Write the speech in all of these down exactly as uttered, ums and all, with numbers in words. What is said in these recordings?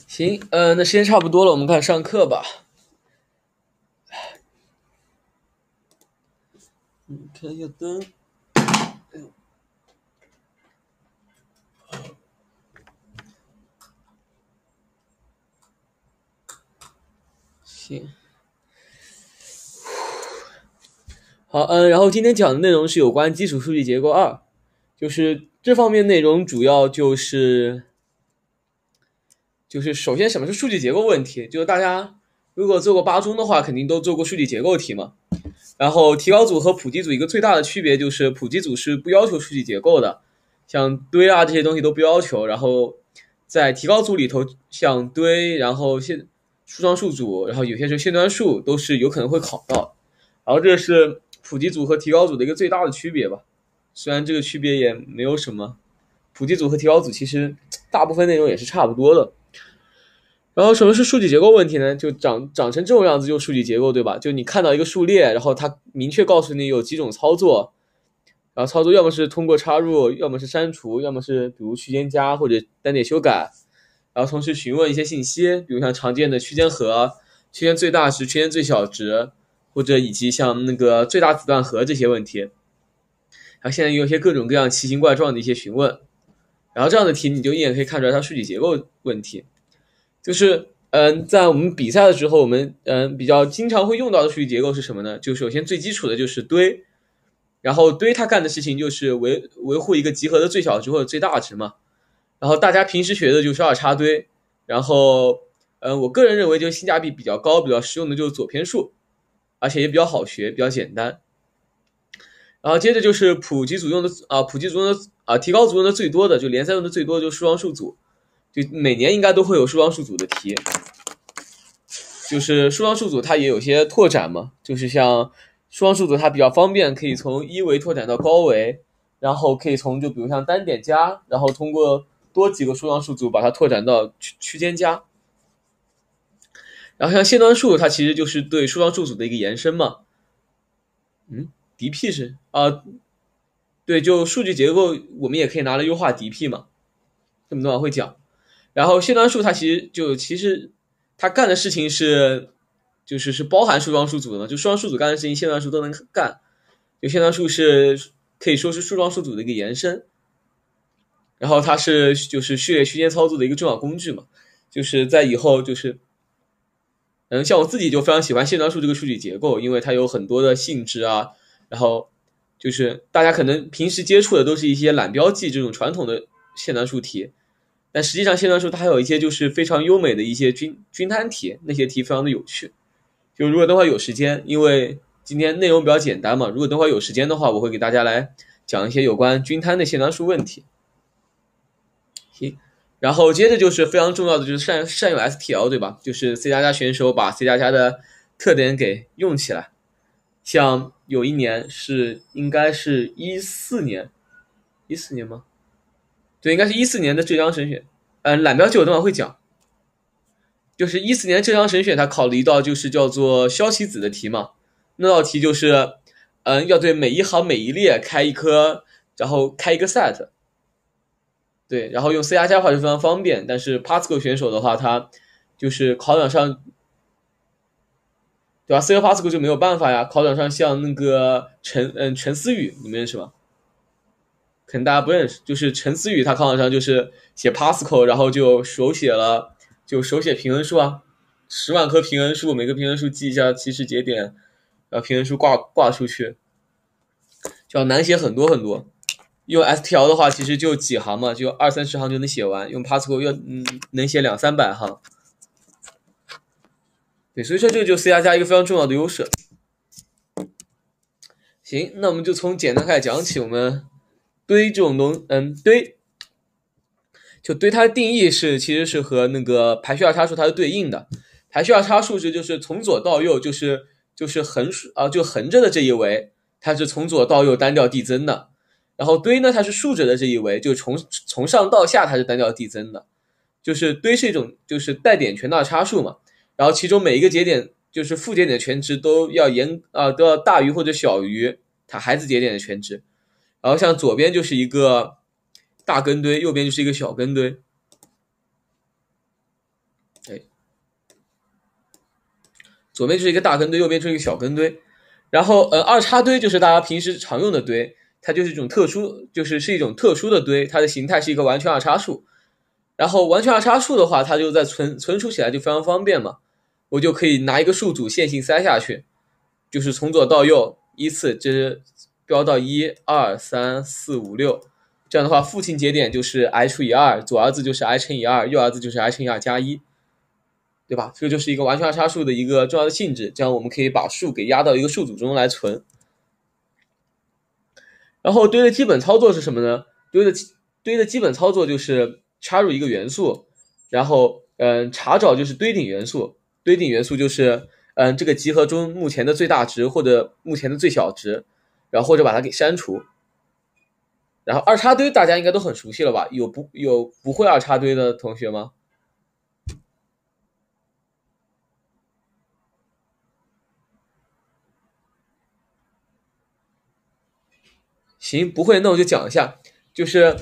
行，呃，那时间差不多了，我们开始上课吧。嗯，看一下灯。行，好，嗯，然后今天讲的内容是有关基础数据结构二，就是这方面内容主要就是就是首先什么是数据结构问题，就是大家如果做过八中的话，肯定都做过数据结构题嘛。然后提高组和普及组一个最大的区别就是普及组是不要求数据结构的，像堆啊这些东西都不要求，然后在提高组里头，像堆，然后线树状数组，然后有些是线段数都是有可能会考到。然后这是普及组和提高组的一个最大的区别吧，虽然这个区别也没有什么，普及组和提高组其实大部分内容也是差不多的。然后什么是数据结构问题呢？就长长成这种样子就数据结构，对吧？就你看到一个数列，然后它明确告诉你有几种操作，然后操作要么是通过插入，要么是删除，要么是比如区间加或者单点修改，然后同时询问一些信息，比如像常见的区间和、区间最大值、区间最小值，或者以及像那个最大子段和这些问题。然后现在有一些各种各样奇形怪状的一些询问，然后这样的题你就一眼可以看出来它数据结构问题。就是嗯，在我们比赛的时候，我们嗯比较经常会用到的数据结构是什么呢？就首先最基础的就是堆，然后堆它干的事情就是维维护一个集合的最小值或者最大值嘛。然后大家平时学的就是二叉堆，然后嗯，我个人认为就性价比比较高、比较实用的就是左偏数，而且也比较好学、比较简单。然后接着就是普及组用的啊，普及组用的啊，提高组用的最多的，就联赛用的最多的就是数状数组，就每年应该都会有数状数组的题。就是数状数组它也有些拓展嘛，就是像数状数组它比较方便，可以从一维拓展到高维，然后可以从就比如像单点加，然后通过多几个数状数组把它拓展到区区间加。然后像线段数，它其实就是对数状数组的一个延伸嘛。嗯 ，D P 是啊、呃，对，就数据结构我们也可以拿来优化 D P 嘛，这么多往会讲。然后线段数它其实就其实它干的事情是，就是是包含数状数组的嘛，就数状数组干的事情线段数都能干。就线段数是可以说是数状数组的一个延伸，然后它是就是序列区间操作的一个重要工具嘛，就是在以后就是，嗯，像我自己就非常喜欢线段数这个数据结构，因为它有很多的性质啊，然后就是大家可能平时接触的都是一些懒标记这种传统的线段数题。但实际上线段数它还有一些就是非常优美的一些均均摊题，那些题非常的有趣。就如果等会有时间，因为今天内容比较简单嘛，如果等会有时间的话，我会给大家来讲一些有关均摊的线段数问题。行，然后接着就是非常重要的就是善善用 S T L， 对吧？就是 C 加加选手把 C 加加的特点给用起来。像有一年是应该是一四年，一四年吗？对，应该是一四年的浙江省选。嗯，懒标记我等会会讲。就是一四年浙江省选，它考了一道就是叫做萧棋子的题嘛。那道题就是，嗯，要对每一行每一列开一颗，然后开一个 set。对，然后用 C 加加的话就非常方便，但是 Pascal 选手的话，他就是考场上，对吧 ？C 和 Pascal 就没有办法呀。考场上像那个陈嗯陈思雨，你们认识吗？可能大家不认识，就是陈思雨，他考场上就是写 Pascal，然后就手写了，就手写平衡数啊，十万颗平衡数，每个平衡数记一下起始节点，然后平衡数挂挂出去，就要难写很多很多。用 S T L 的话，其实就几行嘛，就二三十行就能写完。用 Pascal 要嗯能写两三百行。对，所以说这个就 C 加加一个非常重要的优势。行，那我们就从简单开始讲起。我们堆这种东，嗯，堆就堆它的定义是其实是和那个排序二叉数它是对应的。排序二叉数值就是从左到右，就是就是横啊、呃、就横着的这一维，它是从左到右单调递增的。然后堆呢，它是竖着的这一维，就从从上到下它是单调递增的。就是堆是一种就是带点权的二叉数嘛，然后其中每一个节点就是负节点的全值都要严啊、呃、都要大于或者小于它孩子节点的全值。然后像左边就是一个大根堆，右边就是一个小根堆。 左边就是一个大根堆，右边就是一个小根堆。然后呃，二叉堆就是大家平时常用的堆，它就是一种特殊，就是是一种特殊的堆，它的形态是一个完全二叉树。然后完全二叉树的话，它就在存存储起来就非常方便嘛，我就可以拿一个数组线性塞下去，就是从左到右依次这标到一二三四五六，这样的话父亲节点就是 i 除以二，左儿子就是 i 乘以二，右儿子就是 i 乘以二加一，对吧？这个就是一个完全二叉树的一个重要的性质，这样我们可以把数给压到一个数组中来存。然后堆的基本操作是什么呢？堆的堆的基本操作就是插入一个元素，然后嗯、呃、查找就是堆顶元素，堆顶元素就是嗯、呃、这个集合中目前的最大值或者目前的最小值，然后或者把它给删除。然后二叉堆大家应该都很熟悉了吧？有不有不会二叉堆的同学吗？行，不会，那我就讲一下，就是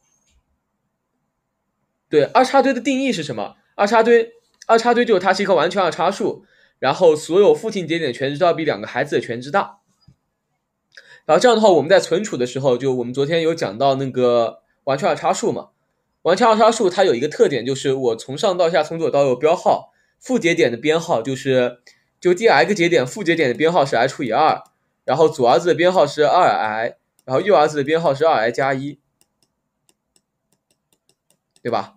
对二叉堆的定义是什么？二叉堆，二叉堆就是它是一个完全二叉树，然后所有父亲节点全值都要比两个孩子的全值大。然后这样的话，我们在存储的时候，就我们昨天有讲到那个完全二叉树嘛，完全二叉树它有一个特点，就是我从上到下，从左到右标号，父节点的编号就是就第 x 节点父节点的编号是 i 除以二，然后左儿子的编号是 二 i， 然后右儿子的编号是 二 i 加一，对吧？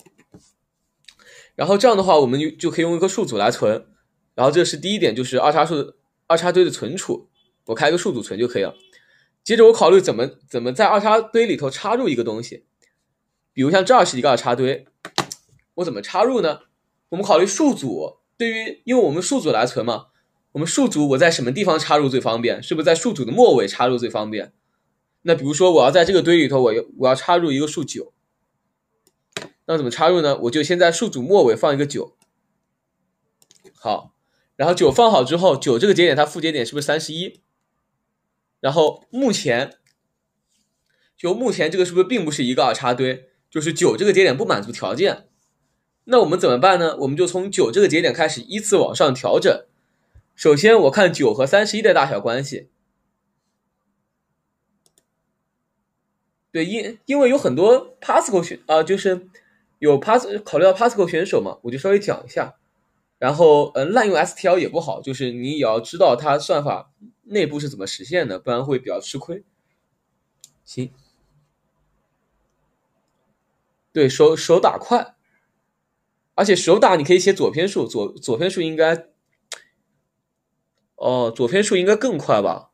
然后这样的话，我们就就可以用一个数组来存。然后这是第一点，就是二叉数二叉堆的存储，我开一个数组存就可以了。接着我考虑怎么怎么在二叉堆里头插入一个东西，比如像这儿是一个二叉堆，我怎么插入呢？我们考虑数组，对于因为我们数组来存嘛，我们数组我在什么地方插入最方便？是不是在数组的末尾插入最方便？那比如说我要在这个堆里头，我我要插入一个数九。那怎么插入呢？我就先在数组末尾放一个九，好，然后九放好之后，九这个节点它父节点是不是三十一？然后目前，就目前这个是不是并不是一个二叉堆？就是九这个节点不满足条件，那我们怎么办呢？我们就从九这个节点开始依次往上调整。首先我看九和三十一的大小关系，对，因因为有很多 Pascal 选啊、呃，就是有 Pas 考虑到 Pascal 选手嘛，我就稍微讲一下。然后，嗯，滥用 S T L 也不好，就是你也要知道它算法内部是怎么实现的，不然会比较吃亏。行，对手手打快，而且手打你可以写左偏数，左左偏数应该，哦，左偏数应该更快吧？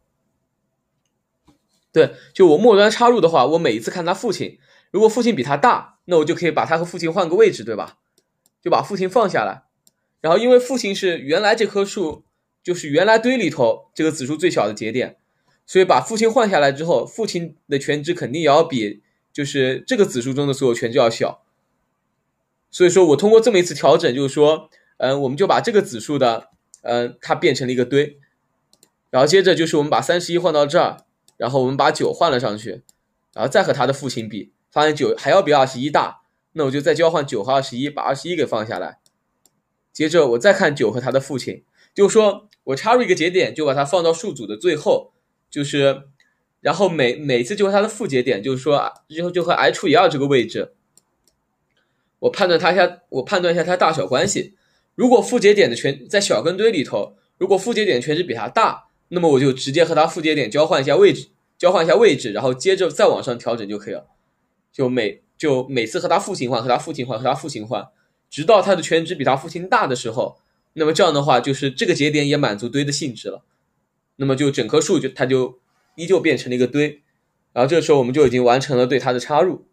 对，就我末端插入的话，我每一次看他父亲，如果父亲比他大，那我就可以把他和父亲换个位置，对吧？就把父亲放下来。然后因为父亲是原来这棵树，就是原来堆里头这个子数最小的节点，所以把父亲换下来之后，父亲的全值肯定也要比就是这个子数中的所有全值要小。所以说我通过这么一次调整，就是说，嗯，我们就把这个子数的，嗯，它变成了一个堆。然后接着就是我们把三十一换到这儿，然后我们把九换了上去，然后再和他的父亲比，发现九还要比二十一大，那我就再交换九和二十一，把二十一给放下来。接着我再看九和他的父亲，就是说我插入一个节点，就把它放到数组的最后，就是然后每每次就和它的父节点，就是说就就和 i 除以二这个位置，我判断它一下，我判断一下它大小关系。如果父节点的全在小根堆里头，如果父节点全值比它大，那么我就直接和它父节点交换一下位置，交换一下位置，然后接着再往上调整就可以了。就每就每次和他父亲换，和他父亲换，和他父亲换。直到它的全值比它父亲大的时候，那么这样的话就是这个节点也满足堆的性质了，那么就整棵树就它就依旧变成了一个堆，然后这个时候我们就已经完成了对它的插入。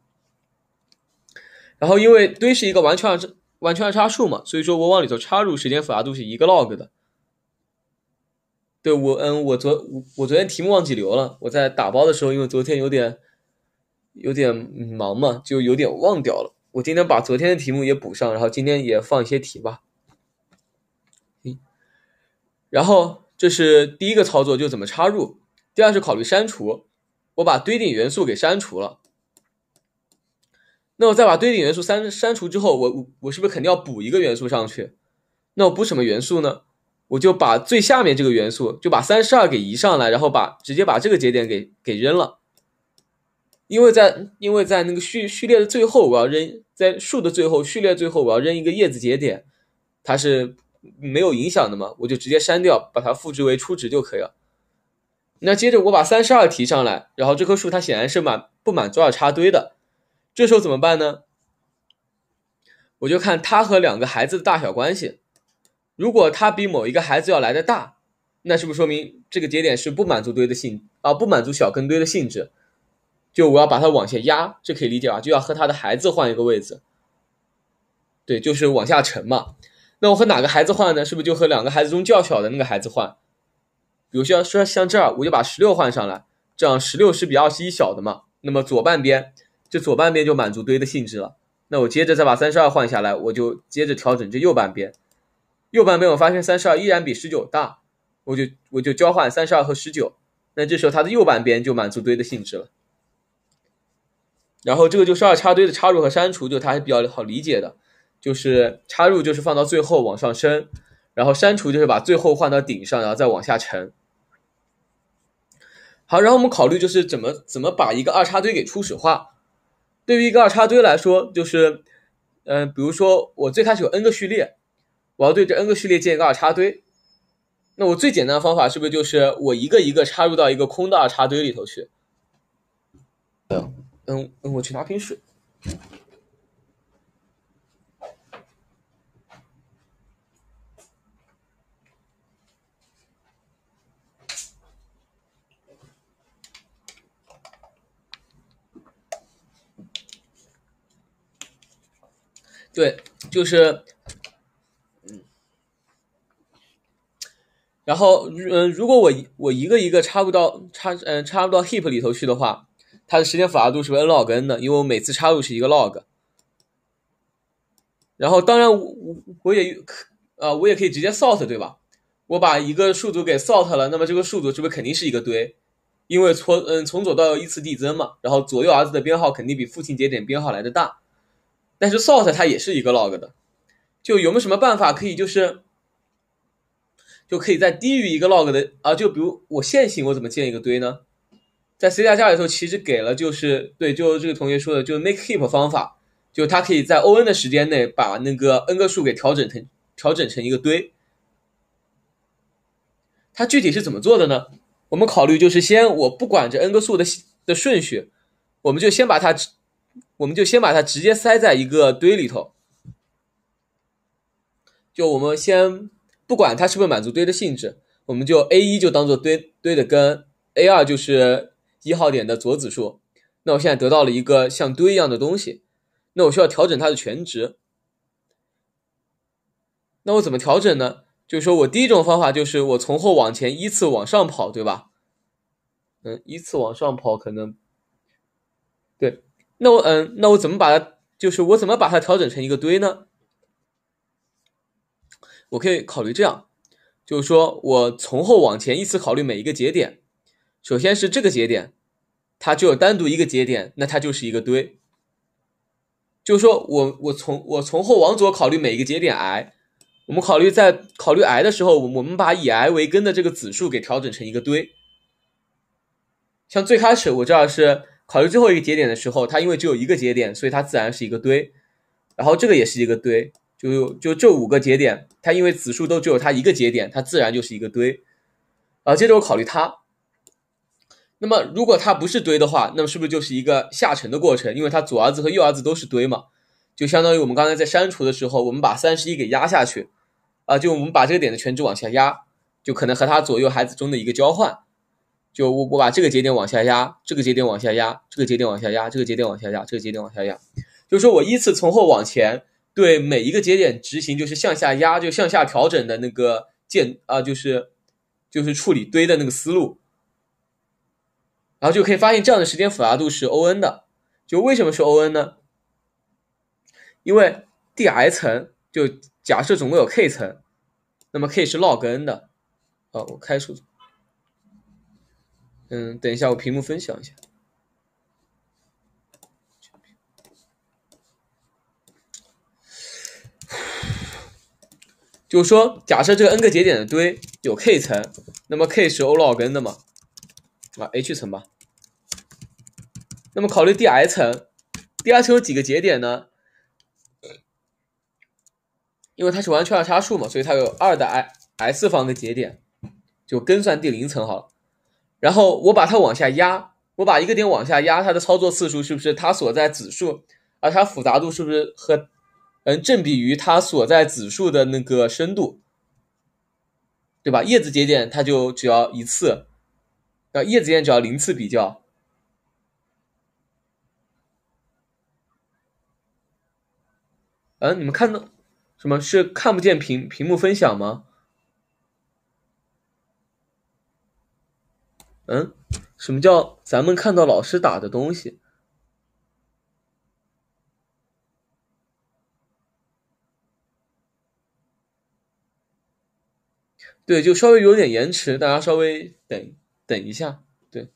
然后因为堆是一个完全二完全二叉树嘛，所以说我往里头插入时间复杂度是一个 log 的。对，我嗯我昨我昨天题目忘记留了，我在打包的时候因为昨天有点有点忙嘛，就有点忘掉了。我今天把昨天的题目也补上，然后今天也放一些题吧。然后这是第一个操作，就怎么插入。第二是考虑删除，我把堆顶元素给删除了。那我再把堆顶元素删删除之后，我我是不是肯定要补一个元素上去？那我补什么元素呢？ 我就把最下面这个元素，就把三十二给移上来，然后把直接把这个节点给给扔了。因为在因为在那个序序列的最后，我要扔在数的最后，序列最后我要扔一个叶子节点，它是没有影响的嘛，我就直接删掉，把它复制为初值就可以了。那接着我把三十二提上来，然后这棵树它显然是满不满足二插堆的，这时候怎么办呢？我就看它和两个孩子的大小关系，如果它比某一个孩子要来的大，那是不是说明这个节点是不满足堆的性啊，不满足小根堆的性质？就我要把它往下压，这可以理解吧？就要和他的孩子换一个位置，对，就是往下沉嘛。那我和哪个孩子换呢？是不是就和两个孩子中较小的那个孩子换？比如说说像这儿，我就把十六换上来，这样十六是比二十一小的嘛。那么左半边，这左半边就满足堆的性质了。那我接着再把三十二换下来，我就接着调整这右半边。右半边我发现三十二依然比十九大，我就我就交换三十二和十九。那这时候它的右半边就满足堆的性质了。然后这个就是二插堆的插入和删除，就它还比较好理解的，就是插入就是放到最后往上升，然后删除就是把最后换到顶上，然后再往下沉。好，然后我们考虑就是怎么怎么把一个二插堆给初始化。对于一个二插堆来说，就是嗯、呃，比如说我最开始有 n 个序列，我要对这 n 个序列建一个二插堆，那我最简单的方法是不是就是我一个一个插入到一个空的二插堆里头去？嗯嗯，我去拿瓶水。对，就是嗯，然后嗯、呃，如果我我一个一个插入到插嗯、呃、插入到 heap 里头去的话，它的时间复杂度是 n log n 的，因为我每次插入是一个 log。然后当然我我也啊、呃、我也可以直接 sort 对吧？我把一个数组给 sort 了，那么这个数组是不是肯定是一个堆？因为从嗯从左到右依次递增嘛，然后左右儿子的编号肯定比父亲节点编号来的大。但是 sort 它也是一个 log 的，就有没有什么办法可以就是就可以在低于一个 log 的啊？就比如我线性我怎么建一个堆呢？在 C 加加里头其实给了就是对，就这个同学说的，就是 make heap 方法，就它可以在 O n 的时间内把那个 n 个数给调整成调整成一个堆。它具体是怎么做的呢？我们考虑就是先我不管这 n 个数的的顺序，我们就先把它我们就先把它直接塞在一个堆里头。就我们先不管它是不是满足堆的性质，我们就 A 一 就当做堆堆的根， A 二 就是一号点的左子数。那我现在得到了一个像堆一样的东西，那我需要调整它的全值。那我怎么调整呢？就是说我第一种方法就是我从后往前依次往上跑，对吧？嗯，依次往上跑可能对。那我嗯，那我怎么把它就是我怎么把它调整成一个堆呢？我可以考虑这样，就是说我从后往前依次考虑每一个节点。首先是这个节点，它只有单独一个节点，那它就是一个堆。就是说我我从我从后往左考虑每一个节点 i， 我们考虑在考虑 i 的时候，我们把以 i 为根的这个子数给调整成一个堆。像最开始我这儿是考虑最后一个节点的时候，它因为只有一个节点，所以它自然是一个堆。然后这个也是一个堆，就就这五个节点，它因为子数都只有它一个节点，它自然就是一个堆。啊，接着我考虑它。那么如果它不是堆的话，那么是不是就是一个下沉的过程？因为它左儿子和右儿子都是堆嘛，就相当于我们刚才在删除的时候，我们把三十一给压下去，啊，就我们把这个点的全值往下压，就可能和它左右孩子中的一个交换。就我我把这个节点往下压，这个节点往下压，这个节点往下压，这个节点往下压，这个节点往下压，就是说我依次从后往前对每一个节点执行就是向下压，就向下调整的那个建啊、呃，就是就是处理堆的那个思路。然后就可以发现这样的时间复杂度是 O n 的。就为什么是 O n 呢？因为 di 层就假设总共有 k 层，那么 k 是 log n 的。哦，我开数嗯，等一下我屏幕分享一下。 就是说，假设这个 n 个节点的堆有 k 层，那么 k 是 O log n 的嘛，啊 h 层吧。那么考虑 di 层 ，di 层有几个节点呢？因为它是完全二叉树嘛，所以它有二的 i s 方个节点，就根算第零层好了。然后我把它往下压，我把一个点往下压，它的操作次数是不是它所在子数，而它复杂度是不是和嗯正比于它所在子数的那个深度，对吧？叶子节点它就只要一次，那叶子节点只要零次比较。嗯，你们看到什么是看不见屏屏幕分享吗？嗯，什么叫咱们看到老师打的东西？对，就稍微有点延迟，大家稍微等等一下。对，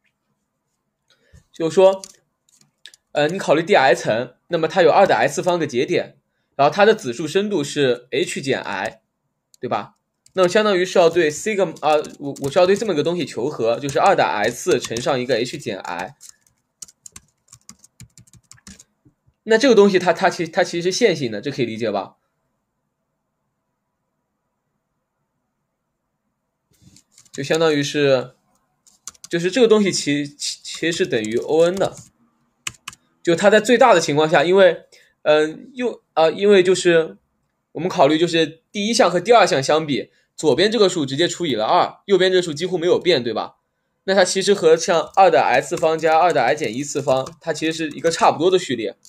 就是说，呃，你考虑 di 层，那么它有二的 s 方个节点，然后它的子数深度是 h 减 i， 对吧？那么相当于是要对 sigma 啊、呃，我我是要对这么一个东西求和，就是二的 s 乘上一个 h 减 i。那这个东西它它其实它其实是线性的，这可以理解吧？就相当于是，就是这个东西其其其实是等于 O N 的，就它在最大的情况下，因为嗯、呃、又啊、呃，因为就是我们考虑就是第一项和第二项相比，左边这个数直接除以了二，右边这个数几乎没有变，对吧？那它其实和像二的 s 方加二的 i 减一次方，它其实是一个差不多的序列。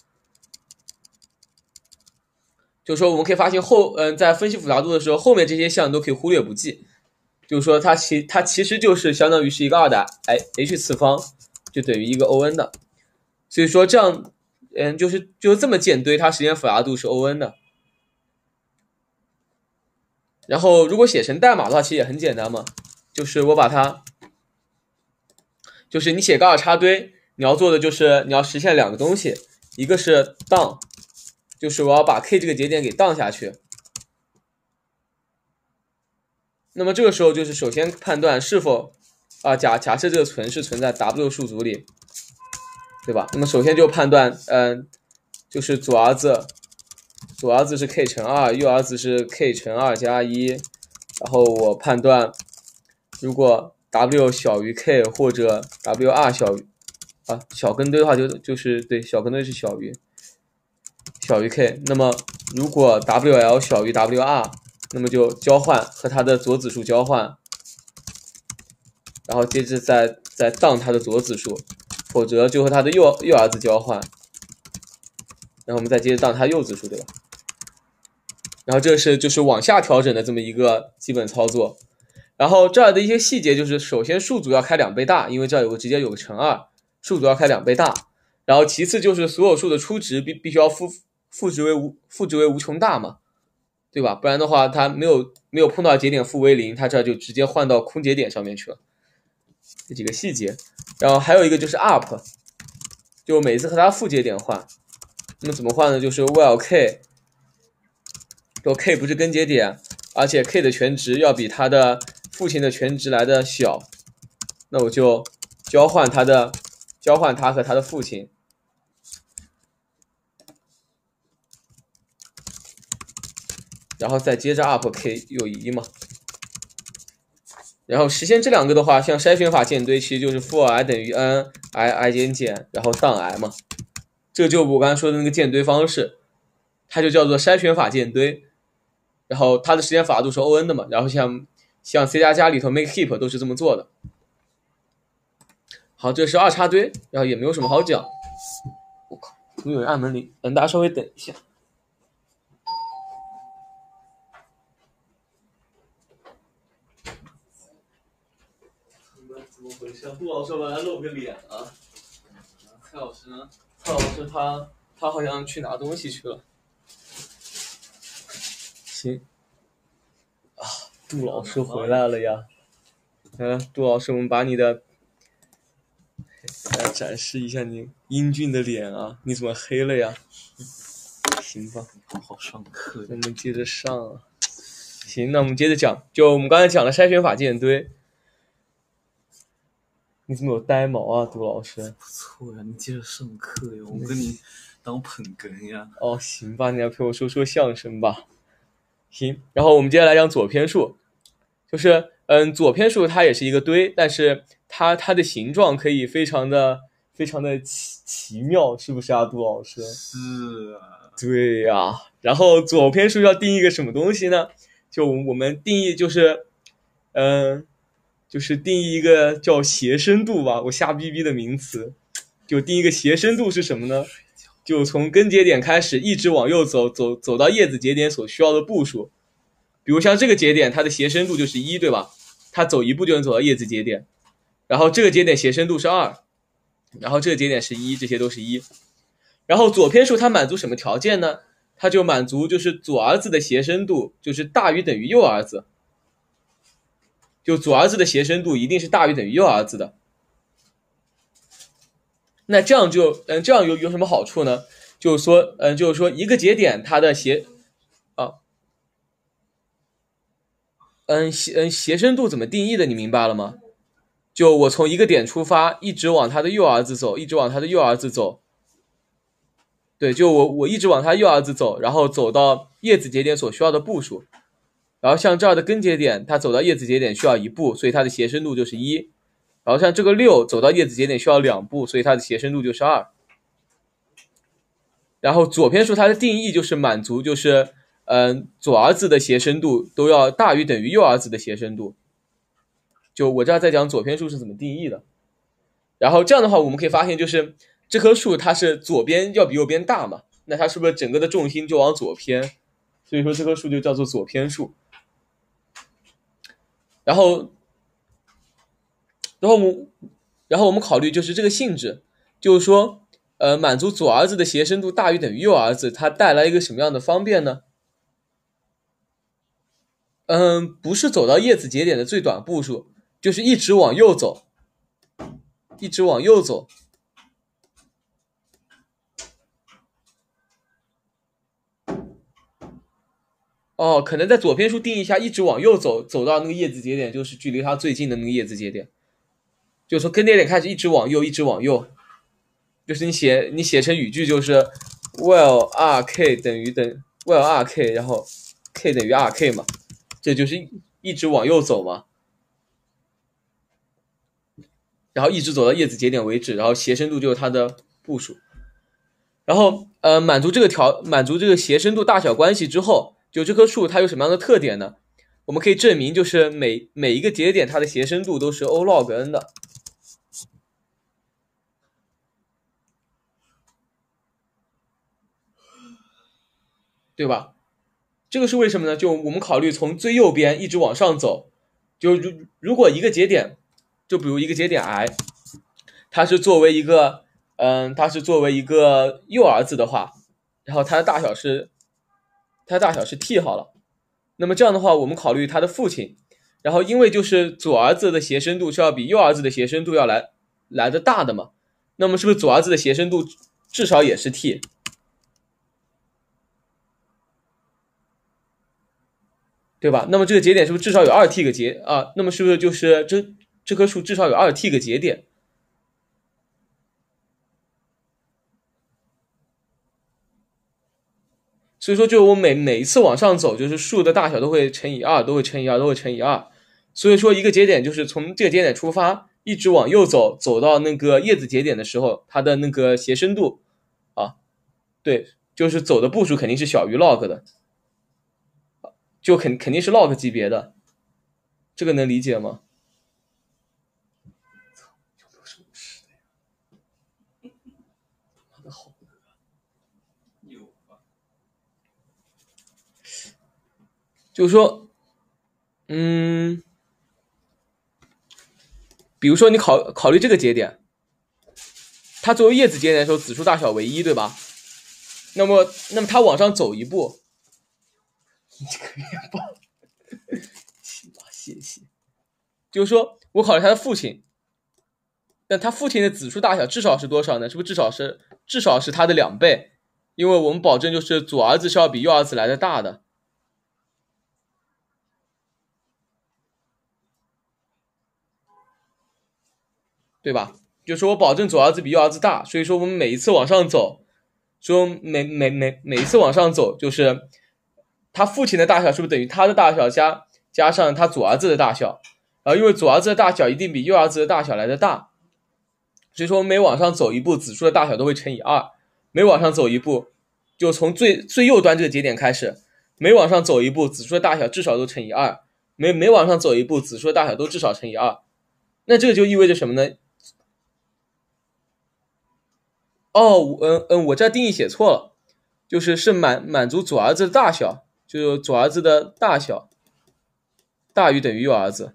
就是说我们可以发现后嗯、呃，在分析复杂度的时候，后面这些项都可以忽略不计。就是说它其它其实就是相当于是一个二的 h 次方，就等于一个 O N 的。所以说这样，嗯，就是就这么建堆，它实现复杂度是 O N 的。然后如果写成代码的话，其实也很简单嘛，就是我把它，就是你写个二叉堆，你要做的就是你要实现两个东西，一个是 down， 就是我要把 k 这个节点给 down 下去。那么这个时候就是首先判断是否啊假假设这个存是存在 W 数组里，对吧？那么首先就判断，嗯，就是左儿子，左儿子是 k 乘二，右儿子是 k 乘二加一，然后我判断如果 W 小于 k 或者 W R 小于啊小根堆的话就就是对小根堆是小于小于 k， 那么如果 W L 小于 W R。那么就交换和它的左子数交换，然后接着再再当它的左子数，否则就和它的右右儿子交换，然后我们再接着当它右子数，对吧？然后这是就是往下调整的这么一个基本操作。然后这儿的一些细节就是，首先数组要开两倍大，因为这儿有个直接有个乘二，数组要开两倍大。然后其次就是所有数的初值必必须要赋赋值为无赋值为无穷大嘛。对吧？不然的话，它没有没有碰到节点负为零，它这就直接换到空节点上面去了。这几个细节，然后还有一个就是 up， 就每次和它负节点换。那么怎么换呢？就是 while k， 就 k 不是根节点，而且 k 的全值要比它的父亲的全值来的小，那我就交换它的交换它和它的父亲。然后再接着 up k 有一嘛，然后实现这两个的话，像筛选法建堆其实就是 for i 等于 n i i 减减，然后当 i 嘛，这就我刚才说的那个建堆方式，它就叫做筛选法建堆，然后它的实现复杂度是 O N 的嘛，然后像像 C 加加里头 make heap 都是这么做的。好，这是二叉堆，然后也没有什么好讲。我靠，怎么有人按门铃？等大家稍微等一下。怎么回事？杜老师我来露个脸啊！蔡老师呢？蔡老师他他好像去拿东西去了。行，啊，杜老师回来了呀！嗯，杜老师，我们把你的来展示一下你英俊的脸啊！你怎么黑了呀？行吧， 好好上课。 我们接着上啊。 行，那我们接着讲，就我们刚才讲了筛选法建堆。你怎么有呆毛啊，杜老师？ 不错呀，你接着上课呀，我跟你当捧哏呀。 哦，行吧，你来陪我说说相声吧。行，然后我们接下来讲左偏数，就是嗯，左偏数它也是一个堆，但是它它的形状可以非常的非常的奇奇妙，是不是啊，杜老师？ 是啊。 对呀、啊，然后左偏数要定义一个什么东西呢？就我们定义就是，嗯、呃，就是定义一个叫斜深度吧，我瞎逼逼的名词，就定义一个斜深度是什么呢？就从根节点开始一直往右走，走走到叶子节点所需要的步数。比如像这个节点，它的斜深度就是一，对吧？它走一步就能走到叶子节点。然后这个节点斜深度是二，然后这个节点是一，这些都是一。然后左偏数它满足什么条件呢？它就满足就是左儿子的斜深度就是大于等于右儿子，就左儿子的斜深度一定是大于等于右儿子的。那这样就嗯，这样有有什么好处呢？就是说嗯，就是说一个节点它的斜啊，嗯斜嗯斜深度怎么定义的？你明白了吗？就我从一个点出发，一直往它的右儿子走，一直往它的右儿子走。对，就我我一直往它右儿子走，然后走到叶子节点所需要的步数。然后像这儿的根节点，它走到叶子节点需要一步，所以它的斜深度就是一。然后像这个六走到叶子节点需要两步，所以它的斜深度就是二。然后左偏数它的定义就是满足，就是嗯、呃、左儿子的斜深度都要大于等于右儿子的斜深度。就我这儿在讲左偏数是怎么定义的。然后这样的话，我们可以发现就是这棵树它是左边要比右边大嘛，那它是不是整个的重心就往左偏？所以说这棵树就叫做左偏数。然后，然后我们，然后我们考虑就是这个性质，就是说，呃，满足左儿子的斜深度大于等于右儿子，它带来一个什么样的方便呢？嗯，不是走到叶子节点的最短步数，就是一直往右走，一直往右走。哦，可能在左偏数定义下，一直往右走，走到那个叶子节点，就是距离它最近的那个叶子节点。就从根节点开始，一直往右，一直往右。就是你写你写成语句就是 while r k 等于等 while r k， 然后 k 等于 r k 嘛，这就是一直往右走嘛。然后一直走到叶子节点为止，然后斜深度就是它的步数。然后呃，满足这个条满足这个斜深度大小关系之后，就这棵树它有什么样的特点呢？我们可以证明，就是每每一个节点它的斜深度都是 O log n 的，对吧？这个是为什么呢？就我们考虑从最右边一直往上走，就如如果一个节点，就比如一个节点 i， 它是作为一个嗯，它是作为一个右儿子的话，然后它的大小是它的大小是 t 好了。那么这样的话，我们考虑他的父亲，然后因为就是左儿子的斜深度是要比右儿子的斜深度要来来的大的嘛，那么是不是左儿子的斜深度至少也是 t？ 对吧？那么这个节点是不是至少有 二 t 个节啊？那么是不是就是这这棵树至少有 二 t 个节点？所以说，就我每每一次往上走，就是树的大小都会乘以二，都会乘以二，都会乘以二。所以说，一个节点就是从这个节点出发，一直往右走，走到那个叶子节点的时候，它的那个斜深度啊，对，就是走的步数肯定是小于 log 的，就肯肯定是 log 级别的，这个能理解吗？就是说，嗯，比如说你考考虑这个节点，它作为叶子节点的时候，子数大小为一，对吧？那么，那么它往上走一步，你这个面包，谢谢。就是说我考虑他的父亲，但他父亲的子数大小至少是多少呢？是不是至少是至少是他的两倍？因为我们保证就是左儿子是要比右儿子来的大的。 对吧？就是说我保证左儿子比右儿子大，所以说我们每一次往上走，说每每每每一次往上走，就是他父亲的大小是不是等于他的大小加加上他左儿子的大小？然后因为左儿子的大小一定比右儿子的大小来的大，所以说每往上走一步，子数的大小都会乘以二。每往上走一步，就从最最右端这个节点开始，每往上走一步，子数的大小至少都乘以二。每每往上走一步，子数的大小都至少乘以二。那这个就意味着什么呢？哦，嗯嗯，我这定义写错了，就是是满满足左儿子的大小，就左儿子的大小大于等于右儿子。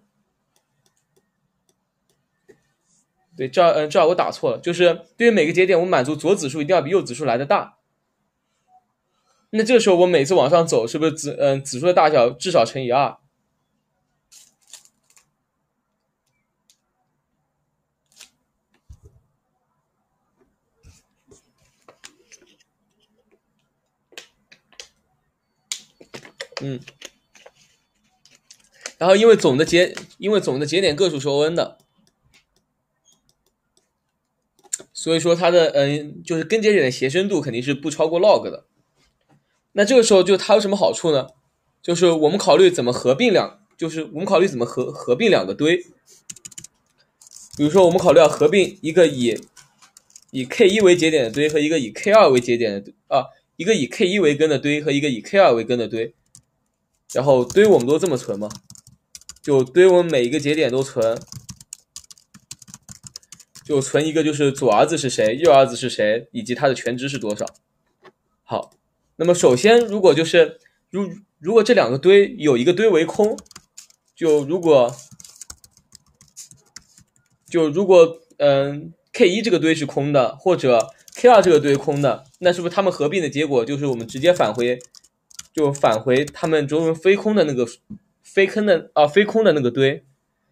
对，这嗯这我打错了，就是对于每个节点，我满足左子数一定要比右子数来的大。那这个时候我每次往上走，是不是子嗯子数的大小至少乘以二？嗯，然后因为总的节因为总的节点个数是 O N 的，所以说它的嗯就是根节点的谐深度肯定是不超过 log 的。那这个时候就它有什么好处呢？就是我们考虑怎么合并两，就是我们考虑怎么合合并两个堆。比如说我们考虑要合并一个以以 K 一 为节点的堆和一个以 K 二 为节点的堆啊，一个以 K 一 为根的堆和一个以 K 二 为根的堆。然后堆我们都这么存嘛，就堆我们每一个节点都存，就存一个就是左儿子是谁，右儿子是谁，以及它的全值是多少。好，那么首先如果就是如如果这两个堆有一个堆为空，就如果就如果嗯 K 一 这个堆是空的，或者 K 二 这个堆空的，那是不是它们合并的结果就是我们直接返回就返回他们中非空的那个非空的啊非空的那个堆？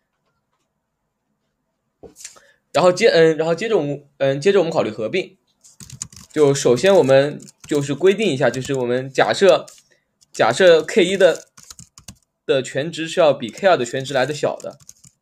然后接嗯，然后接着我们嗯，接着我们考虑合并。就首先我们就是规定一下，就是我们假设假设 K 一 的的全值是要比 K 二 的全值来的小的。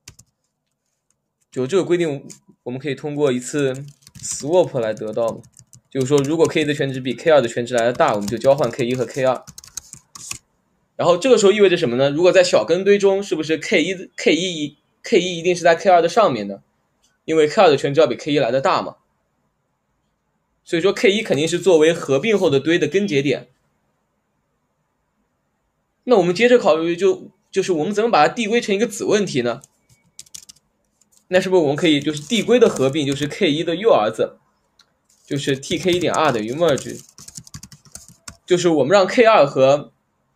就这个规定，我们可以通过一次 swap 来得到嘛。就是说，如果 K 一 的全值比 K 二 的全值来的大，我们就交换 K 一 和 K 二。然后这个时候意味着什么呢？如果在小根堆中，是不是 K 一 K 一 K 一 一定是在 K 二 的上面的？因为 K 二 的全值要比 K 一 来的大嘛。所以说 K 一 肯定是作为合并后的堆的根节点。那我们接着考虑就就是我们怎么把它递归成一个子问题呢？那是不是我们可以就是递归的合并就是 K 一 的右儿子，就是 T K 一点 R 等于 merge， 就是我们让 K 二 和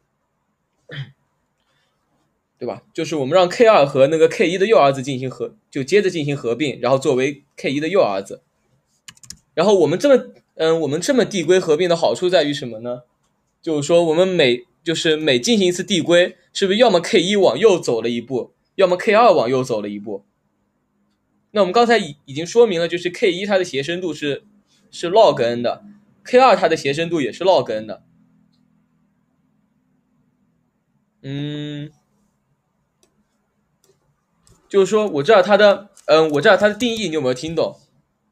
对吧？就是我们让 K 二 和那个 K 一 的右儿子进行合，就接着进行合并，然后作为 K 一 的右儿子。然后我们这么嗯，我们这么递归合并的好处在于什么呢？就是说我们每就是每进行一次递归，是不是要么 K 一 往右走了一步，要么 K 二 往右走了一步？那我们刚才已已经说明了，就是 K 一 它的谐深度是是 log n 的 ，K 二 它的谐深度也是 log n 的。嗯，就是说我知道它的嗯，我知道它的定义，你有没有听懂？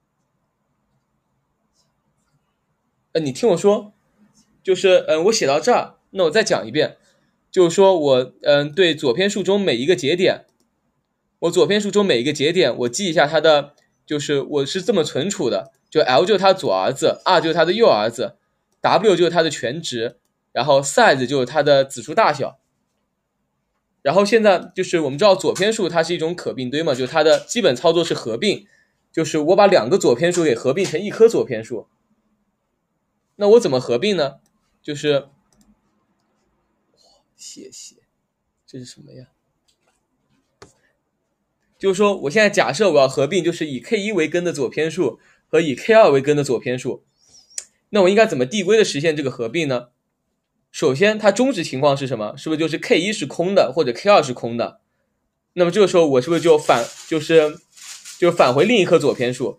呃，你听我说，就是嗯，我写到这儿，那我再讲一遍，就是说我嗯对左偏数中每一个节点。我左偏数中每一个节点，我记一下它的，就是我是这么存储的，就 L 就是它左儿子 ，R 就是它的右儿子 ，W 就是它的全值，然后 size 就是它的子数大小。然后现在就是我们知道左偏数它是一种可并堆嘛，就是它的基本操作是合并，就是我把两个左偏数给合并成一颗左偏数。那我怎么合并呢？就是谢谢，这是什么呀？就是说我现在假设我要合并，就是以 K 一 为根的左偏数和以 K 二 为根的左偏数，那我应该怎么递归的实现这个合并呢？首先它终止情况是什么？是不是就是 K 一 是空的，或者 K 二 是空的？那么这个时候我是不是就返就是就返回另一颗左偏数，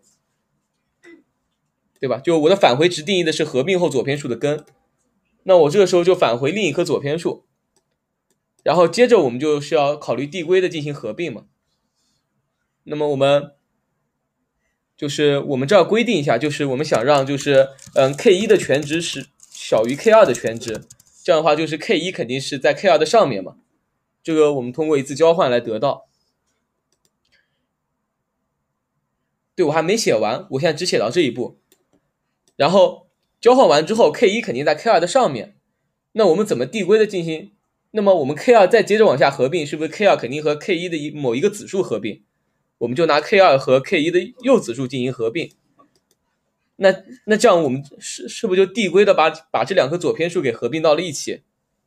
对吧？就我的返回值定义的是合并后左偏数的根，那我这个时候就返回另一颗左偏数，然后接着我们就是要考虑递归的进行合并嘛。那么我们就是我们这儿规定一下，就是我们想让就是嗯 K 一 的全值是小于 K 二 的全值，这样的话就是 K 一 肯定是在 K 二 的上面嘛，这个我们通过一次交换来得到。对，我还没写完，我现在只写到这一步。然后交换完之后 K 一 肯定在 K 二 的上面，那我们怎么递归的进行？那么我们 K 二 再接着往下合并，是不是 K 二 肯定和 K 一 的某一个子数合并？我们就拿 K 二 和 K 一 的右子数进行合并。那那这样我们是是不是就递归的把把这两个左偏数给合并到了一起？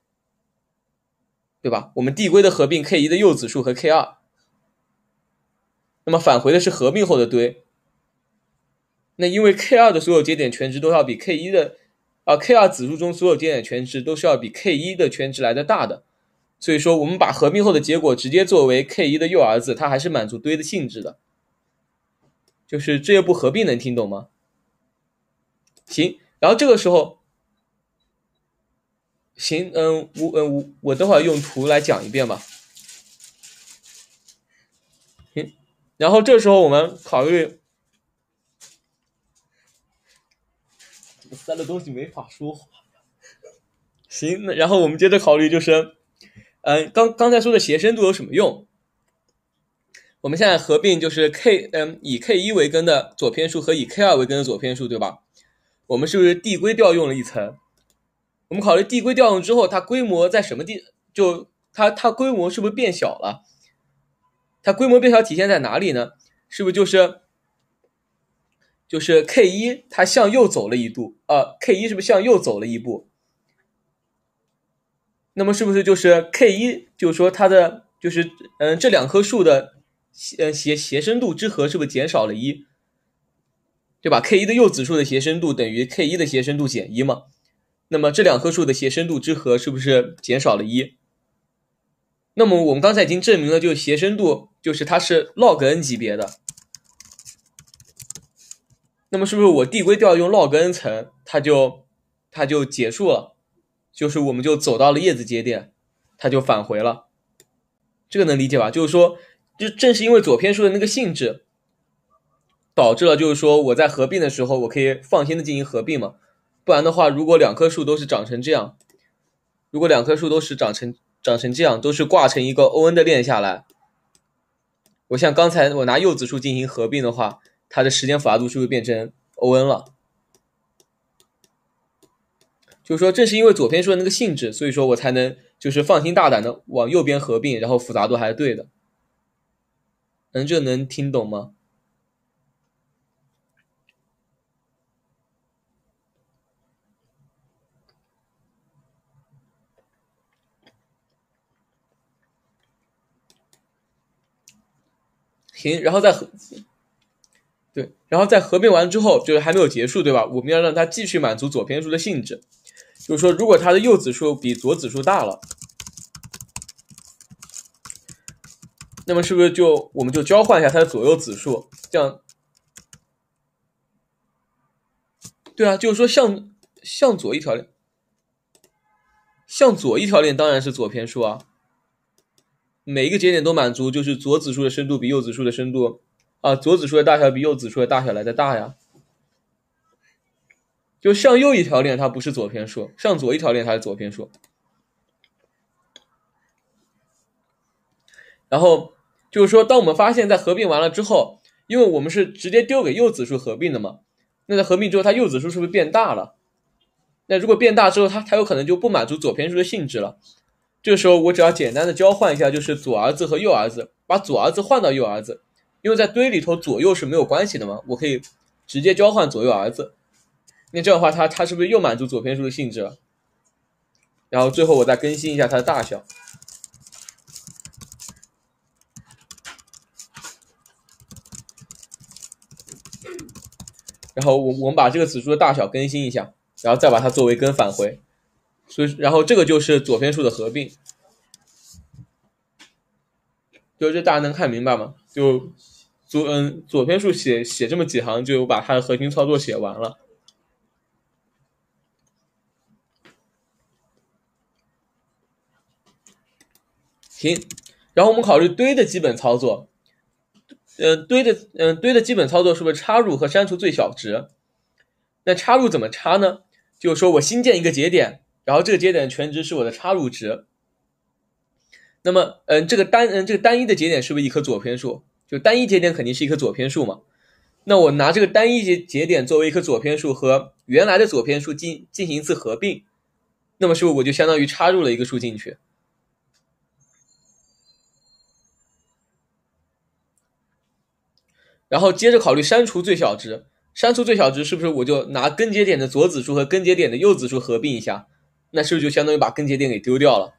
对吧？我们递归的合并 K 一 的右子数和 K 二， 那么返回的是合并后的堆。那因为 K 二 的所有节点全值都要比 K 一 的啊 K 二 子数中所有节点全值都是要比 K 一 的全值来的大的，所以说我们把合并后的结果直接作为 K 一 的右儿子，它还是满足堆的性质的。就是这一步合并能听懂吗？行，然后这个时候行，嗯，我嗯我我等会儿用图来讲一遍吧。行，然后这时候我们考虑怎么塞的东西没法说话。行，然后我们接着考虑就是，嗯，刚刚才说的斜深度有什么用？我们现在合并就是 K， 嗯，以 K 一 为根的左偏数和以 K 二 为根的左偏数，对吧？我们是不是递归调用了一层？我们考虑递归调用之后，它规模在什么地？就它它规模是不是变小了？它规模变小体现在哪里呢？是不是就是就是 K 一 它向右走了一度？呃 ，K 一 是不是向右走了一步？那么是不是就是 K 一， 就是说它的就是嗯这两棵树的呃斜斜深度之和是不是减少了一？对吧 ？K 一 的右子数的斜深度等于 K 一 的斜深度减一嘛？那么这两棵树的斜深度之和是不是减少了一？那么我们刚才已经证明了，就是斜深度就是它是 log n 级别的。那么是不是我递归调用 log n 层，它就它就结束了？就是我们就走到了叶子节点，它就返回了。这个能理解吧？就是说，就正是因为左偏数的那个性质，导致了就是说我在合并的时候，我可以放心的进行合并嘛。不然的话，如果两棵树都是长成这样，如果两棵树都是长成长成这样，都是挂成一个 O N 的链下来，我像刚才我拿右子数进行合并的话，它的时间复杂度是不是变成 O N 了？就是说，正是因为左偏数的那个性质，所以说我才能就是放心大胆的往右边合并，然后复杂度还是对的。嗯，这能听懂吗？行，然后再合，对，然后在合并完之后，就是还没有结束，对吧？我们要让它继续满足左偏数的性质，就是说，如果它的右子数比左子数大了，那么是不是就我们就交换一下它的左右子数，这样？对啊，就是说向向左一条链，向左一条链当然是左偏数啊。每一个节点都满足，就是左子数的深度比右子数的深度啊，左子数的大小比右子数的大小来的大呀。就向右一条链它不是左偏数，向左一条链它是左偏数。然后就是说，当我们发现在合并完了之后，因为我们是直接丢给右子数合并的嘛，那在合并之后，它右子数是不是变大了？那如果变大之后，它它有可能就不满足左偏数的性质了。这个时候我只要简单的交换一下，就是左儿子和右儿子，把左儿子换到右儿子，因为在堆里头左右是没有关系的嘛，我可以直接交换左右儿子。那这样的话，它它是不是又满足左偏数的性质了？然后最后我再更新一下它的大小。然后我我们把这个子数的大小更新一下，然后再把它作为根返回。所以，然后这个就是左偏数的合并。就这大家能看明白吗？就左嗯左偏数写写这么几行，就把它的核心操作写完了。行，然后我们考虑堆的基本操作。 呃堆的嗯、呃、堆的基本操作是不是插入和删除最小值？那插入怎么插呢？就是说我新建一个节点，然后这个节点全值是我的插入值。那么嗯这个单嗯这个单一的节点是不是一棵左偏数？就单一节点肯定是一棵左偏数嘛。那我拿这个单一节节点作为一棵左偏数和原来的左偏数进进行一次合并，那么是不是我就相当于插入了一个数进去？然后接着考虑删除最小值，删除最小值是不是我就拿根节点的左子数和根节点的右子数合并一下？那是不是就相当于把根节点给丢掉了？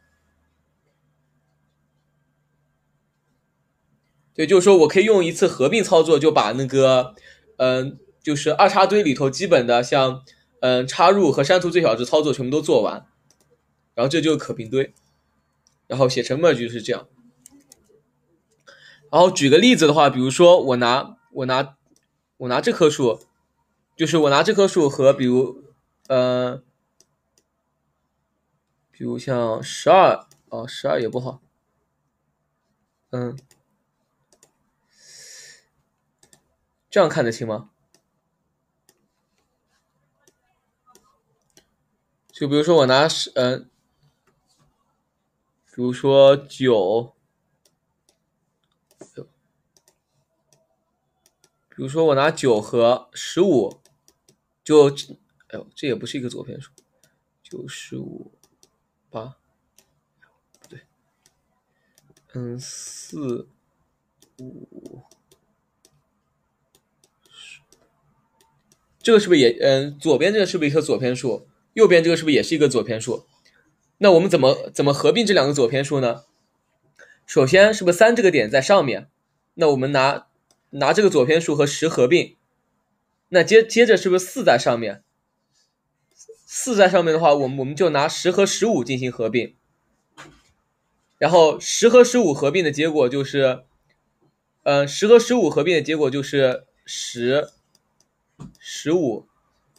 对，就是说我可以用一次合并操作就把那个嗯、呃，就是二叉堆里头基本的像嗯、呃、插入和删除最小值操作全部都做完，然后这就是可并堆，然后写成 merge 就是这样。然后举个例子的话，比如说我拿我拿我拿这棵树，就是我拿这棵树和比如呃比如像十二哦十二也不好，嗯，这样看得清吗？就比如说我拿呃，比如说九，比如说我拿九和十五，就哎呦这也不是一个左偏数，九十五八，不对，嗯四五，这个是不是也嗯左边这个是不是一个左偏数？右边这个是不是也是一个左偏数？那我们怎么怎么合并这两个左偏数呢？首先是不是三这个点在上面？那我们拿拿这个左偏数和十合并，那接接着是不是四在上面？四在上面的话，我们我们就拿十和十五进行合并，然后十和十五合并的结果就是，呃，十和十五合并的结果就是十、十五。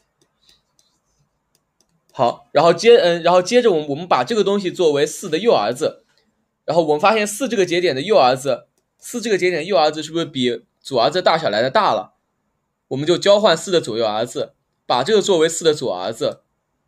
好，然后接嗯，然后接着我们我们把这个东西作为四的右儿子，然后我们发现四这个节点的右儿子，四这个节点的右儿子是不是比左儿子大小来的大了？我们就交换四的左右儿子，把这个作为四的左儿子，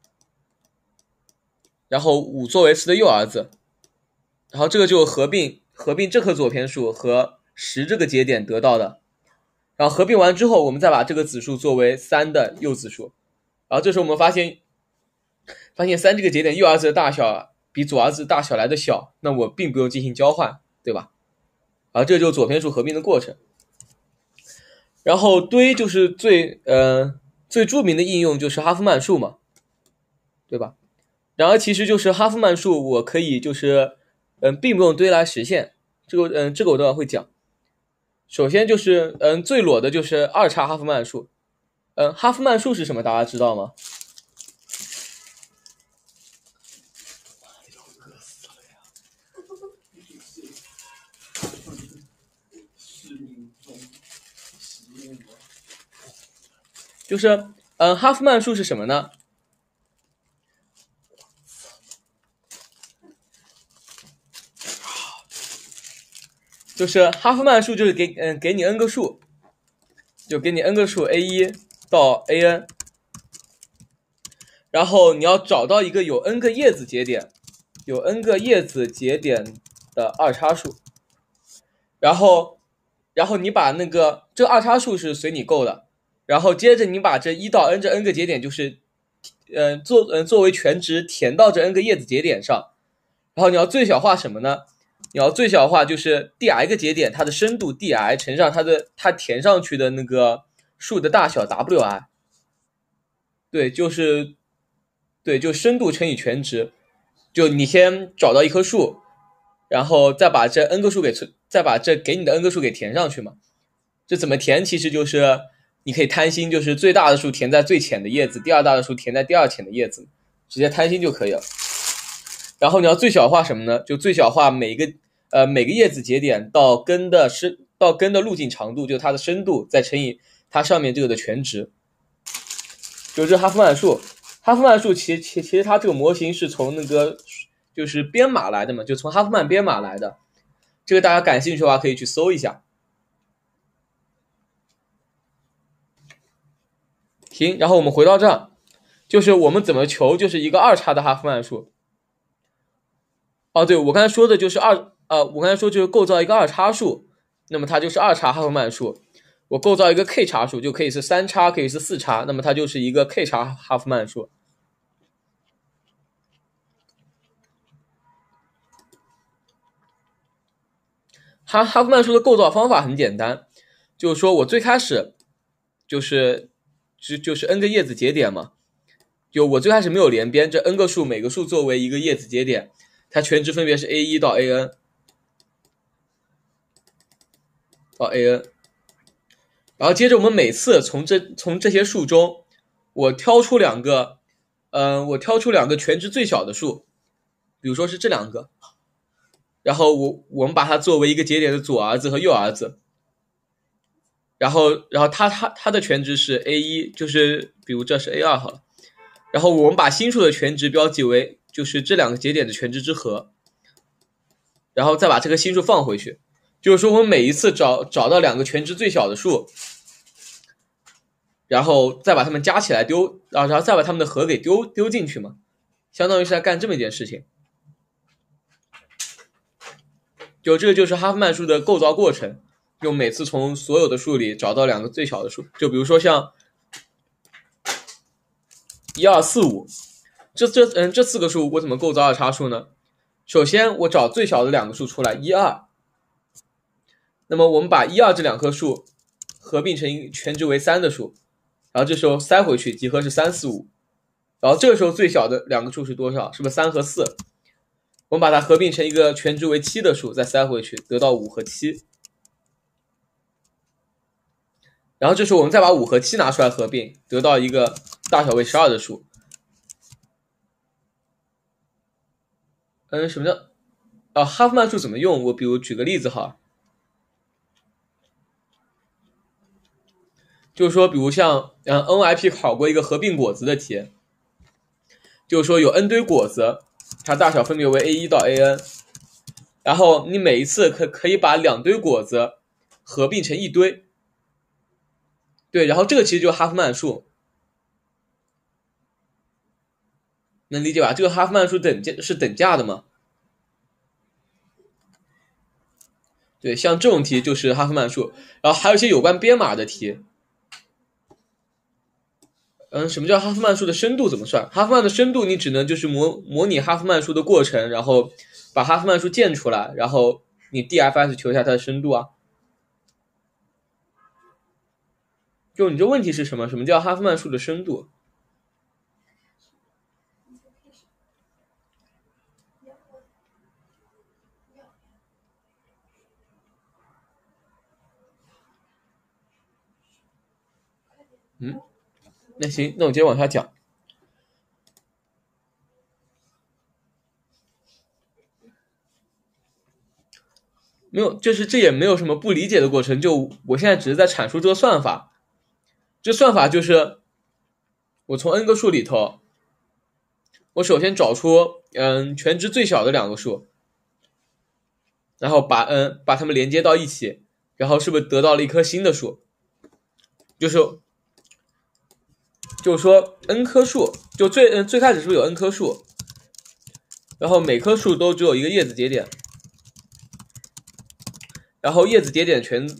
然后五作为四的右儿子，然后这个就合并合并这颗左偏数和十这个节点得到的，然后合并完之后，我们再把这个子数作为三的右子数，然后这时候我们发现发现三这个节点右儿子的大小比左儿子大小来的小，那我并不用进行交换，对吧？然后这就是左偏数合并的过程。然后堆就是最呃最著名的应用就是哈夫曼数嘛，对吧？然而其实就是哈夫曼数，我可以就是嗯、呃，并不用堆来实现，这个嗯、呃、这个我等会会讲。首先就是嗯、呃、最裸的就是二叉哈夫曼数，嗯、呃、哈夫曼数是什么？大家知道吗？就是嗯、呃、哈夫曼数是什么呢？就是哈夫曼数就是给嗯、呃、给你 n 个数，就给你 n 个数 a 一 到 an， 然后你要找到一个有 n 个叶子节点，有 n 个叶子节点的二叉数，然后然后你把那个这个二叉数是随你够的，然后接着你把这一到 n 这 n 个节点就是呃作呃作为全值填到这 n 个叶子节点上，然后你要最小化什么呢？你要最小化就是 di 个节点它的深度 di 乘上它的它填上去的那个数的大小 wi， 对，就是对，就深度乘以全值，就你先找到一棵树，然后再把这 n 个数给再把这给你的 n 个数给填上去嘛。这怎么填？其实就是你可以贪心，就是最大的数填在最浅的叶子，第二大的数填在第二浅的叶子，直接贪心就可以了。然后你要最小化什么呢？就最小化每个呃每个叶子节点到根的深到根的路径长度，就它的深度再乘以它上面这个的全值，就是这哈夫曼数。哈夫曼数其实其实它这个模型是从那个就是编码来的嘛，就从哈夫曼编码来的。这个大家感兴趣的话可以去搜一下。 行，然后我们回到这儿，就是我们怎么求就是一个二叉的哈夫曼数。哦，对，我刚才说的就是二呃，我刚才说就是构造一个二叉数，那么它就是二叉哈夫曼数。我构造一个 k 叉数，就可以是三叉，可以是四叉，那么它就是一个 k 叉哈夫曼数。哈哈夫曼数的构造方法很简单，就是说我最开始就是就就是 n 个叶子节点嘛，就我最开始没有连边，这 n 个数每个数作为一个叶子节点，它全值分别是 a 一 到 an 到 an， 然后接着我们每次从这从这些数中，我挑出两个，嗯、呃，我挑出两个全值最小的数，比如说是这两个，然后我我们把它作为一个节点的左儿子和右儿子，然后然后它它它的全值是 a 一，就是比如这是 a 二好了，然后我们把新数的全值标记为就是这两个节点的全值之和，然后再把这个新数放回去，就是说我们每一次找找到两个全值最小的数，然后再把它们加起来丢，然后再把它们的和给丢丢进去嘛，相当于是在干这么一件事情。就这个就是哈夫曼数的构造过程，用每次从所有的数里找到两个最小的数，就比如说像一二四五，这这嗯这四个数我怎么构造二叉数呢？首先我找最小的两个数出来一二，那么我们把一二这两颗数合并成一个全值为三的数，然后这时候塞回去，集合是三四五，然后这个时候最小的两个数是多少？是不是三和四？我们把它合并成一个全值为七的数，再塞回去，得到五和七。然后这时候我们再把五和七拿出来合并，得到一个大小为十二的数。嗯，什么叫啊？哈夫曼数怎么用？我比如举个例子哈，就是说，比如像嗯 N Y P 考过一个合并果子的题，就是说有 n 堆果子，它大小分别为 a 一 到 a n， 然后你每一次可可以把两堆果子合并成一堆，对，然后这个其实就是哈夫曼数，能理解吧？这个哈夫曼数等价是等价的嘛？对，像这种题就是哈夫曼数，然后还有一些有关编码的题。嗯，什么叫哈夫曼数的深度怎么算？哈夫曼的深度你只能就是模模拟哈夫曼数的过程，然后把哈夫曼数建出来，然后你 D F S 求一下它的深度啊。就你这问题是什么？什么叫哈夫曼数的深度？嗯，那行，那我接着往下讲。没有，就是这也没有什么不理解的过程，就我现在只是在阐述这个算法。这算法就是我从 n 个数里头，我首先找出嗯全值最小的两个数，然后把 n 把它们连接到一起，然后是不是得到了一颗新的数？就是就是说 n 颗数，就最嗯最开始是不是有 n 颗数，然后每颗数都只有一个叶子节点，然后叶子节点全，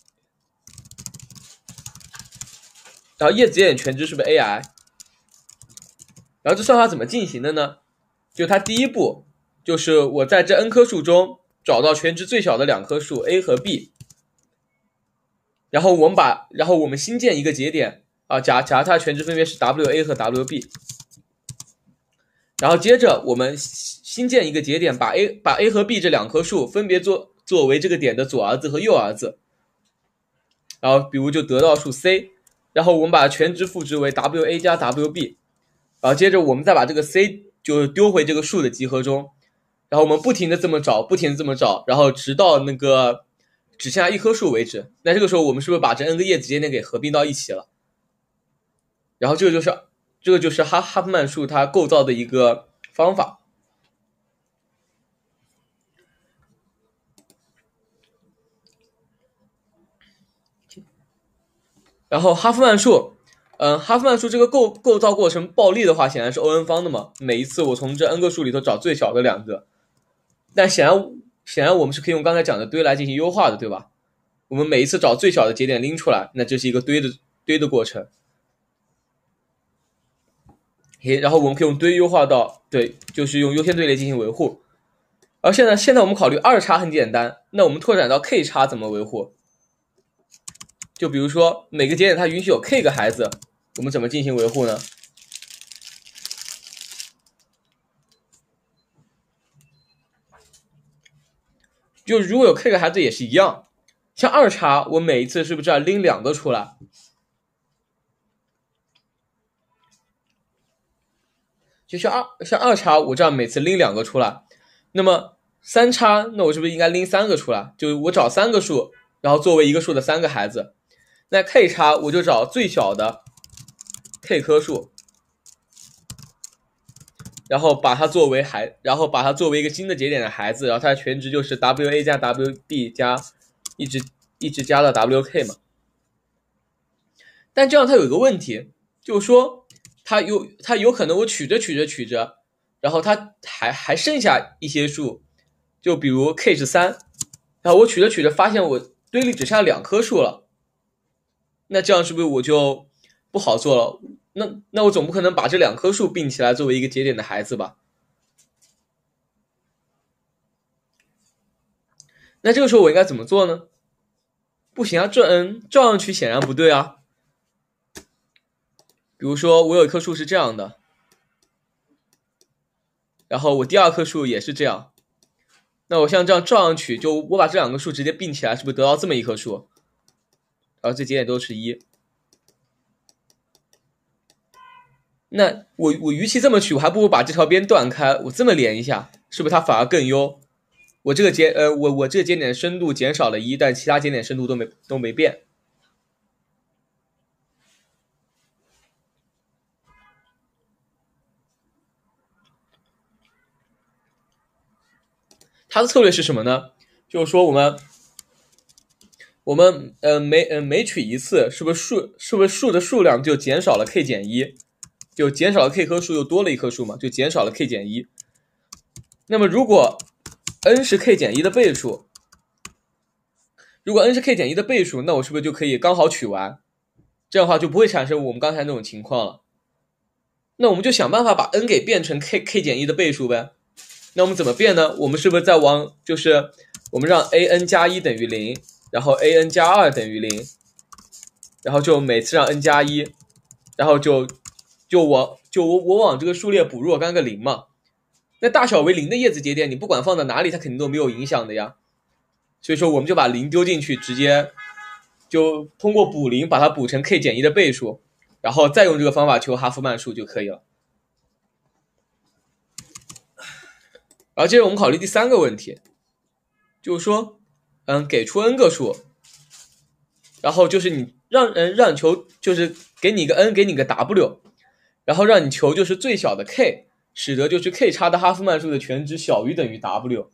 然后叶子节点全值是不是 ai？ 然后这算法怎么进行的呢？就它第一步就是我在这 n 颗数中找到全值最小的两颗数 a 和 b， 然后我们把然后我们新建一个节点啊，假假如它全值分别是 wa 和 wb， 然后接着我们新建一个节点，把 a 把 a 和 b 这两棵树分别作作为这个点的左儿子和右儿子，然后比如就得到数 c， 然后我们把全值赋值为 wa 加 wb， 然后接着我们再把这个 c 就丢回这个数的集合中，然后我们不停的这么找，不停的这么找，然后直到那个只剩下一棵树为止。那这个时候我们是不是把这 n 个叶子节点给合并到一起了？然后这个就是这个就是哈哈夫曼数它构造的一个方法。然后哈夫曼数嗯，哈夫曼数这个构构造过程暴力的话，显然是 O n 方的嘛。每一次我从这 n 个数里头找最小的两个，但显然显然我们是可以用刚才讲的堆来进行优化的，对吧？我们每一次找最小的节点拎出来，那这是一个堆的堆的过程。然后我们可以用堆优化到，对，就是用优先队列进行维护。而现在现在我们考虑二叉很简单，那我们拓展到 K 叉怎么维护？就比如说每个节点它允许有 K 个孩子，我们怎么进行维护呢？就如果有 K 个孩子也是一样，像二叉我每一次是不是要拎两个出来？就像二像二叉我这样每次拎两个出来，那么三叉那我是不是应该拎三个出来？就我找三个数，然后作为一个数的三个孩子。那 K 叉我就找最小的 K 颗数，然后把它作为孩，然后把它作为一个新的节点的孩子，然后它的全值就是 W A 加 W B 加一直一直加到 W K 嘛。但这样它有一个问题，就是说它有它有可能我取着取着取着，然后它还还剩下一些数，就比如 K 是三，然后我取着取着发现我堆里只剩下两颗数了。那这样是不是我就不好做了？那那我总不可能把这两棵树并起来作为一个节点的孩子吧？那这个时候我应该怎么做呢？不行啊，这 n 照上去显然不对啊。比如说我有一棵树是这样的，然后我第二棵树也是这样，那我像这样照上去，就我把这两个数直接并起来，是不是得到这么一棵树？然后这节点都是一。那我我与其这么取，我还不如把这条边断开，我这么连一下，是不是它反而更优？我这个节呃我我这个节点深度减少了一，但其他节点深度都没都没变。它的策略是什么呢？就是说我们我们呃每呃每取一次，是不是数是不是数的数量就减少了 k 减一，就减少了 k 棵数又多了一棵数嘛，就减少了 k 减一。那么如果 n 是 k 减一的倍数，如果 n 是 k 减一的倍数，那我是不是就可以刚好取完？这样的话就不会产生我们刚才那种情况了。那我们就想办法把 n 给变成 k k 减一的倍数呗。那我们怎么变呢？我们是不是再往就是我们让 an 加一等于零，然后 an 加二等于零，然后就每次让 n 加一，然后就就我就我我往这个数列补若干个零嘛。那大小为零的叶子节点，你不管放到哪里，它肯定都没有影响的呀。所以说我们就把零丢进去，直接就通过补零把它补成 k 减一的倍数，然后再用这个方法求哈夫曼数就可以了。然后接着我们考虑第三个问题，就是说，嗯，给出 n 个数，然后就是你让人让你求，就是给你个 n， 给你个 w， 然后让你求就是最小的 k， 使得就是 k 叉的哈夫曼数的全值小于等于 w。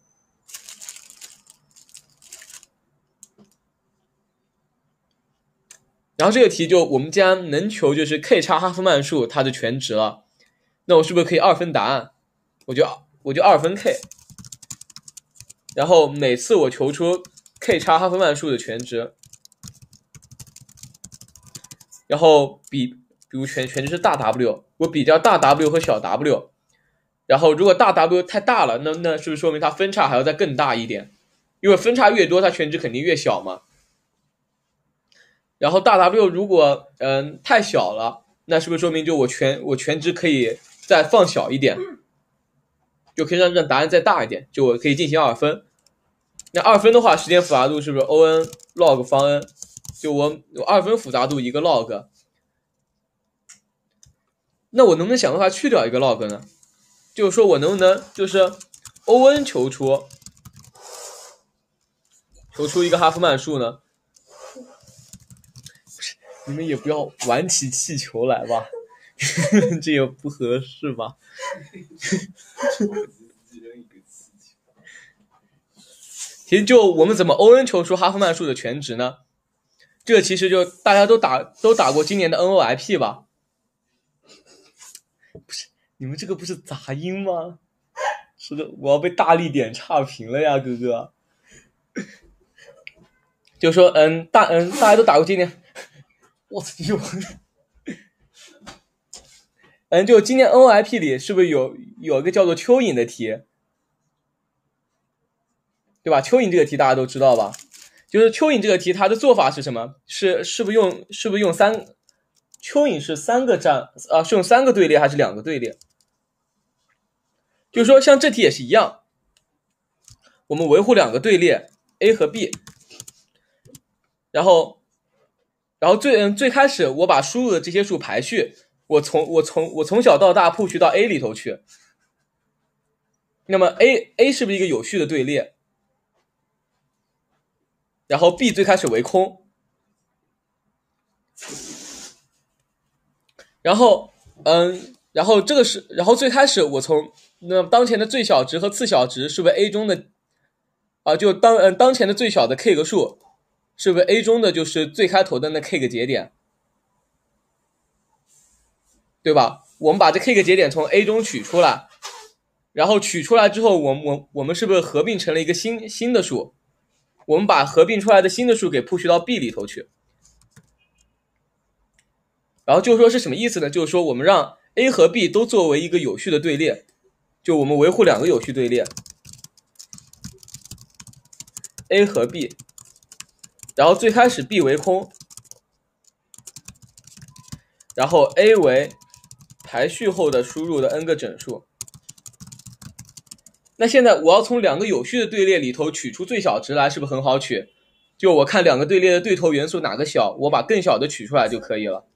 然后这个题就我们既然能求就是 k 叉哈夫曼数它的全值了，那我是不是可以二分答案？我就我就二分 k， 然后每次我求出 k 叉哈夫曼数的全值，然后比比如全全值是大 W， 我比较大 W 和小 W， 然后如果大 W 太大了，那那是不是说明它分叉还要再更大一点？因为分叉越多，它全值肯定越小嘛。然后大 W 如果嗯太小了，那是不是说明就我全我全值可以再放小一点，就可以让让答案再大一点，就我可以进行二分。那二分的话，时间复杂度是不是 O n log 方 n？ 就我我二分复杂度一个 log， 那我能不能想办法去掉一个 log 呢？就是说我能不能就是 O n 求出求出一个哈夫曼数呢？你们也不要玩起气球来吧，这也不合适吧？其实就我们怎么 O n 求出哈夫曼数的全值呢？ 这其实就大家都打都打过今年的 N O I P 吧？不是，你们这个不是杂音吗？是的，我要被大力点差评了呀，哥哥。就说嗯大嗯大家都打过今年，我操你！嗯，就今年 N O I P 里是不是有有一个叫做蚯蚓的题，对吧？蚯蚓这个题大家都知道吧？就是蚯蚓这个题，它的做法是什么？是是不是用是不是用三？蚯蚓是三个站啊？是用三个队列还是两个队列？就是说，像这题也是一样，我们维护两个队列 A 和 B， 然后然后最嗯最开始我把输入的这些数排序。我从我从我从小到大 push 到 A 里头去，那么 A A 是不是一个有序的队列？然后 B 最开始为空，然后嗯，然后这个是然后最开始我从那当前的最小值和次小值是不是 A 中的啊？就当嗯当前的最小的 K 个数是不是 A 中的就是最开头的那 K 个节点？对吧？我们把这 K 个节点从 A 中取出来，然后取出来之后，我们我我们是不是合并成了一个新新的数？我们把合并出来的新的数给 push 到 B 里头去。然后就说是什么意思呢？就是说我们让 A 和 B 都作为一个有序的队列，就我们维护两个有序队列 A 和 B， 然后最开始 B 为空，然后 A 为排序后的输入的 n 个整数。那现在我要从两个有序的队列里头取出最小值来，是不是很好取？就我看两个队列的对头元素哪个小，我把更小的取出来就可以了，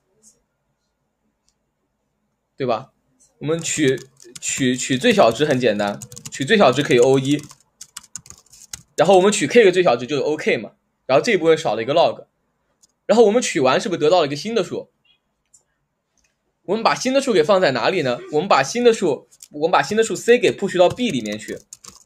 对吧？我们取取取最小值很简单，取最小值可以 O 一， 然后我们取 K 个最小值就是 OK 嘛，然后这一部分少了一个 log， 然后我们取完是不是得到了一个新的数？我们把新的数给放在哪里呢？我们把新的数，我们把新的数 C 给 push 到 B 里面去。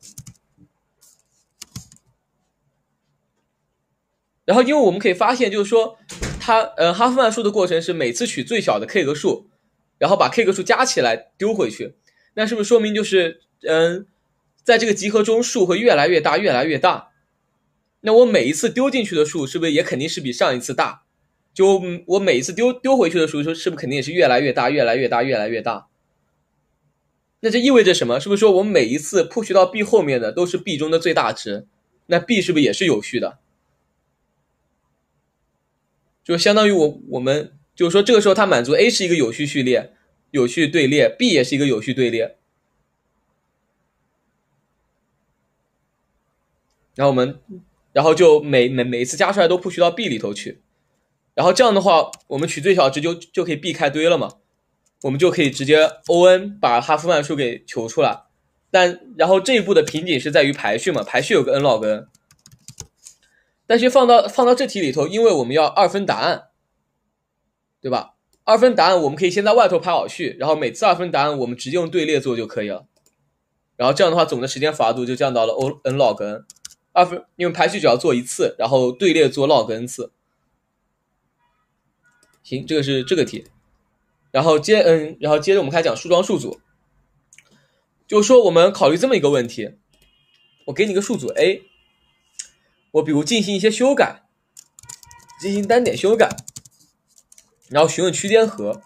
然后因为我们可以发现，就是说它呃哈夫曼数的过程是每次取最小的 K 个数，然后把 K 个数加起来丢回去。那是不是说明就是嗯，在这个集合中数会越来越大越来越大？那我每一次丢进去的数是不是也肯定是比上一次大？就我每一次丢丢回去的数，是不是肯定也是越来越大越来越大越来越大？那这意味着什么？是不是说我们每一次 push 到 B 后面的都是 B 中的最大值？那 B 是不是也是有序的？就相当于我我们就是说这个时候它满足 A 是一个有序序列有序队列， B 也是一个有序队列，然后我们然后就每每每一次加出来都 push 到 B 里头去，然后这样的话我们取最小值就就可以避开堆了嘛，我们就可以直接 O N 把哈夫曼数给求出来。但然后这一步的瓶颈是在于排序嘛，排序有个 n log n， 但是放到放到这题里头，因为我们要二分答案，对吧？二分答案我们可以先在外头排好序，然后每次二分答案我们直接用队列做就可以了。然后这样的话总的时间复杂度就降到了 n log n。二分因为排序只要做一次，然后队列做 log n 次。行，这个是这个题。然后接嗯，然后接着我们开始讲树状数组。就是说我们考虑这么一个问题，我给你个数组 A， 我比如进行一些修改，进行单点修改，然后询问区间和。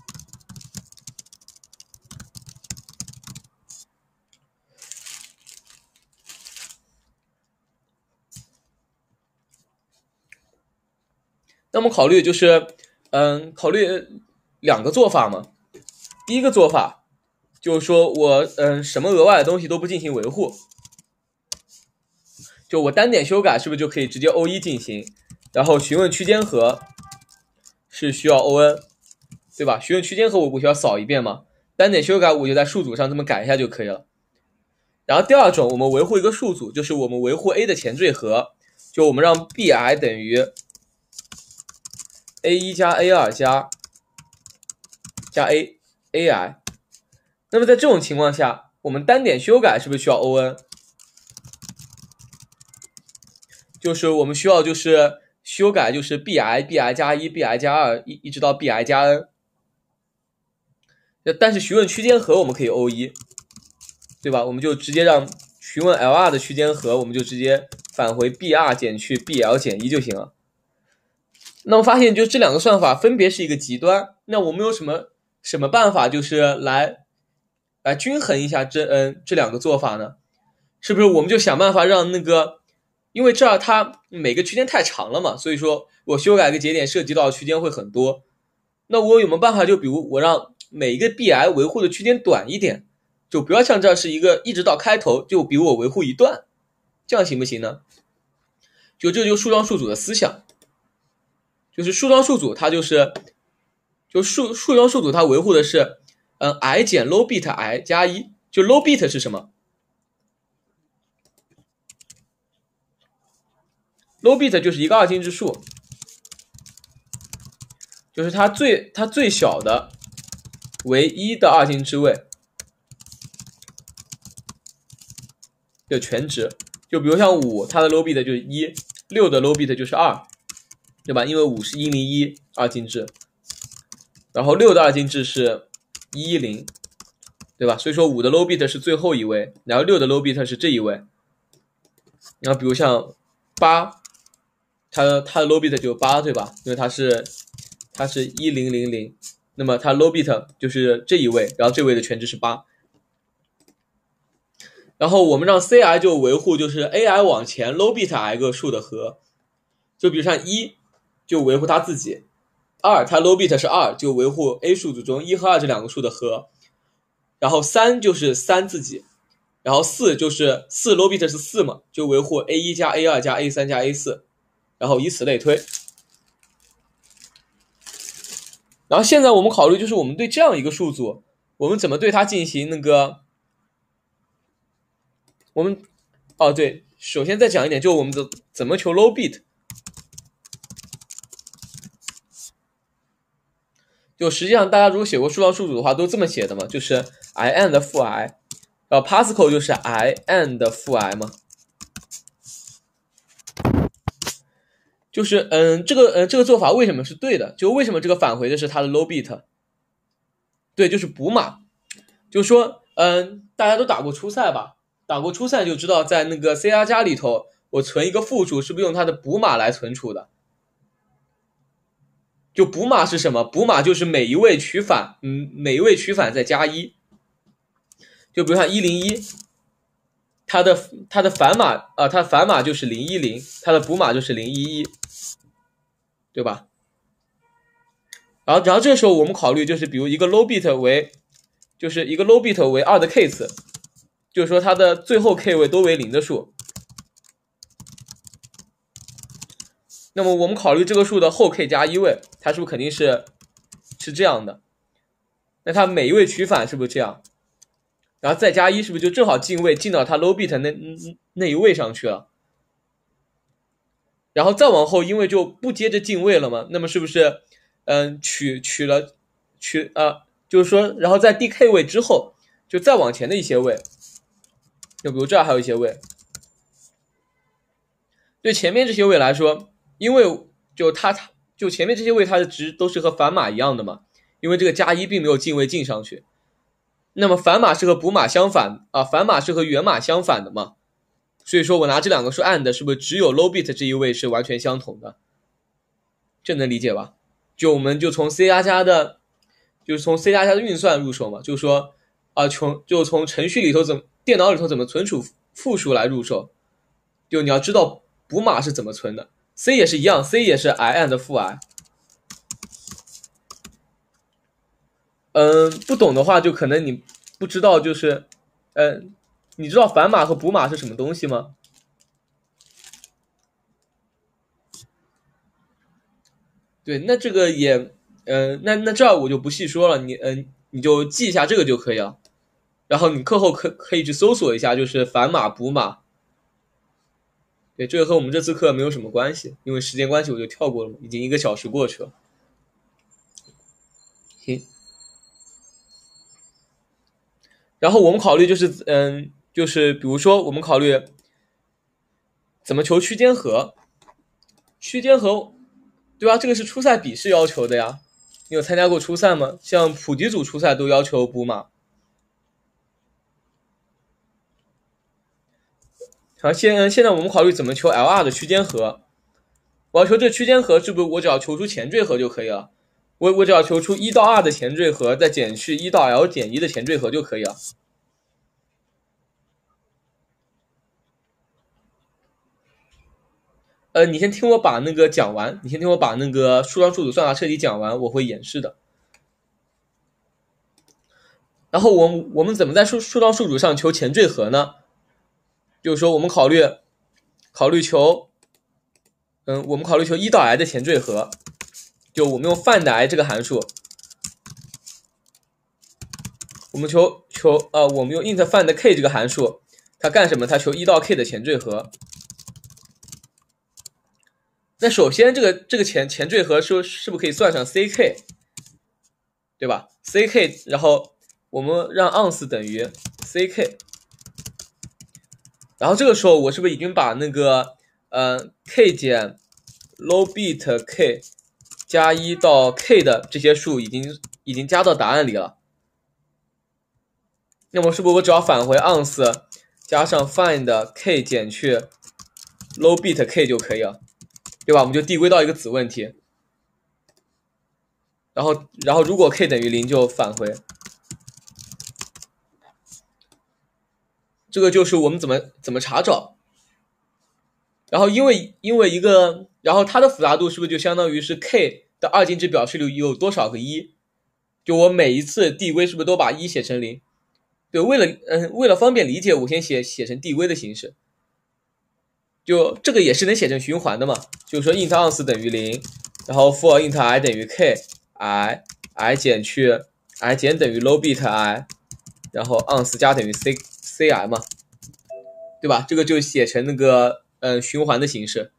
那么考虑就是嗯，考虑两个做法嘛。第一个做法就是说我嗯什么额外的东西都不进行维护，就我单点修改是不是就可以直接 O 一 进行，然后询问区间和是需要 O N， 对吧？询问区间和我不需要扫一遍吗？单点修改我就在数组上这么改一下就可以了。然后第二种我们维护一个数组，就是我们维护 A 的前缀和，就我们让 Bi 等于 A 一 加 A 二 加加 A AI。 那么在这种情况下我们单点修改是不是需要 O N？ 就是我们需要就是修改就是 bi bi 加一 bi 加二一一直到 bi 加 n。但是询问区间和我们可以 O 一，对吧？我们就直接让询问 L R 的区间和，我们就直接返回 B R 减去 B L 减一就行了。那我发现就这两个算法分别是一个极端，那我们有什么什么办法就是来来均衡一下这嗯这两个做法呢？是不是我们就想办法让那个，因为这儿它每个区间太长了嘛，所以说我修改个节点涉及到的区间会很多。那我有没有办法就比如我让每一个 B I 维护的区间短一点，就不要像这是一个一直到开头，就比如我维护一段，这样行不行呢？就这就是树状数组的思想，就是树状数组它就是就树树状数组它维护的是嗯 i 减 low bit i 加一，就 low bit 是什么？ low bit 就是一个二进制数，就是它最它最小的为一的二进制位的全值，就比如像五，它的 low bit 就是一，六的 low bit 就是二，对吧？因为五是一零一二进制，然后六的二进制是一一零，对吧？所以说五的 low bit 是最后一位，然后六的 low bit 是这一位。然后比如像八，它的它的 low bit 就八，对吧？因为它是它是一零零零，那么它 low bit 就是这一位，然后这位的全值是八。然后我们让 C I 就维护就是 A I 往前 low bit i 个数的和，就比如像一就维护它自己，二它 low bit 是二，就维护 A 数组中一和二这两个数的和，然后三就是三自己，然后四就是四 low bit 是四嘛，就维护 A 一 加 A 二 加 A 三 加 A 四，然后以此类推。然后现在我们考虑就是我们对这样一个数组，我们怎么对它进行那个我们哦对，首先再讲一点，就我们的怎么求 low bit。就实际上大家如果写过树状数组的话，都这么写的嘛，就是 i and 负 i， 然后 Pascal 就是 i and 负 i 嘛。就是嗯，这个呃这个做法为什么是对的？就为什么这个返回的是它的 low bit？ 对，就是补码。就是说，嗯，大家都打过初赛吧？打过初赛就知道，在那个 C R 加里头，我存一个负数是不是用它的补码来存储的？就补码是什么？补码就是每一位取反，嗯，每一位取反再加一。就比如像一零一，它的它的反码啊、呃，它反码就是零一零，它的补码就是零一一，对吧？然后，然后这时候我们考虑就是，比如一个 low bit 为，就是一个 low bit 为二的 case， 就是说它的最后 k 位都为零的数。那么我们考虑这个数的后 k 加一位，它是不是肯定是是这样的？那它每一位取反是不是这样？然后再加一，是不是就正好进位进到它 low bit 那那一位上去了？然后再往后，因为就不接着进位了嘛，那么是不是嗯取取了取呃，就是说，然后在 D K 位之后，就再往前的一些位，就比如这儿还有一些位，对前面这些位来说，因为就它它就前面这些位它的值都是和反码一样的嘛，因为这个加一并没有进位进上去。那么反码是和补码相反啊，反码是和原码相反的嘛，所以说我拿这两个数 and 是不是只有 low bit 这一位是完全相同的？这能理解吧？就我们就从 C 加加的，就是从 C 加加的运算入手嘛，就是说啊，从就从程序里头怎么电脑里头怎么存储复数来入手，就你要知道补码是怎么存的。C 也是一样 ，C 也是 i and 负 i。嗯，不懂的话就可能你不知道，就是嗯，你知道反码和补码是什么东西吗？对，那这个也，嗯、呃，那那这儿我就不细说了，你嗯、呃，你就记一下这个就可以了。然后你课后可可以去搜索一下，就是反码补码。对，这个和我们这次课没有什么关系，因为时间关系我就跳过了嘛，已经一个小时过去了。行，然后我们考虑就是，嗯，就是比如说我们考虑怎么求区间和。 区间和，对吧？这个是初赛笔试要求的呀。你有参加过初赛吗？像普及组初赛都要求补码。好，现现在我们考虑怎么求 L R 的区间和。我要求这区间和是不是我只要求出前缀和就可以了？我我只要求出一到二的前缀和，再减去一到 L 减一的前缀和就可以了。呃，你先听我把那个讲完，你先听我把那个数量数组算法彻底讲完，我会演示的。然后我们我们怎么在数数量数组上求前缀和呢？就是说我们考虑考虑求，嗯，我们考虑求一到 i 的前缀和，就我们用 find i 这个函数，我们求求呃，我们用 int find k 这个函数，它干什么？它求一到 k 的前缀和。那首先这个这个前前缀和是是不是可以算上 ck， 对吧 ？ck， 然后我们让 ons 等于 ck， 然后这个时候我是不是已经把那个呃 k 减 low bit k 加一到 k 的这些数已经已经加到答案里了？那么是不是我只要返回 ons 加上 find k 减去 low bit k 就可以了？对吧？我们就递归到一个子问题，然后然后如果 k 等于零就返回，这个就是我们怎么怎么查找。然后因为因为一个，然后它的复杂度是不是就相当于是 k 的二进制表示里有多少个一？就我每一次递归是不是都把一写成零？对，为了嗯为了方便理解，我先写写成递归的形式。就这个也是能写成循环的嘛，就是说 int ons 等于零，然后 for int i 等于 k i i 减去 i 减等于 low bit i， 然后 ons 加等于 c ci 嘛，对吧？这个就写成那个嗯循环的形式。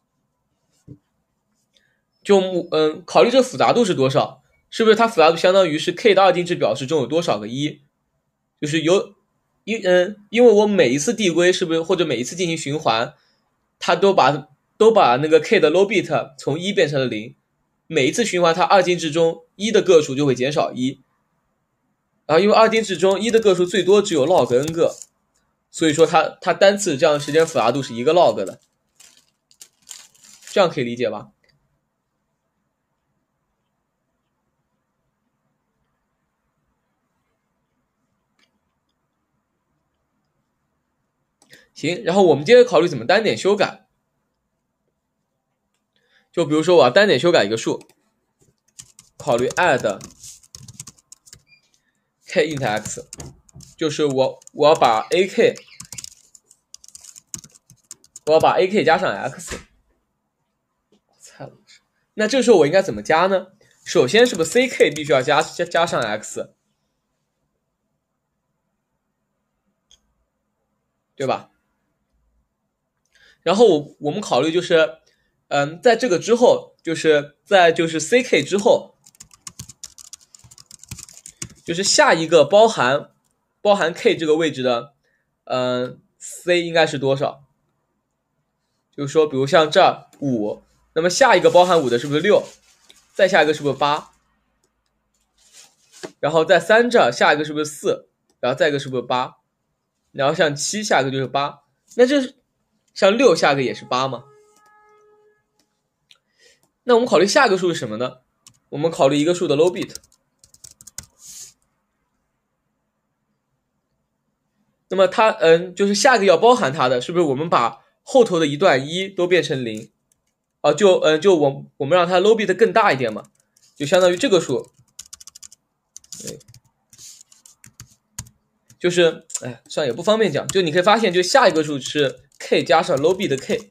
就嗯考虑这个复杂度是多少，是不是它复杂度相当于是 k 的二进制表示中有多少个一？就是有因嗯因为我每一次递归是不是或者每一次进行循环，它都把都把那个 k 的 low bit 从一变成了零，每一次循环它二进制中一的个数就会减少一，然后因为二进制中一的个数最多只有 log n 个，所以说它它单次这样时间复杂度是一个 log 的，这样可以理解吧？行，然后我们接着考虑怎么单点修改。就比如说我要单点修改一个数，考虑 add k int x， 就是我我要把 ak 我要把 ak 加上 x， 那这个时候我应该怎么加呢？首先是不是 ck 必须要加加加上 x， 对吧？然后我我们考虑就是，嗯，在这个之后，就是在就是 ck 之后，就是下一个包含包含 k 这个位置的，嗯 c 应该是多少？就是说，比如像这儿五，那么下一个包含五的是不是六？再下一个是不是八？然后在三这儿下一个是不是四？然后再一个是不是八？然后像七下一个就是八，那这像六下一个也是八吗？那我们考虑下一个数是什么呢？我们考虑一个数的 low bit。那么它嗯，就是下一个要包含它的，是不是我们把后头的一段一都变成零？啊，就嗯就我我们让它 low bit 更大一点嘛，就相当于这个数。对，就是哎，算了也不方便讲，就你可以发现，就下一个数是 k 加上 low bit 的 k，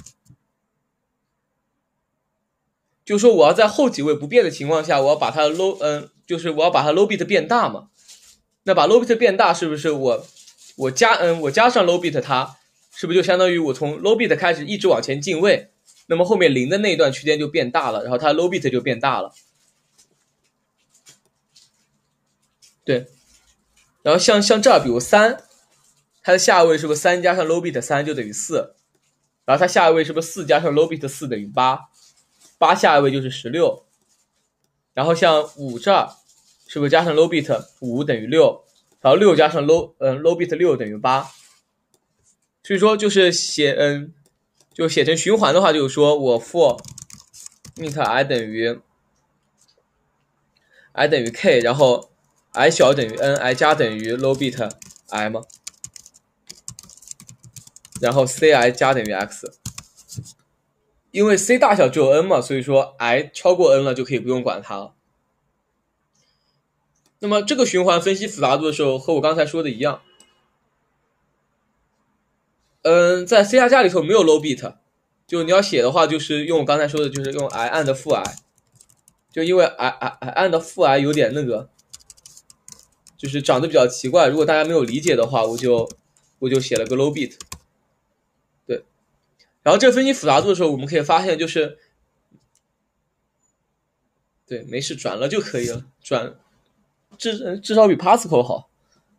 就是说我要在后几位不变的情况下，我要把它 low 嗯，就是我要把它 low bit 变大嘛。那把 low bit 变大，是不是我我加嗯我加上 low bit 它，是不是就相当于我从 low bit 开始一直往前进位？那么后面零的那一段区间就变大了，然后它 low bit 就变大了。对，然后像像这儿，比如三，它的下位是不是三加上 low bit 三就等于四？ 然后它下一位是不是四加上 low bit 四等于八？ 八下一位就是十六。然后像五这儿是不是加上 low bit 五等于六？然后六加上 low 嗯 low bit 六等于八。所以说就是写嗯就写成循环的话，就是说我 for int i 等于 i 等于 k， 然后 i 小等于 n， i 加等于 low bit i 嘛，然后 ci 加等于 x。因为 c 大小只有 n 嘛，所以说 i 超过 n 了就可以不用管它了。那么这个循环分析复杂度的时候，和我刚才说的一样。嗯，在 C 加加里头没有 low bit， 就你要写的话，就是用我刚才说的，就是用 i and 负 i， 就因为 i i i and 负 i 有点那个，就是长得比较奇怪。如果大家没有理解的话，我就我就写了个 low bit。对，然后这分析复杂度的时候，我们可以发现就是，对，没事，转了就可以了，转至至少比 Pascal 好。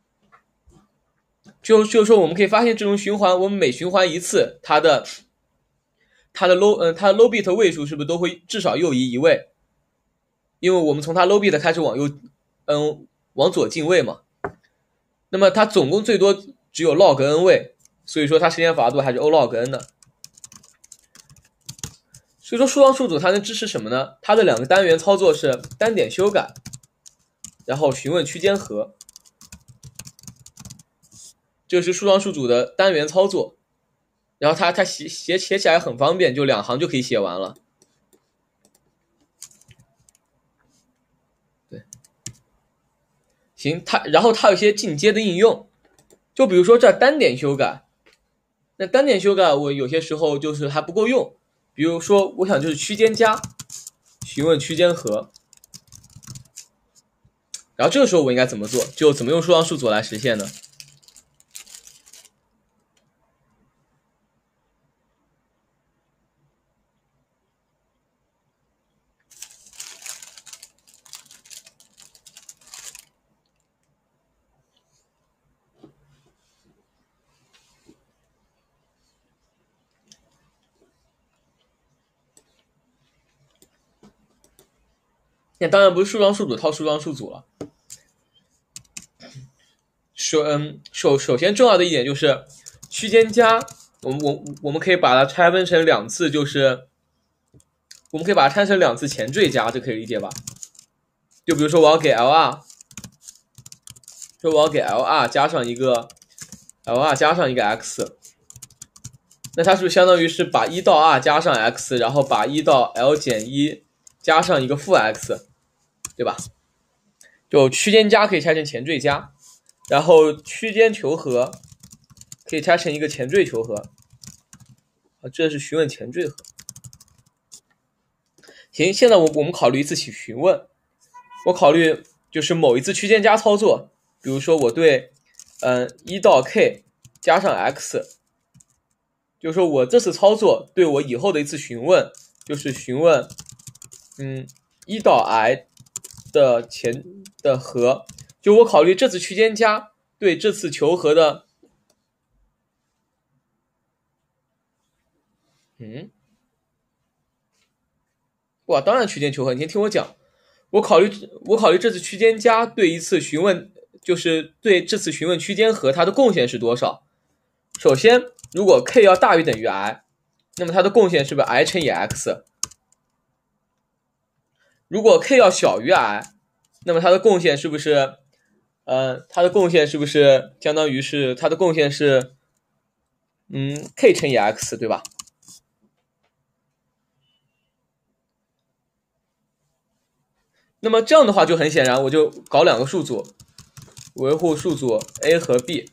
就就是说，我们可以发现这种循环，我们每循环一次，它的它的 low 嗯、呃、它的 low bit 位数是不是都会至少右移一位？因为我们从它 low bit 开始往右嗯往左进位嘛。那么它总共最多只有 log n 位，所以说它时间复杂度还是 O log n 的。所以说数双数组它能支持什么呢？它的两个单元操作是单点修改，然后询问区间和。这是数双数组的单元操作，然后它它写写写起来很方便，就两行就可以写完了。对，行，它然后它有一些进阶的应用，就比如说这单点修改，那单点修改我有些时候就是还不够用，比如说我想就是区间加，询问区间和，然后这个时候我应该怎么做？就怎么用数双数组来实现呢？那当然不是数双数组套数双数组了。首嗯首首先重要的一点就是区间加，我们我我们可以把它拆分成两次，就是我们可以把它拆成两次前缀加，这可以理解吧？就比如说我要给 L2， 说我要给 L二 加上一个 L二 加上一个 x， 那它是不是相当于是把一到 r 加上 x， 然后把一到 L 减一加上一个负 x， 对吧？就区间加可以拆成前缀加，然后区间求和可以拆成一个前缀求和，啊，这是询问前缀和。行，现在我我们考虑一次起询问，我考虑就是某一次区间加操作，比如说我对嗯一到 k 加上 x， 就是说我这次操作对我以后的一次询问，就是询问嗯一到 i 的前的和，就我考虑这次区间加对这次求和的，嗯，哇，当然区间求和，你先听我讲。我考虑我考虑这次区间加对一次询问，就是对这次询问区间和它的贡献是多少？首先，如果 k 要大于等于 i， 那么它的贡献是不是 i 乘以 x？ 如果 k 要小于 i， 那么它的贡献是不是呃它的贡献是不是相当于是它的贡献是嗯 k 乘以 x， 对吧？那么这样的话就很显然，我就搞两个数组，维护数组 A 和 B，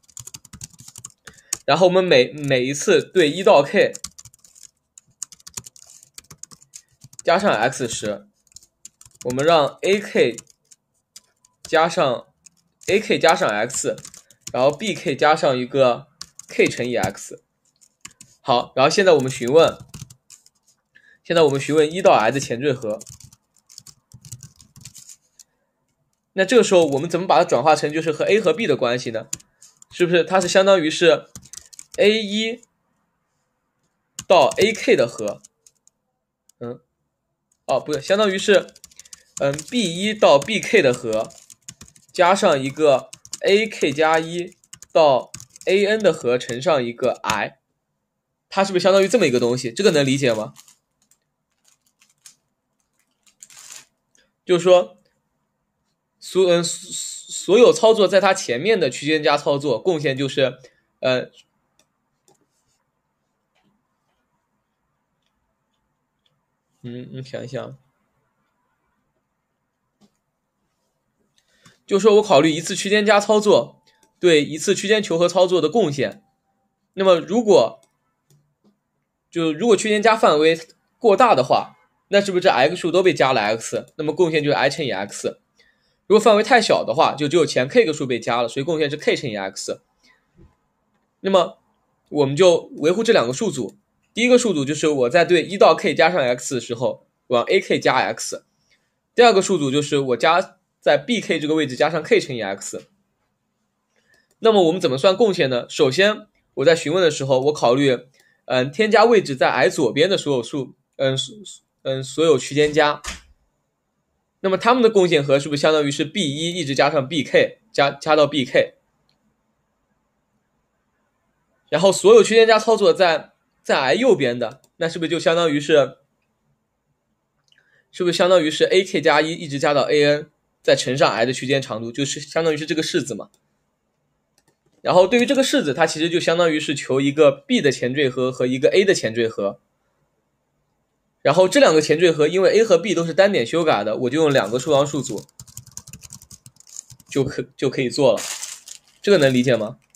然后我们每每一次对一到 k 加上 x 时，我们让 ak 加上 ak 加上 x， 然后 bk 加上一个 k 乘以 x。好，然后现在我们询问，现在我们询问一到 i 的前缀和。那这个时候我们怎么把它转化成就是和 A 和 B 的关系呢？是不是它是相当于是 A 一到 A K 的和，嗯，哦不对，相当于是嗯 B 一 到 B K 的和，加上一个 A K 加一到 A N 的和乘上一个 I， 它是不是相当于这么一个东西？这个能理解吗？就是说，所嗯所有操作在它前面的区间加操作贡献就是，呃，嗯，你想一想，就是说我考虑一次区间加操作对一次区间求和操作的贡献。那么如果就如果区间加范围过大的话，那是不是这 x 数都被加了 x？ 那么贡献就是 i 乘以 x。如果范围太小的话，就只有前 k 个数被加了，所以贡献是 k 乘以 x。那么我们就维护这两个数组。第一个数组就是我在对一到 k 加上 x 的时候，往 A K 加 x。第二个数组就是我加在 B K 这个位置加上 k 乘以 x。那么我们怎么算贡献呢？首先我在询问的时候，我考虑嗯添加位置在 i 左边的所有数，嗯嗯所有区间加。那么它们的贡献和是不是相当于是 B 一 一直加上 B K 加加到 B K？ 然后所有区间加操作在在 i 右边的，那是不是就相当于是是不是相当于是 A K 加一一直加到 A N 再乘上 i 的区间长度，就是相当于是这个式子嘛？然后对于这个式子，它其实就相当于是求一个 B 的前缀和和一个 A 的前缀和。然后这两个前缀和因为 A 和 B 都是单点修改的，我就用两个数方数组就可就可以做了。这个能理解吗？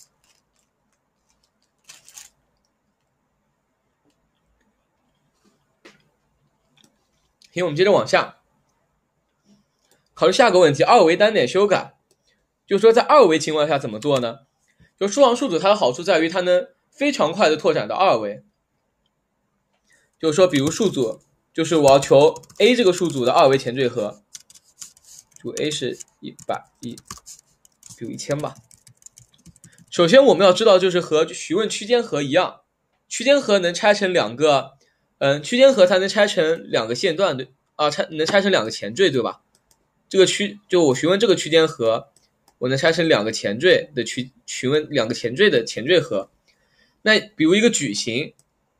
行，我们接着往下考虑下个问题，二维单点修改。就是说在二维情况下怎么做呢？就数行数组它的好处在于它能非常快的拓展到二维。就是说比如数组就是我要求 A 这个数组的二维前缀和，就 A 是一百一，比如一千吧。首先我们要知道就是和询问区间和一样，区间和能拆成两个嗯区间和它能拆成两个线段对啊拆能拆成两个前缀对吧？这个区就我询问这个区间和我能拆成两个前缀的区询问两个前缀的前缀和。那比如一个矩形，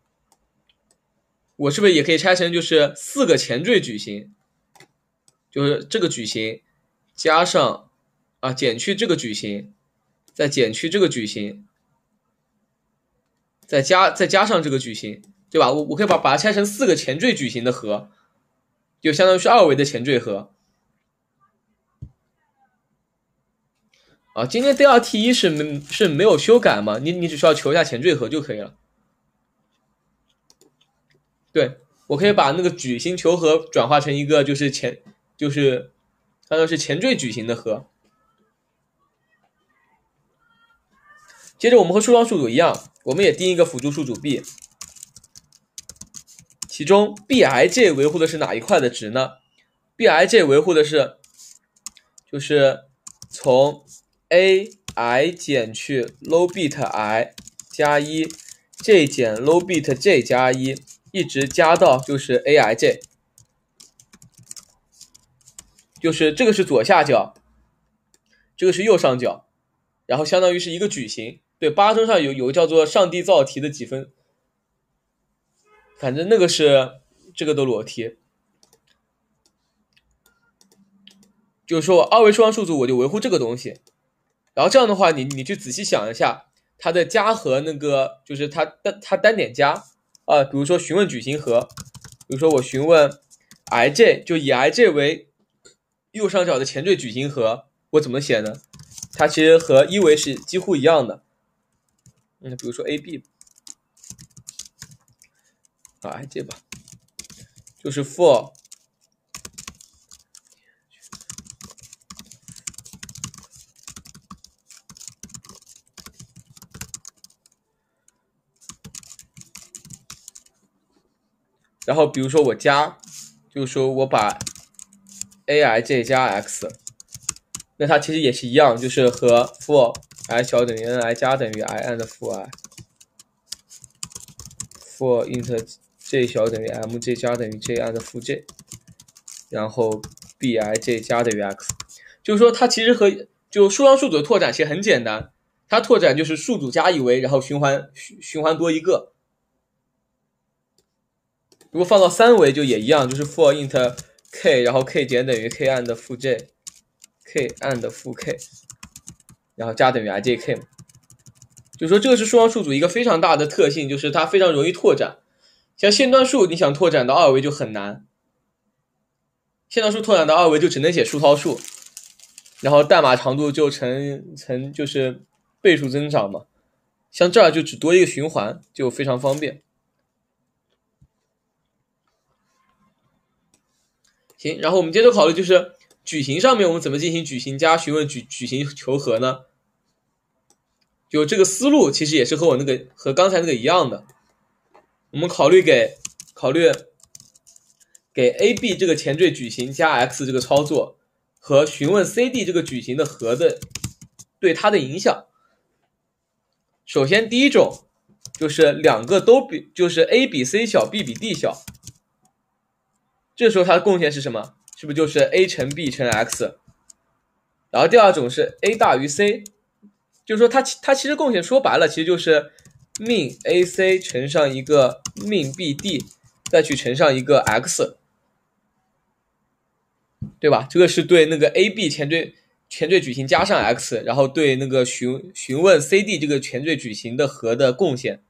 我是不是也可以拆成就是四个前缀矩形？就是这个矩形加上啊减去这个矩形，再减去这个矩形，再加再加上这个矩形，对吧？我我可以把把它拆成四个前缀矩形的和，就相当于是二维的前缀和。啊，今天第二题一是没是没有修改嘛？你你只需要求一下前缀和就可以了。对，我可以把那个矩形求和转化成一个就是前就是相当于是前缀矩形的和。接着我们和数方数组一样，我们也定一个辅助数组 B， 其中 Bij 维护的是哪一块的值呢？ Bij 维护的是就是从 ai 减去 low bit i 加一 j 减 low bit j 加一，一直加到就是 aij， 就是这个是左下角，这个是右上角，然后相当于是一个矩形。对，八中上有有个叫做上帝造题的几分，反正那个是这个的裸题。就是说二维数方数组我就维护这个东西，然后这样的话你你去仔细想一下它的加和那个就是它单它单点加啊，比如说询问矩形和，比如说我询问 ij 就以 ij 为右上角的前缀矩形和，我怎么写呢？它其实和一维是几乎一样的。嗯，比如说 ab 啊 ij 吧，就是 for然后比如说我加，就是说我把 aij 加 x， 那它其实也是一样，就是和 for i 小等于 ni 加等于 i and for i for int j 小于等于 mj 加等于 j and 负 j， 然后 bij 加等于 x， 就是说它其实和就数双数组的拓展其实很简单，它拓展就是数组加一维，然后循环循环多一个。如果放到三维就也一样，就是 for int k， 然后 k 减等于 k and 负 j，k and 负 k， 然后加等于 ijk 嘛。就是说这个是数双数组一个非常大的特性，就是它非常容易拓展。像线段数你想拓展到二维就很难，线段数拓展到二维就只能写数套数，然后代码长度就成成就是倍数增长嘛。像这儿就只多一个循环，就非常方便。行，然后我们接着考虑就是矩形上面我们怎么进行矩形加询问矩矩形求和呢？就这个思路其实也是和我那个和刚才那个一样的。我们考虑给考虑给 A B 这个前缀矩形加 x 这个操作和询问 C D 这个矩形的和的对它的影响。首先第一种就是两个都比就是 A 比 C 小 B 比 D 小，这时候它的贡献是什么？是不是就是 A 乘 B 乘 x？ 然后第二种是 A 大于 C， 就是说它它其实贡献说白了其实就是min A C 乘上一个 min B D 再去乘上一个 x， 对吧？这个是对那个 A B 前缀前缀矩形加上 x， 然后对那个询询问 C D 这个前缀矩形的和的贡献。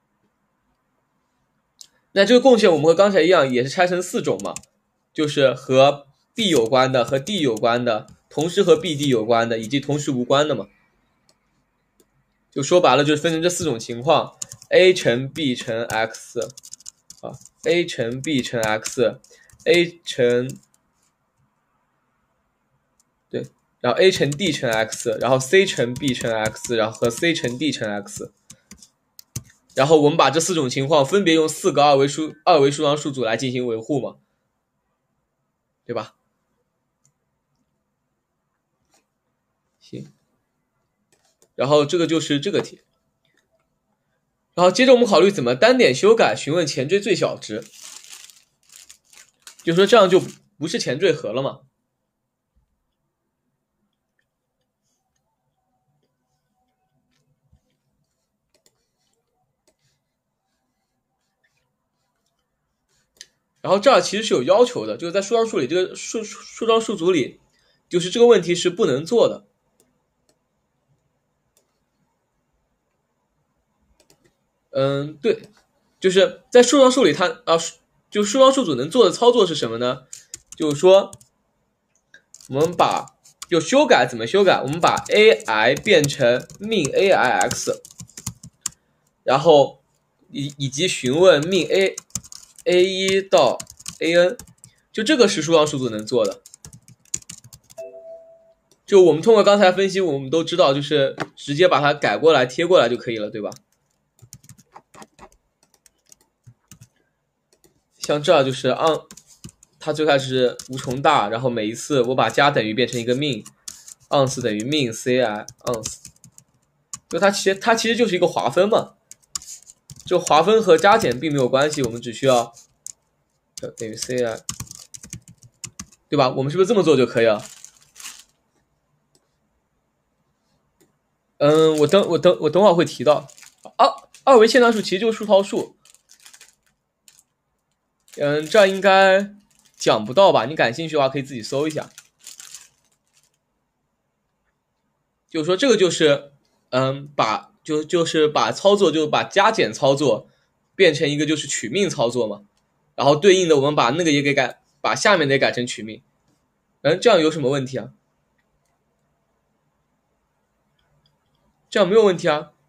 那这个贡献我们和刚才一样也是拆成四种嘛，就是和 B 有关的、和 D 有关的、同时和 B D 有关的以及同时无关的嘛。就说白了就是分成这四种情况 A 乘 B 乘 x 啊 A 乘 B 乘 x A 乘对，然后 A 乘 D 乘 x， 然后 C 乘 B 乘 x， 然后和 C 乘 D 乘 x。然后我们把这四种情况分别用四个二维数二维数双数组来进行维护嘛，对吧？行，然后这个就是这个题。然后接着我们考虑怎么单点修改询问前缀最小值，就说这样就不是前缀和了嘛。然后这儿其实是有要求的，就是在数双数里，这个数数双数组里，就是这个问题是不能做的。嗯，对，就是在数双数里它，它啊，就数双数组能做的操作是什么呢？就是说，我们把就修改怎么修改？我们把 ai 变成 min aix， 然后以以及询问 min a a 一到 an， 就这个是数双数组能做的。就我们通过刚才分析，我们都知道，就是直接把它改过来贴过来就可以了，对吧？像这就是 on， 它最开始是无穷大，然后每一次我把加等于变成一个 min，ons 等于 min ci ons， 就它其实它其实就是一个划分嘛，就划分和加减并没有关系，我们只需要等于 ci， 对吧？我们是不是这么做就可以了？嗯，我等我等我等会儿会提到，二二维线段数其实就是数套数。嗯，这应该讲不到吧？你感兴趣的话可以自己搜一下。就是说这个就是，嗯，把就就是把操作就把加减操作变成一个就是取命操作嘛，然后对应的我们把那个也给改，把下面的也改成取命。嗯，这样有什么问题啊？这样没有问题啊。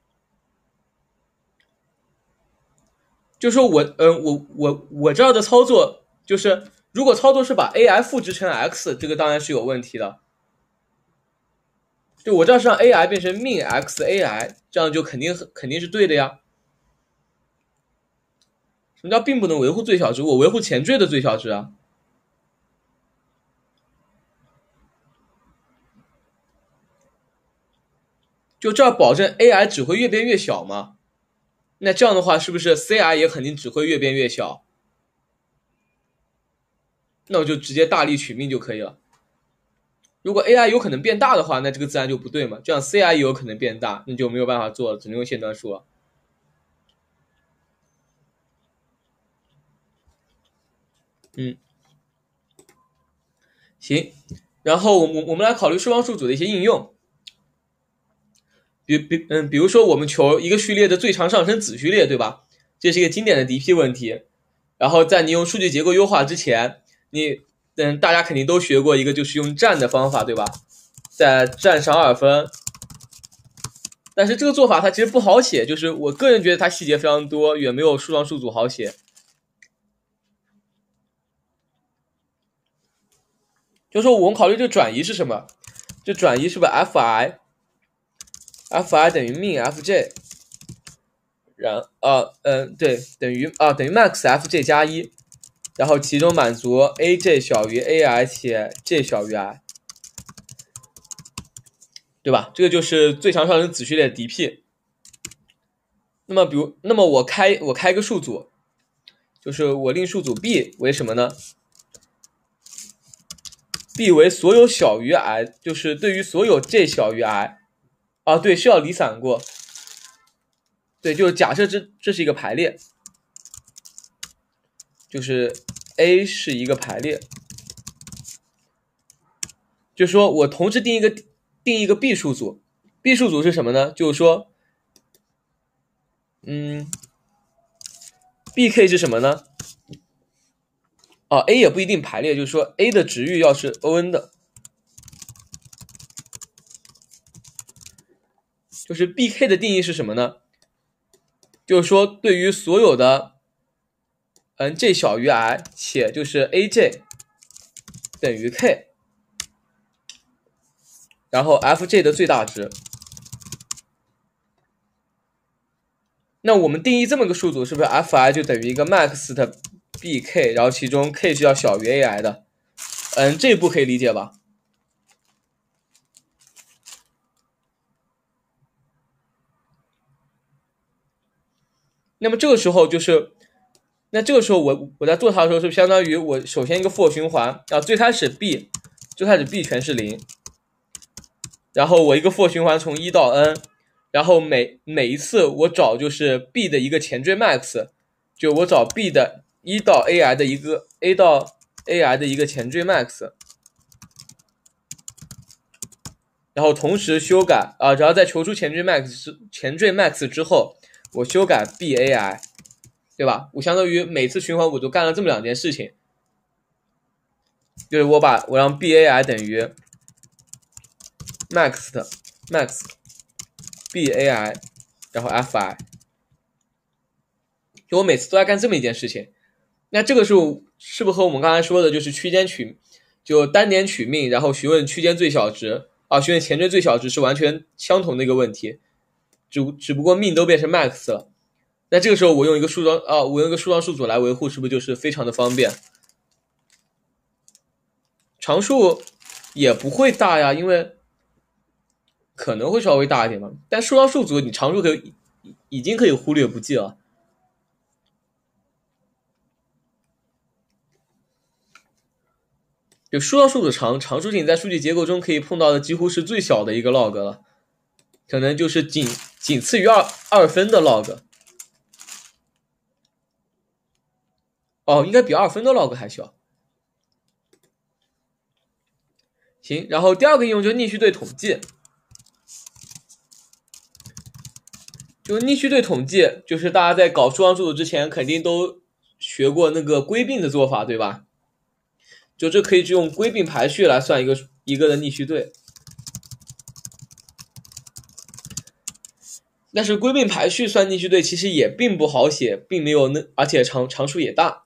就说我，嗯，我我我这儿的操作就是，如果操作是把 ai 复制成 x， 这个当然是有问题的。就我这儿是让 ai 变成 min x ai， 这样就肯定肯定是对的呀。什么叫并不能维护最小值？我维护前缀的最小值啊。就这儿保证 ai 只会越变越小嘛。 那这样的话，是不是 ci 也肯定只会越变越小？那我就直接大力取命就可以了。如果 ai 有可能变大的话，那这个自然就不对嘛。这样 ci 也有可能变大，那就没有办法做了，只能用线段数了。嗯，行。然后我们我们来考虑数方数组的一些应用。比比嗯，比如说我们求一个序列的最长上升子序列，对吧？这是一个经典的 D P 问题。然后在你用数据结构优化之前，你嗯，大家肯定都学过一个就是用占的方法，对吧？在占上二分。但是这个做法它其实不好写，就是我个人觉得它细节非常多，远没有数方数组好写。就是说我们考虑这个转移是什么？这转移是不是 fi fi 等于 min fj， 然呃嗯对，等于啊等于 max fj 加一，然后其中满足 aj 小于 ai 且 j 小于 i， 对吧？这个就是最长上升子序列的 D P。那么比如，那么我开我开一个数组，就是我令数组 B 为什么呢？B 为所有小于 i， 就是对于所有 j 小于 i， 啊，对，是要离散过。对，就是假设这这是一个排列，就是 A 是一个排列，就是说我同时定一个定一个 B 数组 ，B 数组是什么呢？就是说，嗯 ，B K 是什么呢？哦 ，A 也不一定排列，就是说 A 的值域要是 O N 的，就是 B K 的定义是什么呢？就是说对于所有的嗯 J 小于 I 且就是 A J 等于 K， 然后 F J 的最大值。那我们定义这么个数组，是不是 F I 就等于一个 max 的 B K， 然后其中 K 是要小于 A I 的？嗯，这一步可以理解吧？那么这个时候就是，那这个时候我我在做它的时候，是相当于我首先一个 for 循环啊，最开始 B 最开始 B 全是零，然后我一个 for 循环从一到 n， 然后每每一次我找就是 B 的一个前缀 max， 就我找 B 的一到 A I 的一个 A 到 A I 的一个前缀 max， 然后同时修改啊，然后在求出前缀 max 前缀 max 之后，我修改 B A I， 对吧？我相当于每次循环我就干了这么两件事情，就是我把我让 B A I 等于 max 的 max B A I， 然后 F I， 就我每次都在干这么一件事情。那这个是是不是和我们刚才说的，就是区间取，就单点取命，然后询问区间最小值啊，询问前缀最小值是完全相同的一个问题，只只不过命都变成 max 了。那这个时候我用一个数装啊，我用一个数装数组来维护，是不是就是非常的方便？常数也不会大呀，因为可能会稍微大一点嘛，但数装数组你常数可以已经可以忽略不计了。就数装数组常常数性在数据结构中可以碰到的几乎是最小的一个 log 了，可能就是仅仅次于二二分的 log。哦，应该比二分的 log 还小。行，然后第二个应用就是逆序对统计。就逆序对统计，就是大家在搞数装数组之前肯定都学过那个归并的做法，对吧？就这可以用归并排序来算一个一个的逆序对。但是归并排序算逆序对其实也并不好写，并没有那，而且常常数也大。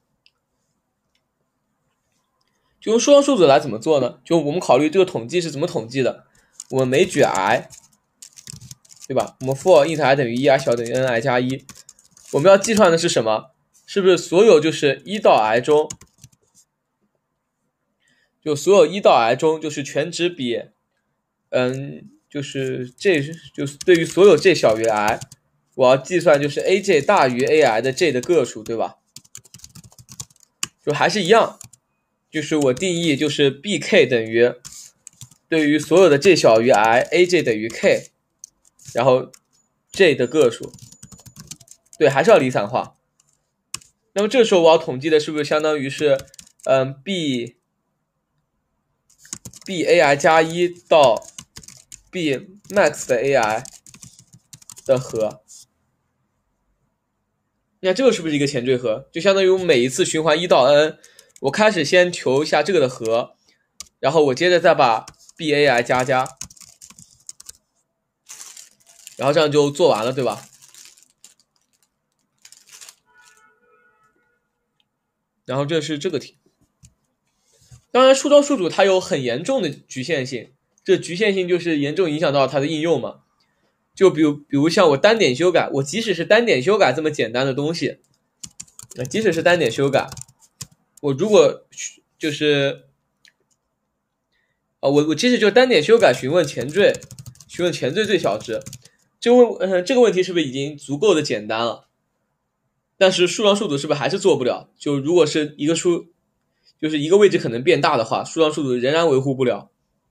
就用数装数组来怎么做呢？就我们考虑这个统计是怎么统计的。我们每举 i， 对吧？我们 for int i 等于一 i 小等于 n i 加一，我们要计算的是什么？是不是所有就是一到 i 中，就所有一到 i 中就是全值比，嗯，就是这就是对于所有 j 小于 i， 我要计算就是 A J 大于 A I 的 J 的个数，对吧？就还是一样，就是我定义就是 B K 等于对于所有的 J 小于 I，A J 等于 K， 然后 J 的个数，对，还是要离散化。那么这时候我要统计的是不是相当于是，嗯 B B A I 加一到 B max 的 A I 的和？那这个是不是一个前缀和？就相当于我每一次循环一到 n， 我开始先求一下这个的和，然后我接着再把 B A I 加加，然后这样就做完了，对吧？然后这是这个题。当然，树状数组它有很严重的局限性，这局限性就是严重影响到它的应用嘛。就比如，比如像我单点修改，我即使是单点修改这么简单的东西，即使是单点修改，我如果就是啊，我我即使就单点修改询问前缀，询问前缀最小值，这个问、呃、这个问题是不是已经足够的简单了？但是树状数组是不是还是做不了？就如果是一个数，就是一个位置可能变大的话，树状数组仍然维护不了。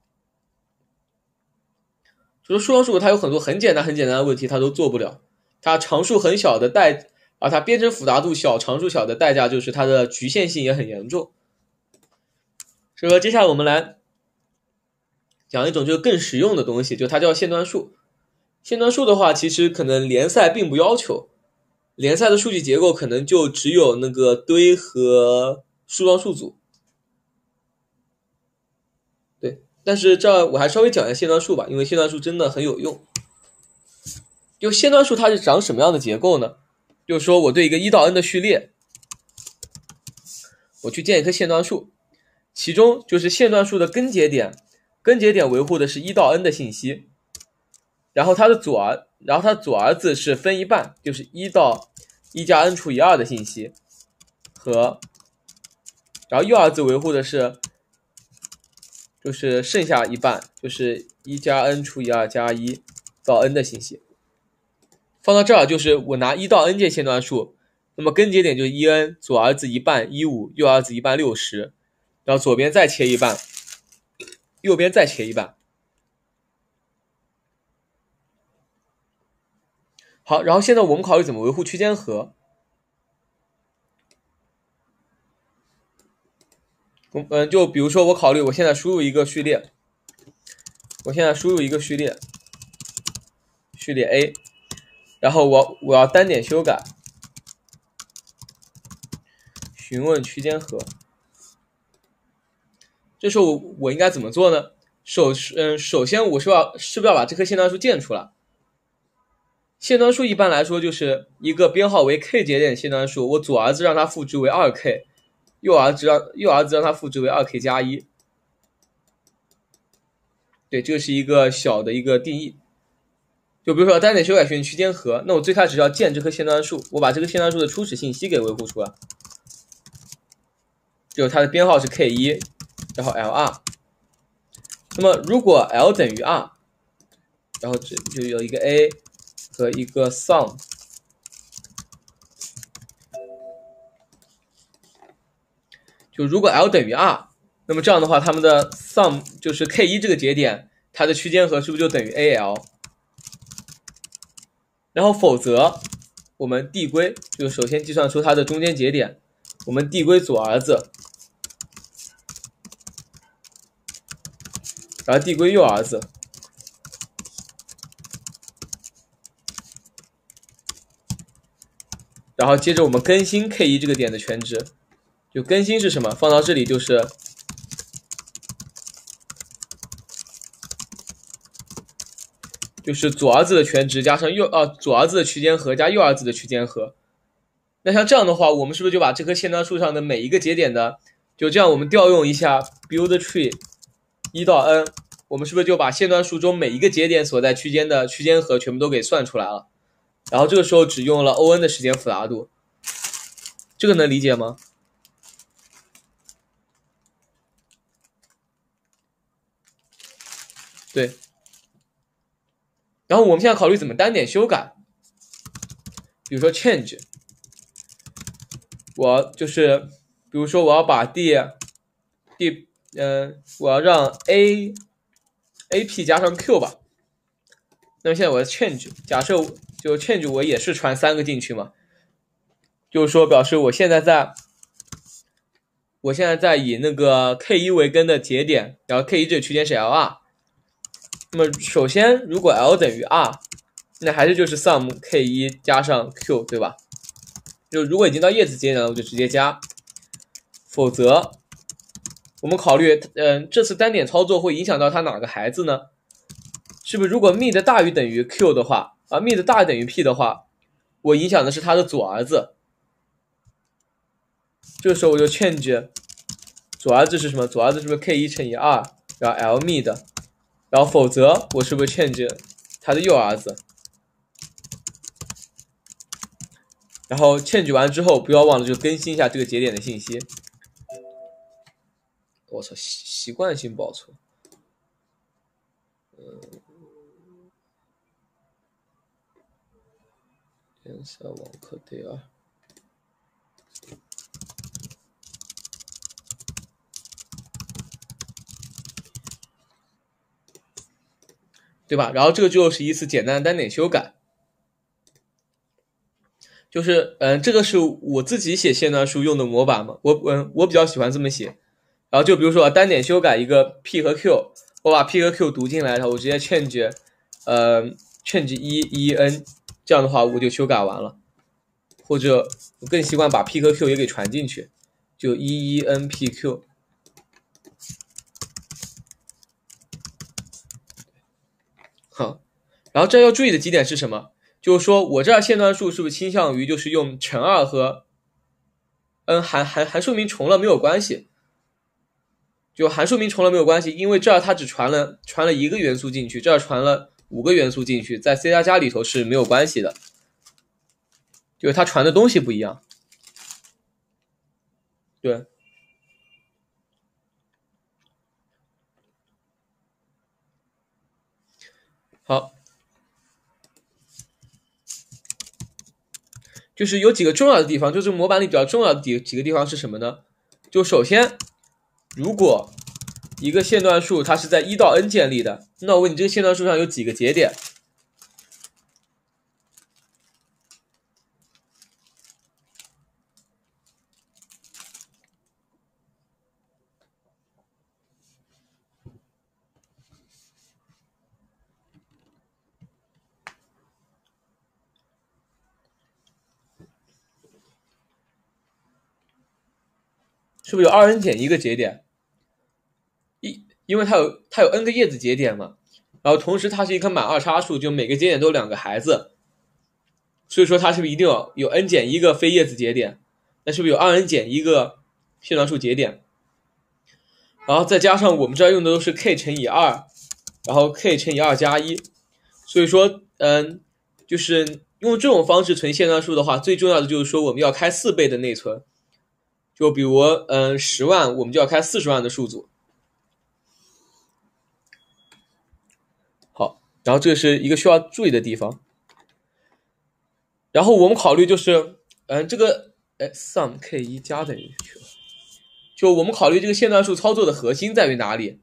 就是树状数组它有很多很简单很简单的问题它都做不了，它常数很小的代啊，它编程复杂度小，常数小的代价就是它的局限性也很严重。所以说接下来我们来讲一种就更实用的东西，就它叫线段数。线段数的话其实可能联赛并不要求，联赛的数据结构可能就只有那个堆和树状数组。对，但是这我还稍微讲一下线段数吧，因为线段数真的很有用。就线段数它是长什么样的结构呢？就是说我对一个一到 n 的序列，我去建一棵线段数，其中就是线段数的根节点，根节点维护的是一到 n 的信息，然后它的左儿，然后它左儿子是分一半，就是一到一加 n 除以二的信息，和，然后右儿子维护的是就是剩下一半，就是一加 n 除以二加一到 n 的信息。放到这儿就是我拿一到 n 届线段数，那么根节点就是一 n， 左儿子一半一五，右儿子一半六十，然后左边再切一半，右边再切一半。好，然后现在我们考虑怎么维护区间和。嗯，就比如说我考虑我现在输入一个序列，我现在输入一个序列，序列 A， 然后我我要单点修改，询问区间和。这时候我我应该怎么做呢？首嗯，首先我是要是不是要把这棵线段数建出来？线段数一般来说就是一个编号为 k 节点的线段数，我左儿子让它赋值为 二 k， 右儿子让右儿子让它赋值为 二 k 加一。对，这是一个小的一个定义。就比如说单点修改询问区间和，那我最开始要建这棵线段数，我把这个线段数的初始信息给维护出来，就它的编号是 k 一， 然后 L2。那么如果 L 等于 R， 然后这就有一个 A 和一个 sum， 就如果 L 等于 R， 那么这样的话它们的 sum 就是 k 一 这个节点它的区间和是不是就等于 A L？ 然后否则我们递归，就首先计算出它的中间节点，我们递归左儿子，然后递归右儿子，然后接着我们更新 k 一 这个点的全值。就更新是什么？放到这里就是就是左儿子的全值加上右啊左儿子的区间和加右儿子的区间和。那像这样的话，我们是不是就把这棵线段数上的每一个节点的，就这样我们调用一下 build tree 一到 n， 我们是不是就把线段数中每一个节点所在区间的区间和全部都给算出来了？然后这个时候只用了 O N 的时间复杂度，这个能理解吗？对。然后我们现在考虑怎么单点修改。 比如说 change， 我就是比如说我要把 d d 呃我要让 a ap 加上 q 吧。那么现在我的 change， 假设就 change 我也是传三个进去嘛，就是说表示我现在在我现在在以那个 K 一 为根的节点，然后 K 一 这个区间是 L R。那么首先如果 L 等于 R， 那还是就是 sum K 一 加上 Q， 对吧？就如果已经到叶子节点了，我就直接加，否则我们考虑嗯、呃，这次单点操作会影响到它哪个孩子呢？是不是如果 mid 大于等于 Q 的话，啊 mid 大于等于 P 的话，我影响的是它的左儿子。这个时候我就 change 左儿子是什么？左儿子是不是 K 一 乘以二，然后 L mid， 然后否则我是不是 change 它的右儿子？然后 change 完之后，不要忘了就更新一下这个节点的信息。我操，习惯性报错。嗯，颜色网课第二。对吧？然后这个就是一次简单的单点修改，就是嗯，这个是我自己写线段数用的模板嘛，我嗯我比较喜欢这么写。然后就比如说单点修改一个 P 和 Q， 我把 P 和 Q 读进来，然后我直接 change 呃 change 一 E N， 这样的话我就修改完了。或者我更习惯把 P 和 Q 也给传进去，就 E E N P Q。好，然后这要注意的几点是什么？就是说我这儿线段数是不是倾向于就是用乘二和嗯函函函数名重了没有关系，就函数名重了没有关系，因为这儿它只传了传了一个元素进去，这儿传了五个元素进去，在 C 加加里头是没有关系的，就是它传的东西不一样。对。好，就是有几个重要的地方，就是模板里比较重要的几几个地方是什么呢？就首先，如果一个线段数它是在一到 n 建立的，那我问你这个线段数上有几个节点？是不是有 二 n 减一个节点？一，因为它有它有 n 个叶子节点嘛，然后同时它是一棵满二叉树，就每个节点都有两个孩子，所以说它是不是一定有有 n 减一个非叶子节点？那是不是有 二 n 减一个线段数节点？然后再加上我们这儿用的都是 k 乘以二，然后 k 乘以二加一，所以说嗯，就是用这种方式存线段数的话，最重要的就是说我们要开四倍的内存。就比如嗯十万，我们就要开四十万的数组。好，然后这是一个需要注意的地方。然后我们考虑就是嗯这个哎 sum k 一 加等于 q， 就我们考虑这个线段数操作的核心在于哪里？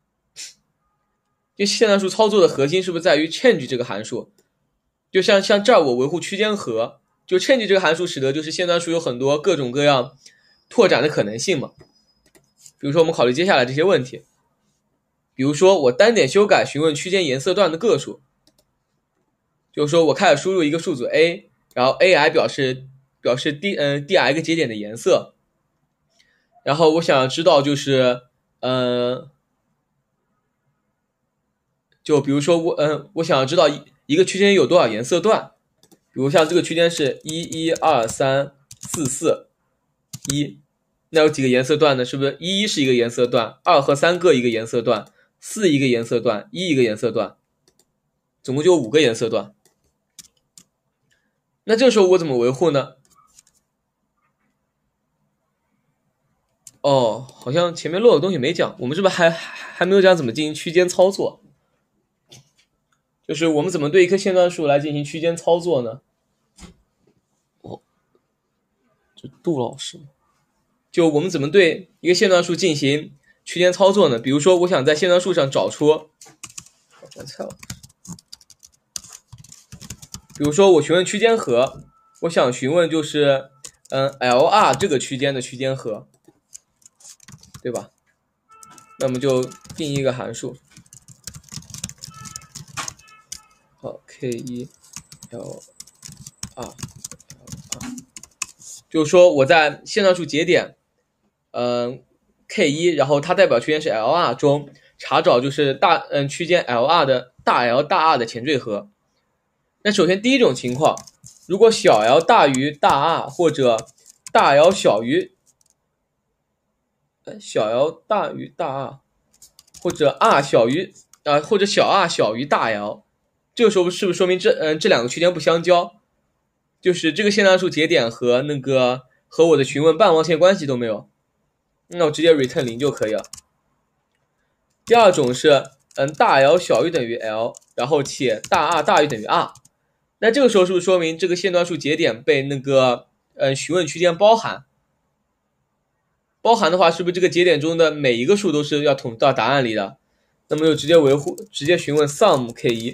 这线段数操作的核心是不是在于 change 这个函数？就像像这儿我维护区间和，就 change 这个函数使得就是线段数有很多各种各样拓展的可能性嘛。比如说我们考虑接下来这些问题，比如说我单点修改询问区间颜色段的个数，就是说我开始输入一个数组 A， 然后 ai 表示表示 d 嗯 di 个节点的颜色，然后我想要知道就是呃就比如说我嗯我想要知道一一个区间有多少颜色段，比如像这个区间是一一二三四四一，那有几个颜色段呢？是不是一是一个颜色段，二和三各一个颜色段，四一个颜色段，一一个颜色段，总共就有五个颜色段。那这个时候我怎么维护呢？哦，好像前面漏的东西没讲，我们是不是还还没有讲怎么进行区间操作？就是我们怎么对一棵线段数来进行区间操作呢？ 这杜老师，就我们怎么对一个线段数进行区间操作呢？比如说，我想在线段数上找出，比如说我询问区间和，我想询问就是嗯 L R 这个区间的区间和，对吧？那么就定义一个函数，好 K 一 L R， 就是说我在线段数节点，嗯、呃、K 一，然后它代表区间是 L R 中查找就是大嗯区间 L R 的大 L 大 R 的前缀和。那首先第一种情况，如果小 L 大于大 R 或者大 L 小于小 L 大于大 R 或者 R 小于呃或者小 R 小于大 L， 这个时候是不是说明这嗯、呃、这两个区间不相交？就是这个线段数节点和那个和我的询问半望线关系都没有，那我直接 return 零就可以了。第二种是嗯大 L 小于等于 L， 然后且大 R 大于等于 R， 那这个时候是不是说明这个线段数节点被那个嗯询问区间包含？包含的话，是不是这个节点中的每一个数都是要统到答案里的？那么就直接维护，直接询问 sum K 一。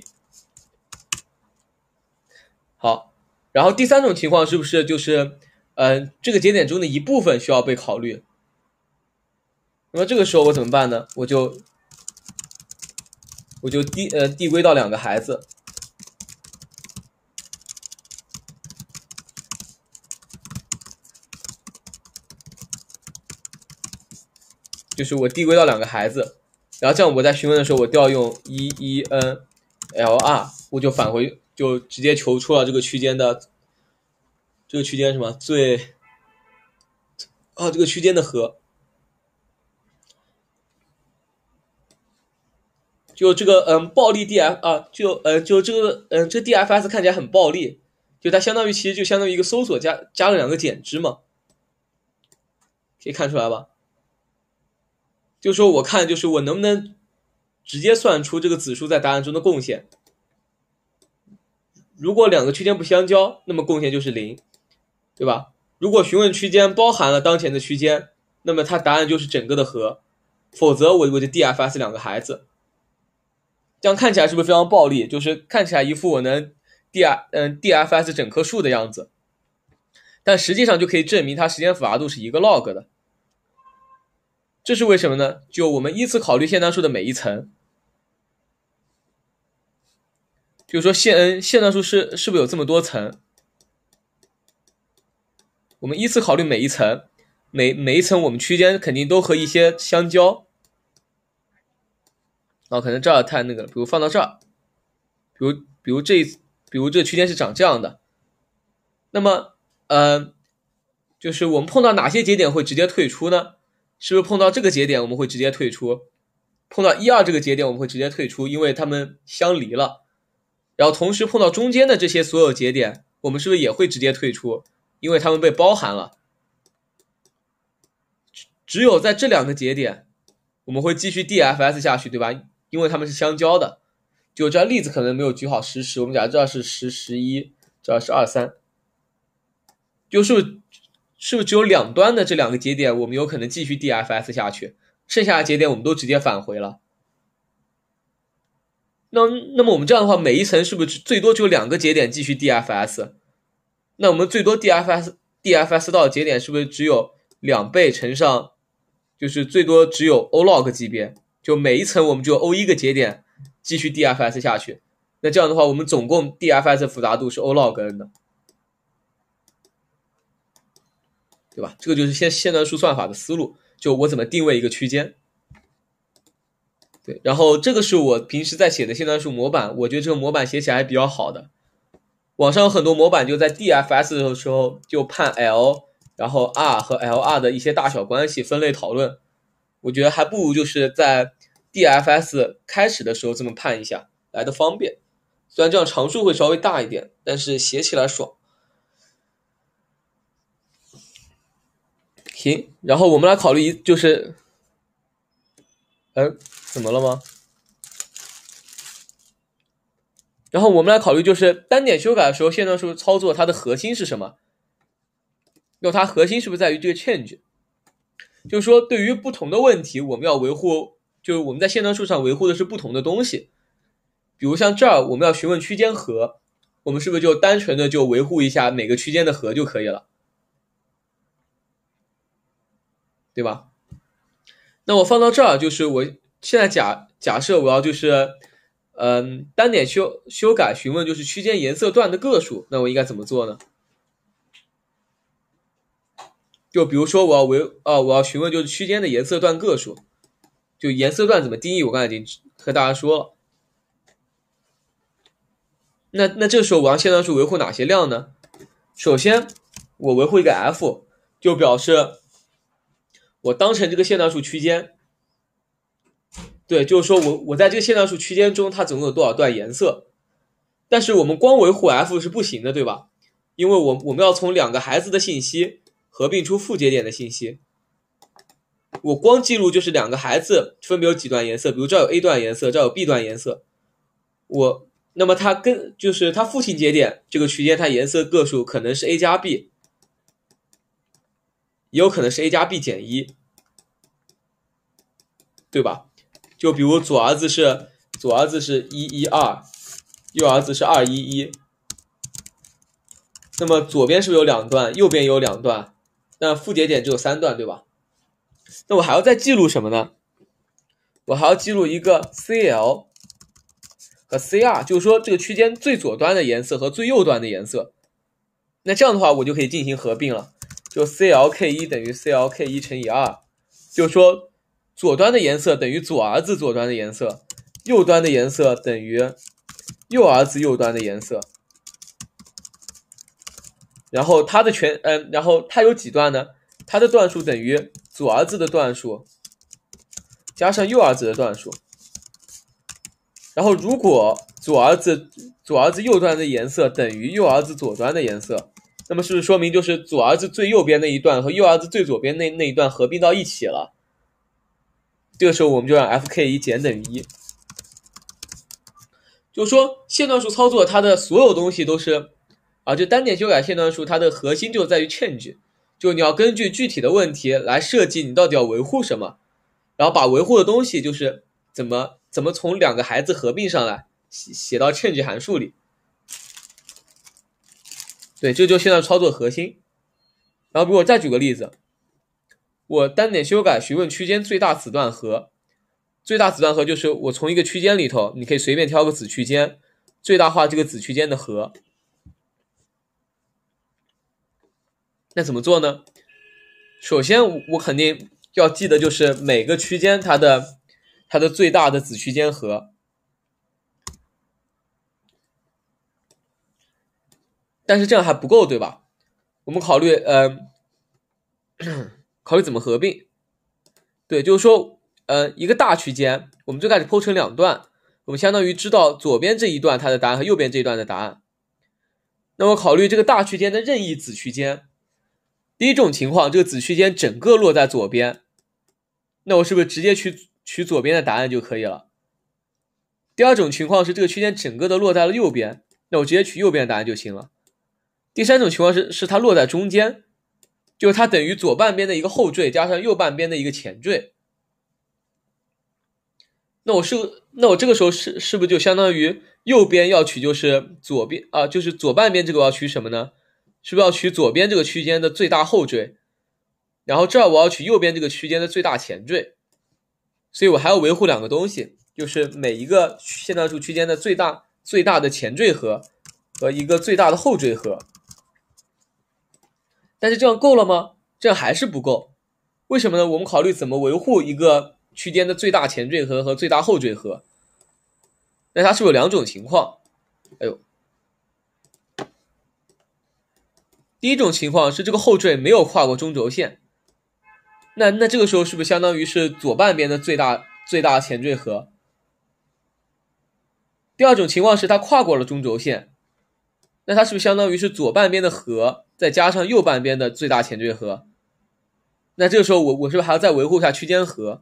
好，然后第三种情况是不是就是，呃，这个节点中的一部分需要被考虑？那么这个时候我怎么办呢？我就我就递呃递归到两个孩子。就是我递归到两个孩子，然后这样我在询问的时候，我调用 E E N L R， 我就返回，就直接求出了这个区间的这个区间什么最啊这个区间的和，就这个嗯暴力 D F 啊，就呃就这个嗯这个 D F S 看起来很暴力，就它相当于其实就相当于一个搜索加加了两个减支嘛，可以看出来吧？就是说我看就是我能不能直接算出这个子数在答案中的贡献。如果两个区间不相交，那么贡献就是零，对吧？如果询问区间包含了当前的区间，那么它答案就是整个的和，否则我我就 D F S 两个孩子。这样看起来是不是非常暴力？就是看起来一副我能 D R 嗯 D F S 整棵树的样子，但实际上就可以证明它时间复杂度是一个 log 的。这是为什么呢？就我们依次考虑线段数的每一层，就是说线线段数是是不是有这么多层？我们依次考虑每一层，每每一层我们区间肯定都和一些相交。啊，可能这儿太那个了，比如放到这儿，比如比如这比如这个区间是长这样的，那么呃，就是我们碰到哪些节点会直接退出呢？是不是碰到这个节点我们会直接退出？碰到一二这个节点我们会直接退出，因为它们相离了。然后同时碰到中间的这些所有节点，我们是不是也会直接退出？因为它们被包含了。只有在这两个节点，我们会继续 D F S 下去，对吧？因为它们是相交的。就这例子可能没有举好实时，我们假如这是十、十一，这是二、三，就是是不是只有两端的这两个节点，我们有可能继续 D F S 下去，剩下的节点我们都直接返回了。那那么我们这样的话，每一层是不是最多只有两个节点继续 D F S？ 那我们最多 D F S D F S 到的节点是不是只有两倍乘上，就是最多只有 O log 级别？就每一层我们只有 O 一个节点继续 D F S 下去。那这样的话，我们总共 D F S 的复杂度是 O log n 的，对吧？这个就是线线段数算法的思路，就我怎么定位一个区间。对，然后这个是我平时在写的线段数模板，我觉得这个模板写起来还比较好的。网上有很多模板就在 D F S 的时候就判 L， 然后 R 和 L R 的一些大小关系分类讨论，我觉得还不如就是在 D F S 开始的时候这么判一下来的方便。虽然这样常数会稍微大一点，但是写起来爽。行，然后我们来考虑就是，嗯，怎么了吗？然后我们来考虑就是单点修改的时候，线段数操作它的核心是什么？ 那它核心是不是在于这个 change？ 就是说对于不同的问题，我们要维护，就是我们在线段数上维护的是不同的东西。比如像这儿我们要询问区间和，我们是不是就单纯的就维护一下每个区间的和就可以了，对吧？那我放到这儿，就是我现在假假设我要就是嗯单点修修改询问就是区间颜色段的个数，那我应该怎么做呢？就比如说我要维啊我要询问就是区间的颜色段个数，就颜色段怎么定义我刚才已经和大家说了。那那这时候我让线段数维护哪些量呢？首先我维护一个 f， 就表示我当成这个线段数区间，对，就是说我我在这个线段数区间中它总共有多少段颜色。但是我们光维护 f 是不行的，对吧？因为我我们要从两个孩子的信息合并出复节点的信息。我光记录就是两个孩子分别有几段颜色，比如这有 A 段颜色，这有 B 段颜色。我那么它跟就是它父亲节点这个区间它颜色个数可能是 A 加 B， 也有可能是 A 加 B 减一，对吧？就比如左儿子是左儿子是一一二，右儿子是二一一。那么左边是不是有两段，右边有两段，那复节点只有三段，对吧？那我还要再记录什么呢？我还要记录一个 C L 和 C R， 就是说这个区间最左端的颜色和最右端的颜色。那这样的话我就可以进行合并了，就 C L K 一 等于 C L K 一 乘以二，就是说左端的颜色等于左儿子左端的颜色，右端的颜色等于右儿子右端的颜色。然后它的全嗯，然后它有几段呢？它的段数等于左儿子的段数加上右儿子的段数。然后如果左儿子左儿子右端的颜色等于右儿子左端的颜色，那么是不是说明就是左儿子最右边那一段和右儿子最左边那那一段合并到一起了？这个时候我们就让 F K 一 减等于一。就是说线段数操作它的所有东西都是啊，就单点修改线段数它的核心就在于 change， 就你要根据具体的问题来设计你到底要维护什么，然后把维护的东西就是怎么怎么从两个孩子合并上来写写到 change 函数里。对，这就是线段操作核心。然后比如我再举个例子，我单点修改询问区间最大子段和，最大子段和就是我从一个区间里头你可以随便挑个子区间，最大化这个子区间的和。那怎么做呢？首先我肯定要记得就是每个区间它的它的最大的子区间和。但是这样还不够，对吧？我们考虑呃考虑怎么合并。对，就是说呃一个大区间我们最开始剖成两段，我们相当于知道左边这一段它的答案和右边这一段的答案。那我考虑这个大区间的任意子区间，第一种情况这个子区间整个落在左边，那我是不是直接取取左边的答案就可以了？第二种情况是这个区间整个的落在了右边，那我直接取右边的答案就行了。第三种情况是是它落在中间，就是它等于左半边的一个后缀加上右半边的一个前缀。那我是那我这个时候是是不是就相当于右边要取就是左边啊，就是左半边这个我要取什么呢？是不是要取左边这个区间的最大后缀？然后这儿我要取右边这个区间的最大前缀。所以我还要维护两个东西，就是每一个线段数区间的最大最大的前缀和和一个最大的后缀和。但是这样够了吗？这样还是不够。为什么呢？我们考虑怎么维护一个区间的最大前缀和和最大后缀和。那它是不是有两种情况？哎呦，第一种情况是这个后缀没有跨过中轴线，那那这个时候是不是相当于是左半边的最大最大前缀和？第二种情况是它跨过了中轴线，那它是不是相当于是左半边的和再加上右半边的最大前缀和？那这个时候我我是不是还要再维护一下区间和？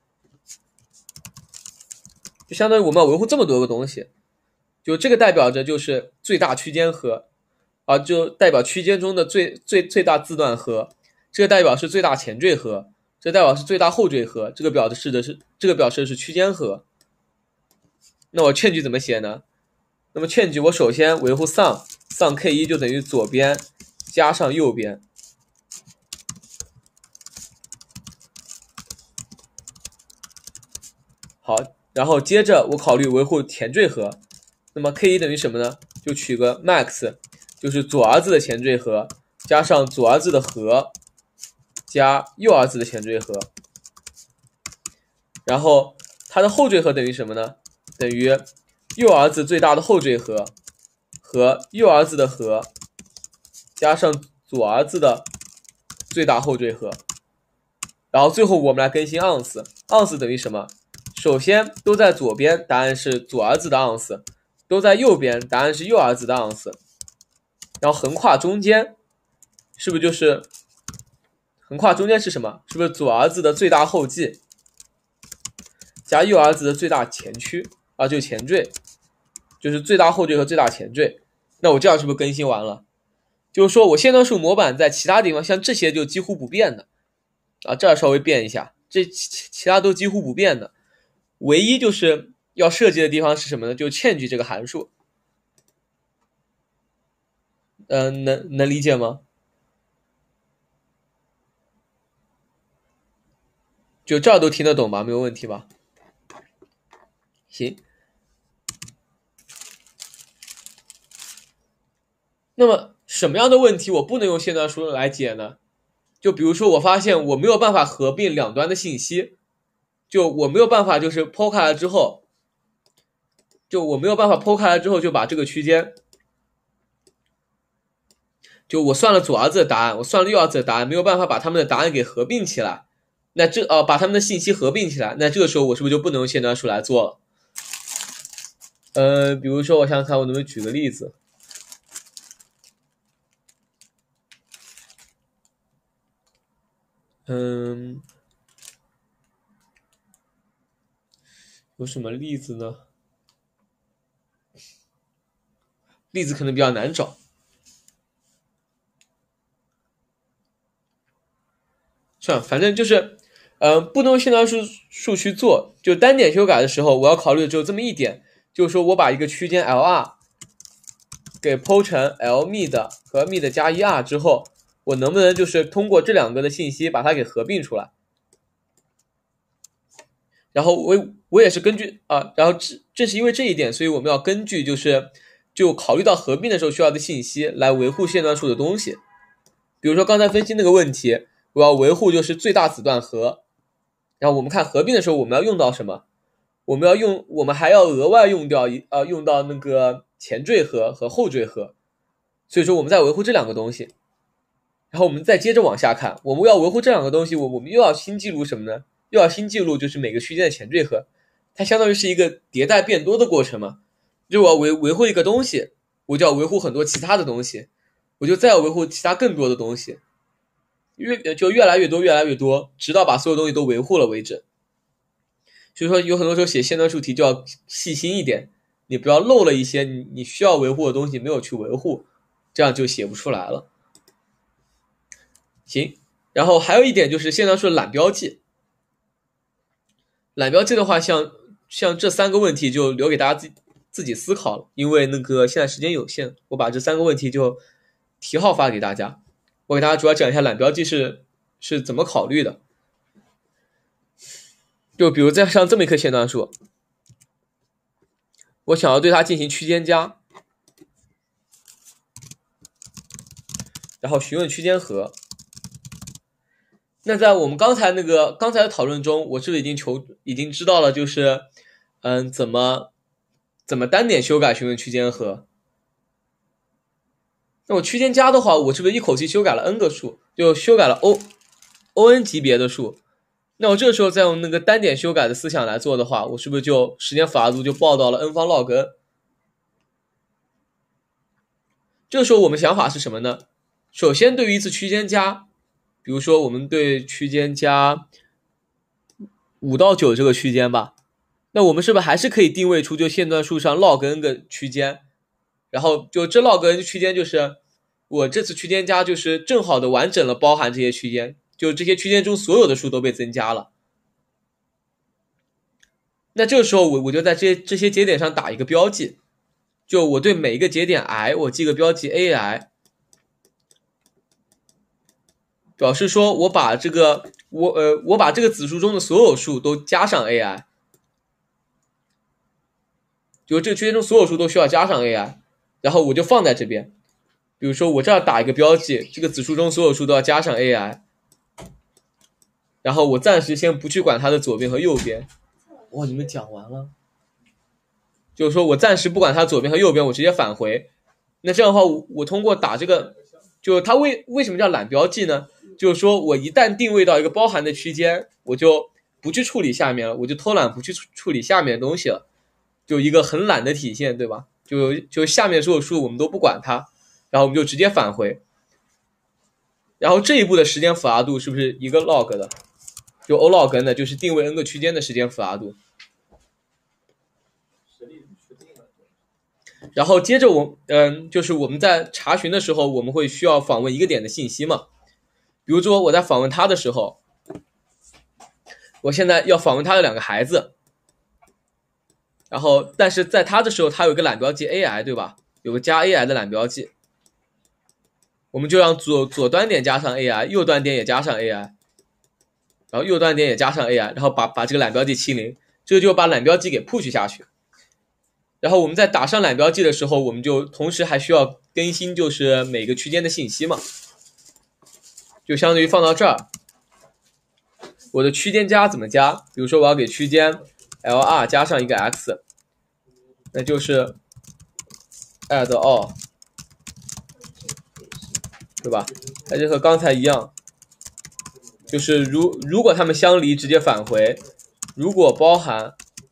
就相当于我们要维护这么多个东西，就这个代表着就是最大区间和， 啊，就代表区间中的最最最大自断和，这个代表是最大前缀和，这代表是最大后缀和，这个表示的是这个表示的是区间和。那我劝句怎么写呢？那么劝句我首先维护 sum sum k 一就等于左边加上右边。好，然后接着我考虑维护前缀和，那么 k 一等于什么呢？就取个 max， 就是左儿子的前缀和加上左儿子的和加右儿子的前缀和，然后它的后缀和等于什么呢？等于右儿子最大的后缀和和右儿子的和加上左儿子的最大后缀和，然后最后我们来更新 ounce ounce 等于什么？首先都在左边，答案是左儿子的 ounce， 都在右边，答案是右儿子的 ounce， 然后横跨中间是不是就是横跨中间是什么？是不是左儿子的最大后继加右儿子的最大前驱啊？就前缀，就是最大后缀和最大前缀。那我这样是不是更新完了？就是说我线段数模板在其他地方像这些就几乎不变的啊，这儿稍微变一下，这其其他都几乎不变的。唯一就是要设计的地方是什么呢？就 change 这个函数。嗯、呃，能能理解吗？就这儿都听得懂吧？没有问题吧？行。那么什么样的问题我不能用线段数来解呢？就比如说我发现我没有办法合并两端的信息，就我没有办法就是剖开来之后，就我没有办法剖开来之后就把这个区间，就我算了左儿子的答案，我算了右儿子的答案，没有办法把他们的答案给合并起来，那这呃把他们的信息合并起来，那这个时候我是不是就不能用线段数来做了？呃，比如说我想想看我能不能举个例子。嗯，有什么例子呢？例子可能比较难找。算了，反正就是，呃，不能用线段数数去做。就单点修改的时候，我要考虑的只有这么一点，就是说我把一个区间 L R 给剖成 L mid 和 mid 加一 R 之后，我能不能就是通过这两个的信息把它给合并出来？然后我我也是根据啊，然后正是因为这一点，所以我们要根据就是就考虑到合并的时候需要的信息来维护线段数的东西。比如说刚才分析那个问题，我要维护就是最大子段和，然后我们看合并的时候我们要用到什么？我们要用我们还要额外用掉一呃用到那个前缀和和后缀和，所以说我们在维护这两个东西。然后我们再接着往下看，我们要维护这两个东西，我我们又要新记录什么呢？又要新记录就是每个区间的前缀和，它相当于是一个迭代变多的过程嘛。就我要维维护一个东西，我就要维护很多其他的东西，我就再要维护其他更多的东西，越就越来越多越来越多，直到把所有东西都维护了为止。所以说有很多时候写线段数题就要细心一点，你不要漏了一些你你需要维护的东西没有去维护，这样就写不出来了。行，然后还有一点就是线段数的懒标记。懒标记的话，像像这三个问题就留给大家自己自己思考了，因为那个现在时间有限，我把这三个问题就题号发给大家。我给大家主要讲一下懒标记是是怎么考虑的。就比如在像这么一颗线段数，我想要对它进行区间加，然后询问区间和。那在我们刚才那个刚才的讨论中，我是不是已经求已经知道了，就是嗯怎么怎么单点修改询问区间和？那我区间加的话，我是不是一口气修改了 n 个数，就修改了 O O N 级别的数？那我这个时候再用那个单点修改的思想来做的话，我是不是就时间复杂度就报到了 n 方 log n？ 这个时候我们想法是什么呢？首先对于一次区间加，比如说我们对区间加五到九这个区间吧，那我们是不是还是可以定位出就线段数上 log n 个区间，然后就这 log n 区间就是我这次区间加就是正好的完整了包含这些区间，就这些区间中所有的数都被增加了。那这个时候我我就在这些这些节点上打一个标记，就我对每一个节点 i 我记个标记 ai， 表示说我把这个我呃我把这个子数中的所有数都加上 ai， 就这个区间中所有数都需要加上 ai， 然后我就放在这边。比如说我这儿打一个标记，这个子数中所有数都要加上 ai， 然后我暂时先不去管它的左边和右边。哇，你们讲完了？就是说我暂时不管它左边和右边，我直接返回。那这样的话，我, 我通过打这个，就它为为什么叫懒标记呢？就是说我一旦定位到一个包含的区间，我就不去处理下面了，我就偷懒不去处理下面的东西了，就一个很懒的体现，对吧？就就下面所有数我们都不管它，然后我们就直接返回。然后这一步的时间复杂度是不是一个 log 的？就 olog 呢，就是定位 n 个区间的时间复杂度。然后接着我嗯，就是我们在查询的时候，我们会需要访问一个点的信息嘛。比如说我在访问他的时候，我现在要访问他的两个孩子，然后但是在他的时候，他有一个懒标记 ai， 对吧？有个加 ai 的懒标记，我们就让左左端点加上 ai， 右端点也加上 ai， 然后右端点也加上 ai， 然后把把这个懒标记清零，这就把懒标记给 push 下去。然后我们在打上懒标记的时候，我们就同时还需要更新就是每个区间的信息嘛，就相当于放到这儿。我的区间加怎么加？比如说我要给区间 lr 加上一个 x， 那就是 add all， 对吧？那就和刚才一样，就是如如果它们相离直接返回，如果包含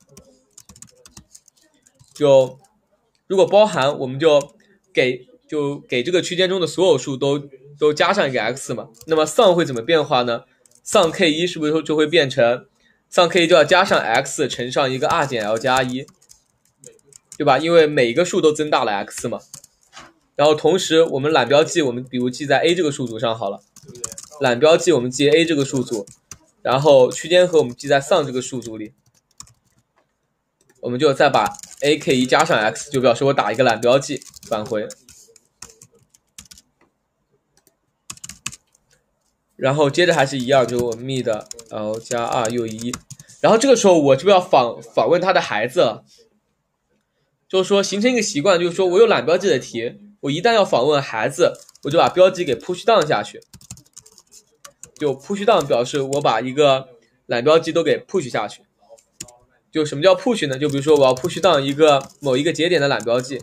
就如果包含我们就给就给这个区间中的所有数都都加上一个 x 嘛，那么 sum 会怎么变化呢？ sum k 一 是不是就会变成 sum k 一 就要加上 x 乘上一个 r 减 l 加一，对吧？因为每一个数都增大了 x 嘛。然后同时我们懒标记我们比如记在 a 这个数组上好了，懒标记我们记 a 这个数组，然后区间和我们记在 sum 这个数组里，我们就再把 a k 一 加上 x， 就表示我打一个懒标记返回。然后接着还是一样，就我 mid l 加 r 又一，然后这个时候我是不是要访访问他的孩子了？就是说形成一个习惯，就是说我有懒标记的题，我一旦要访问孩子，我就把标记给 push down 下去。就 push down 表示我把一个懒标记都给 push 下去。就什么叫 push 呢？就比如说我要 push down 一个某一个节点的懒标记，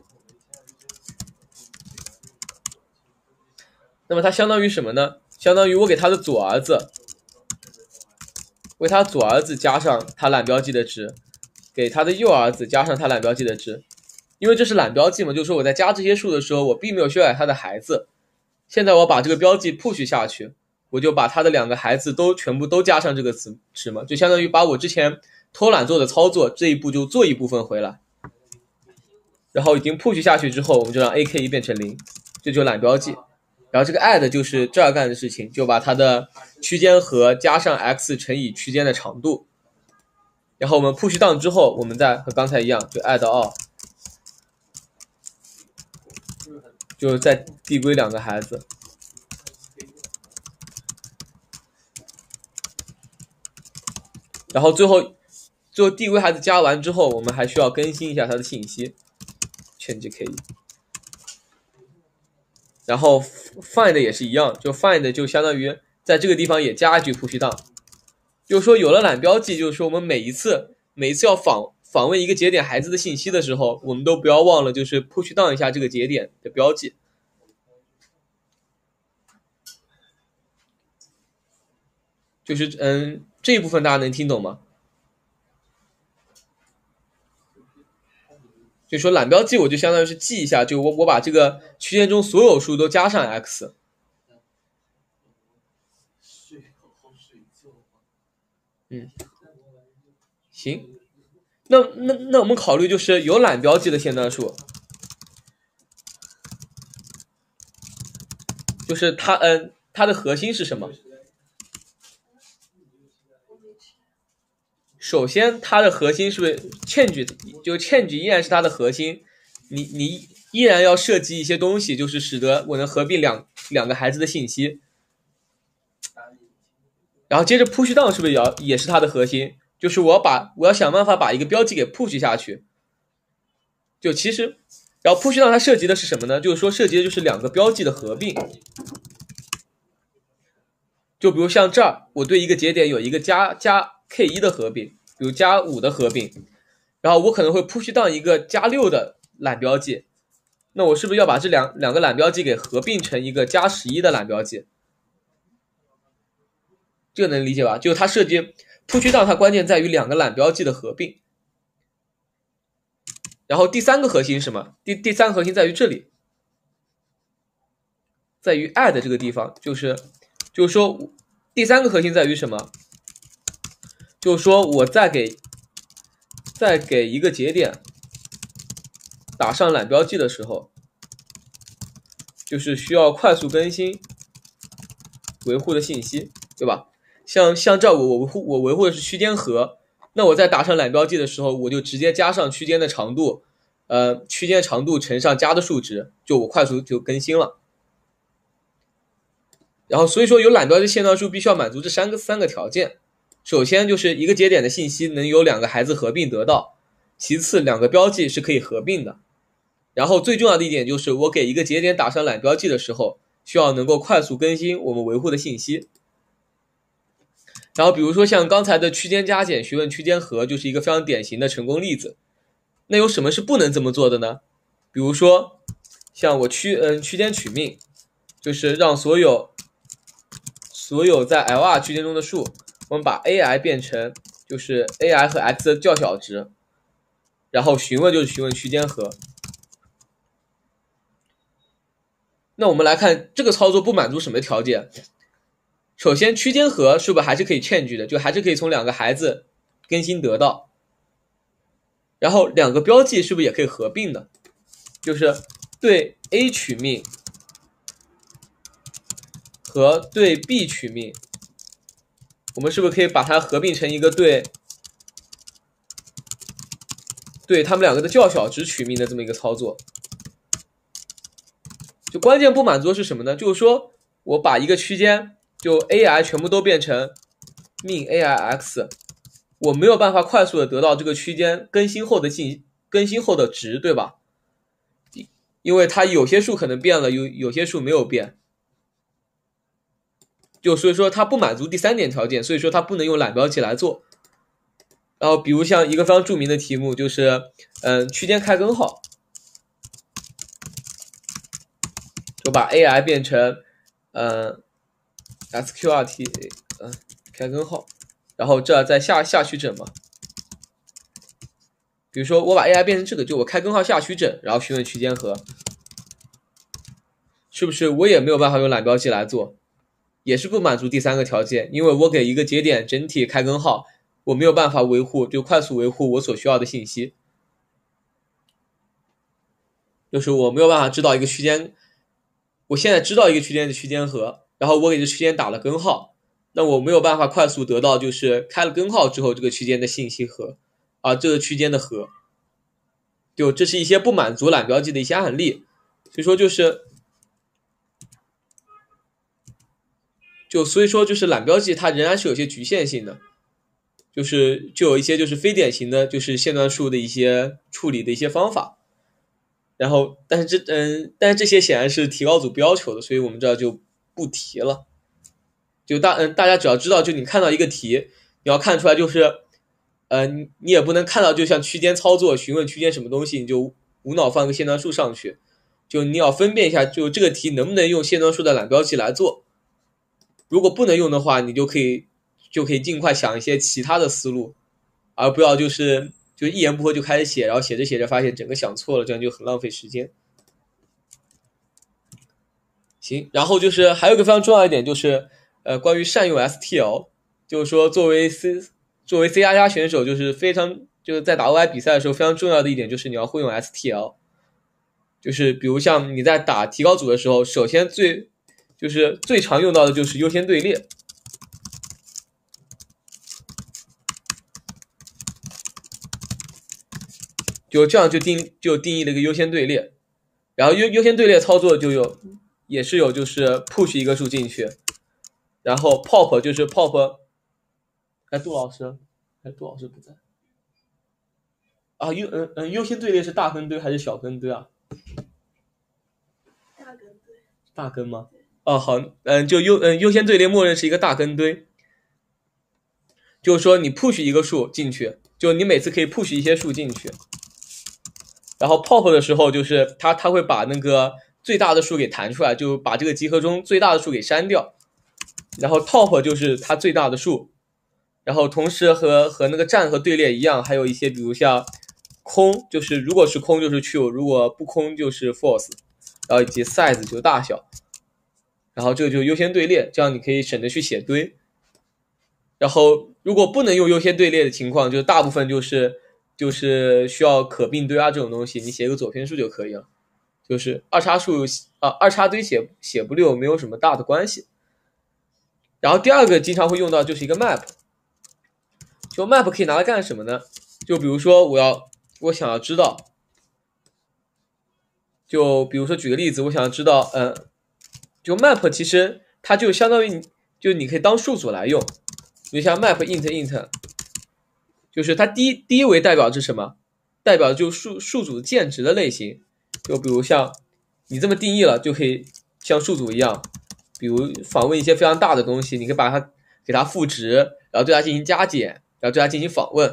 那么它相当于什么呢？相当于我给他的左儿子，为他左儿子加上他懒标记的值，给他的右儿子加上他懒标记的值。因为这是懒标记嘛，就是说我在加这些数的时候，我并没有修改他的孩子。现在我把这个标记 push 下去，我就把他的两个孩子都全部都加上这个值嘛，就相当于把我之前偷懒做的操作这一步就做一部分回来。然后已经 push 下去之后，我们就让 a k 一 变成零，这就是懒标记。然后这个 add 就是这儿干的事情，就把它的区间和加上 x 乘以区间的长度。然后我们 push down 之后，我们再和刚才一样，就 add all， 就再递归两个孩子。然后最后最后递归孩子加完之后，我们还需要更新一下它的信息 change k 一。然后 find 也是一样，就 find 就相当于在这个地方也加一句 push down， 就是说有了懒标记，就是说我们每一次每一次要访访问一个节点孩子的信息的时候，我们都不要忘了就是 push down 一下这个节点的标记。就是嗯，这一部分大家能听懂吗？就说懒标记我就相当于是记一下，就我我把这个区间中所有数都加上 x。嗯，行，那那那我们考虑就是有懒标记的线段数， 就是它嗯它的核心是什么？首先它的核心是不是 change， 就 change 依然是它的核心，你你依然要设计一些东西，就是使得我能合并两两个孩子的信息。然后接着 push down 是不是也要也是它的核心？就是我要把我要想办法把一个标记给 push 下去。就其实，然后 push down 它涉及的是什么呢？就是说涉及的就是两个标记的合并。就比如像这儿，我对一个节点有一个加加 K 一 的合并，比如加五的合并，然后我可能会 push down 一个加六的懒标记。那我是不是要把这两两个懒标记给合并成一个加十一的懒标记？这个能理解吧？就是它设计 push down 它关键在于两个懒标记的合并。然后第三个核心是什么？第第三个核心在于这里，在于 add 这个地方，就是就是说第三个核心在于什么？就是说我再给再给一个节点打上懒标记的时候，就是需要快速更新维护的信息，对吧？像像这我我维护我维护的是区间和，那我在打上懒标记的时候，我就直接加上区间的长度，呃，区间长度乘上加的数值，就我快速就更新了。然后所以说有懒标记线段数必须要满足这三个三个条件。首先就是一个节点的信息能由两个孩子合并得到，其次两个标记是可以合并的，然后最重要的一点就是我给一个节点打上懒标记的时候，需要能够快速更新我们维护的信息。然后比如说像刚才的区间加减询问区间和就是一个非常典型的成功例子。那有什么是不能这么做的呢？比如说像我区嗯区间取命，就是让所有所有在 L R 区间中的数，我们把 A I 变成就是 A I 和 X 的较小值，然后询问就是询问区间和。那我们来看这个操作不满足什么条件？首先区间和是不是还是可以 change 的，就还是可以从两个孩子更新得到。然后两个标记是不是也可以合并的？就是对 A 取命和对 B 取命，我们是不是可以把它合并成一个对对他们两个的较小值取命的这么一个操作？就关键不满足的是什么呢？就是说我把一个区间就 A I 全部都变成命 A I X， 我没有办法快速的得到这个区间更新后的进更新后的值，对吧？因为它有些数可能变了，有有些数没有变，就所以说它不满足第三点条件，所以说它不能用懒标记来做。然后比如像一个非常著名的题目就是嗯区间开根号，就把 A I 变成嗯 S Q R T 嗯开根号，然后这再下下取整嘛。比如说我把 A I 变成这个，就我开根号下取整，然后询问区间和，是不是我也没有办法用懒标记来做，也是不满足第三个条件，因为我给一个节点整体开根号，我没有办法维护就快速维护我所需要的信息，就是我没有办法知道一个区间，我现在知道一个区间的区间和，然后我给这区间打了根号，那我没有办法快速得到就是开了根号之后这个区间的信息和啊这个区间的和，就这是一些不满足懒标记的一些案例。所以说就是就所以说就是懒标记它仍然是有些局限性的，就是就有一些就是非典型的就是线段数的一些处理的一些方法。然后但是这嗯但是这些显然是提高组不要求的，所以我们这就不提了。就大嗯大家只要知道，就你看到一个题，你要看出来就是呃你也不能看到就像区间操作询问区间什么东西你就无脑放个线段数上去，就你要分辨一下就这个题能不能用线段数的懒标记来做。如果不能用的话，你就可以就可以尽快想一些其他的思路，而不要就是就一言不合就开始写，然后写着写着发现整个想错了，这样就很浪费时间。行，然后就是还有一个非常重要一点就是呃关于善用 S T L， 就是说作为 C 作为 C 加加选手，就是非常就是在打 O I 比赛的时候非常重要的一点就是你要会用 S T L。就是比如像你在打提高组的时候，首先最就是最常用到的就是优先队列。就这样就定就定义了一个优先队列，然后优优先队列操作就有也是有就是 push 一个数进去，然后 pop 就是 pop， 哎，杜老师，哎，杜老师不在啊，优嗯嗯优先队列是大跟堆还是小跟堆啊？ 大跟堆。 大跟吗？哦，好，嗯，就优嗯优先队列默认是一个大跟堆，就是说你 push 一个数进去，就你每次可以 push 一些数进去。然后 pop 的时候，就是它它会把那个最大的数给弹出来，就把这个集合中最大的数给删掉。然后 top 就是它最大的数，然后同时和和那个站和队列一样，还有一些比如像空，就是如果是空就是 true， 如果不空就是 false， 然后以及 size 就是大小。然后这个就是优先队列，这样你可以省得去写堆。然后如果不能用优先队列的情况，就大部分就是就是需要可并堆啊这种东西，你写一个左偏数就可以了。就是二叉数啊，二叉堆写写不溜没有什么大的关系。然后第二个经常会用到就是一个 map， 就 map 可以拿来干什么呢？就比如说我要我想要知道，就比如说举个例子，我想要知道，嗯，就 map 其实它就相当于就你可以当数组来用，就像 map int int， 就是它第一第一维代表是什么？代表就数数组键值的类型。就比如像你这么定义了，就可以像数组一样，比如访问一些非常大的东西，你可以把它给它赋值，然后对它进行加减，然后对它进行访问。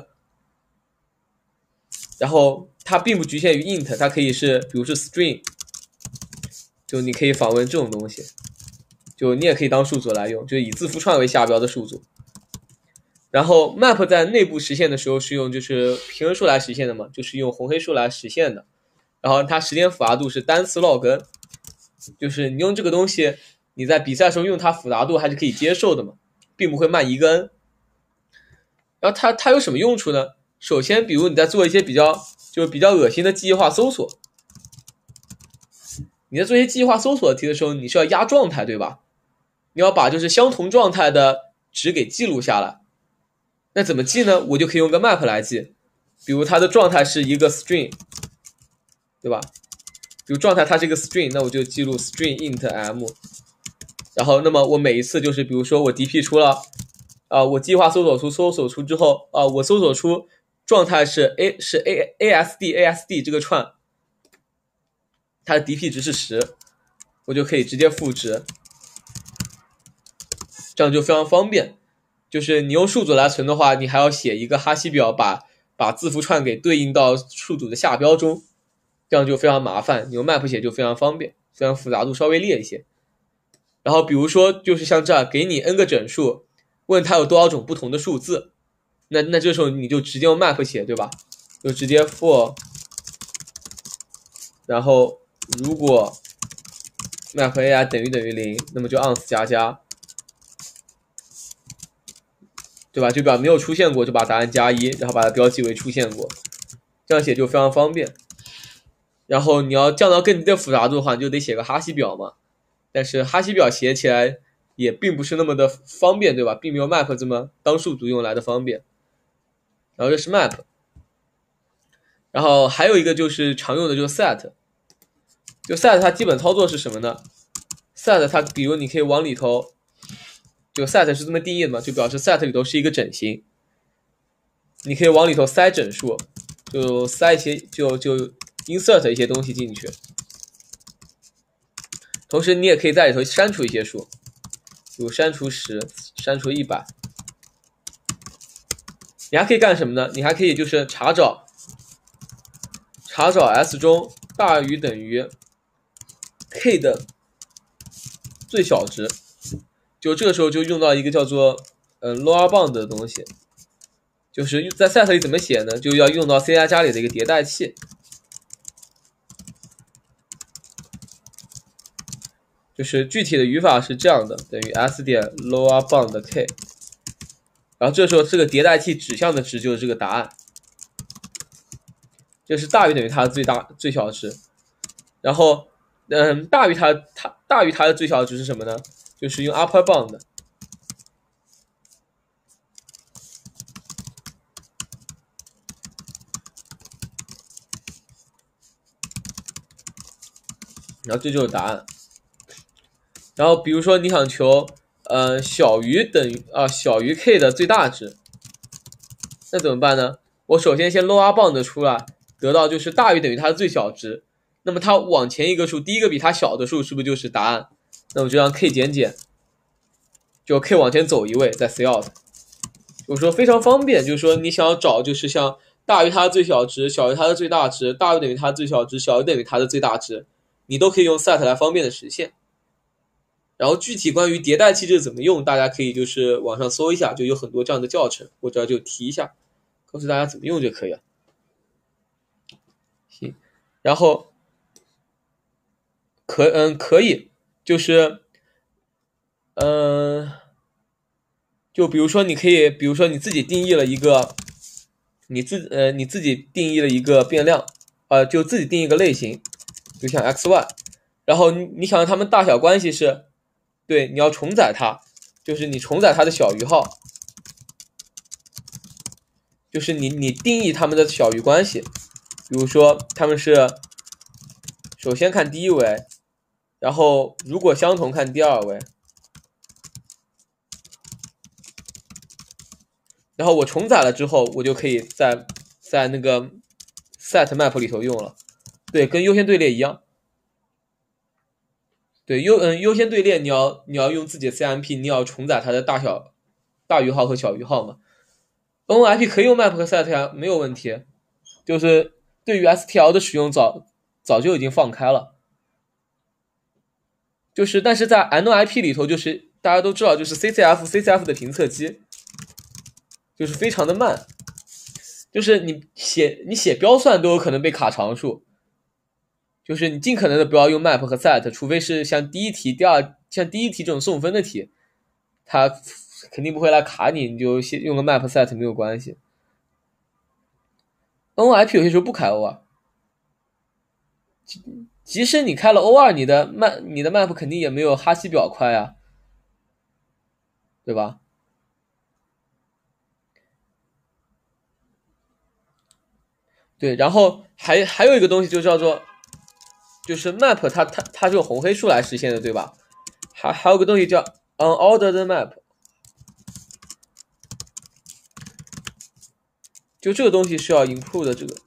然后它并不局限于 int， 它可以是比如是 string， 就你可以访问这种东西，就你也可以当数组来用，就以字符串为下标的数组。然后 map 在内部实现的时候是用就是平衡数来实现的嘛，就是用红黑数来实现的。然后它时间复杂度是单次 log， 就是你用这个东西，你在比赛的时候用它复杂度还是可以接受的嘛，并不会慢一个 n。然后它它有什么用处呢？首先，比如你在做一些比较就比较恶心的记忆化搜索，你在做一些记忆化搜索题的时候，你是要压状态，对吧？你要把就是相同状态的值给记录下来。那怎么记呢？我就可以用个 map 来记，比如它的状态是一个 string。对吧？比如状态它是一个 string， 那我就记录 string int m， 然后那么我每一次就是比如说我 D P 出了啊、呃，我计划搜索出搜索出之后啊、呃，我搜索出状态是 a 是 a asd asd 这个串，它的 D P 值是十，我就可以直接赋值，这样就非常方便。就是你用数组来存的话，你还要写一个哈希表把把字符串给对应到数组的下标中。这样就非常麻烦，你用 map 写就非常方便，虽然复杂度稍微劣一些。然后比如说就是像这儿给你 n 个整数，问它有多少种不同的数字，那那这时候你就直接用 map 写，对吧？就直接 for， 然后如果 map ai 等于等于零，那么就 ons 加加，对吧？就表没有出现过，就把答案加一，然后把它标记为出现过，这样写就非常方便。然后你要降到更低的复杂度的话，你就得写个哈希表嘛。但是哈希表写起来也并不是那么的方便，对吧？并没有 map 这么当数组用来的方便。然后这是 map， 然后还有一个就是常用的就是 set， 就 set 它基本操作是什么呢？ set 它比如你可以往里头，就 set 是这么定义的嘛，就表示 set 里头是一个整形，你可以往里头塞整数，就塞一些就就insert 一些东西进去，同时你也可以在里头删除一些数，比如删除十，删除一百。你还可以干什么呢？你还可以就是查找查找 s 中大于等于 k 的最小值，就这个时候就用到一个叫做嗯 lower bound 的东西，就是在 set 里怎么写呢？就要用到 C 加加里的一个迭代器。就是具体的语法是这样的，等于 s 点 lower bound k， 然后这时候这个迭代器指向的值就是这个答案，这是大于等于它的最大最小值。然后嗯，大于它它大于它的最小值是什么呢？就是用 upper bound。然后这就是答案。然后比如说你想求呃小于等于啊、呃、小于 k 的最大值，那怎么办呢？我首先先 lower bound 出来，得到就是大于等于它的最小值。那么它往前一个数，第一个比它小的数是不是就是答案？那我就让 k 减减，就 k 往前走一位，再 cout。就是说非常方便，就是说你想要找就是像大于它的最小值，小于它的最大值，大于等于它的最小值，小于等于它的最大值，你都可以用 set 来方便的实现。然后具体关于迭代机制怎么用，大家可以就是网上搜一下，就有很多这样的教程，我这就提一下，告诉大家怎么用就可以了。行，然后可嗯可以就是嗯、呃，就比如说你可以，比如说你自己定义了一个，你自呃你自己定义了一个变量，呃就自己定义一个类型，就像 x y， 然后你你想让它们大小关系是，对，你要重载它，就是你重载它的小于号。就是你你定义它们的小于关系，比如说它们是首先看第一维，然后如果相同看第二维，然后我重载了之后，我就可以在在那个 set map 里头用了，对，跟优先队列一样，对优嗯优先队列你要你要用自己的 C M P， 你要重载它的大小大于号和小于号嘛。N O I P 可以用 map 和 set 呀，没有问题。就是对于 S T L 的使用早早就已经放开了。就是但是在 N O I P 里头，就是大家都知道，就是 C C F C C F 的评测机就是非常的慢，就是你写你写标算都有可能被卡常数。就是你尽可能的不要用 map 和 set， 除非是像第一题、第二像第一题这种送分的题，它肯定不会来卡你，你就用个 map set 没有关系。N O I P 有些时候不开 O 二，即使你开了 O 二，你的 map 你的 map 肯定也没有哈希表快啊，对吧？对，然后还还有一个东西就叫做，就是 map 它它它是用红黑数来实现的，对吧？还还有个东西叫 unordered map， 就这个东西是要 include 的，这个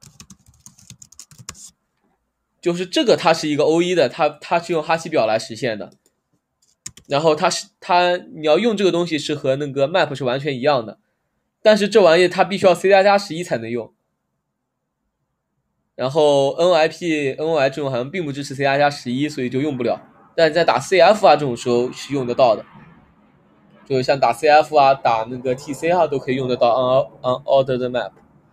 就是这个它是一个 O 一 的，它它是用哈希表来实现的，然后它是它你要用这个东西是和那个 map 是完全一样的，但是这玩意它必须要 C 加加十一才能用。然后 N O I P、N O I 这种好像并不支持 C 加加十一，所以就用不了。但在打 C F 啊这种时候是用得到的，就像打 C F 啊、打那个 T C 啊都可以用得到 unordered map。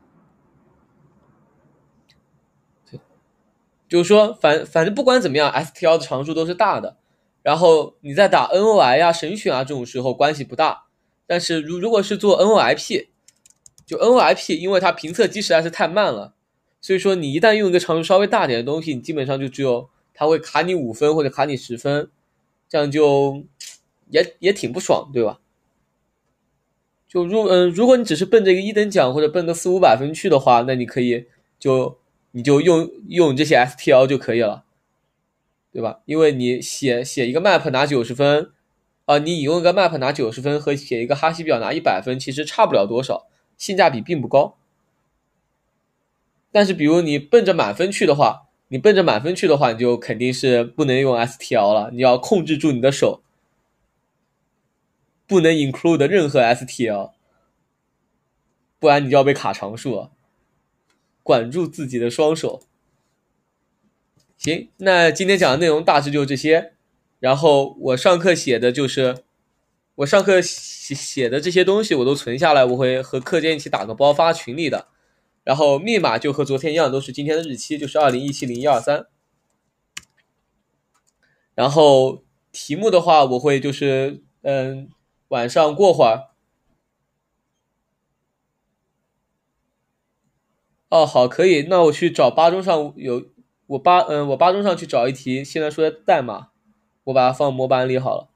就是说，反反正不管怎么样 ，S T L 的常数都是大的。然后你在打 N O I 啊、神选啊这种时候关系不大，但是如如果是做 N O I P， 就 N O I P， 因为它评测机实在是太慢了。所以说你一旦用一个常数稍微大点的东西，你基本上就只有它会卡你五分或者卡你十分，这样就也也挺不爽，对吧？就如嗯、呃，如果你只是奔着一个一等奖或者奔个四五百分去的话，那你可以就你就用用这些 S T L 就可以了，对吧？因为你写写一个 map 拿九十分啊、呃，你引用一个 map 拿九十分和写一个哈希表拿一百分其实差不了多少，性价比并不高。但是比如你奔着满分去的话，你奔着满分去的话，你就肯定是不能用 S T L 了，你要控制住你的手，不能 include 任何 S T L， 不然你就要被卡常数了。管住自己的双手。行，那今天讲的内容大致就这些。然后我上课写的就是我上课写的这些东西我都存下来，我会和课间一起打个包发群里的。然后密码就和昨天一样，都是今天的日期，就是二零一七零一二三。然后题目的话，我会就是嗯晚上过会儿。哦，好，可以，那我去找八中上有我八嗯我八中上去找一题，现在说的代码，我把它放模板里好了。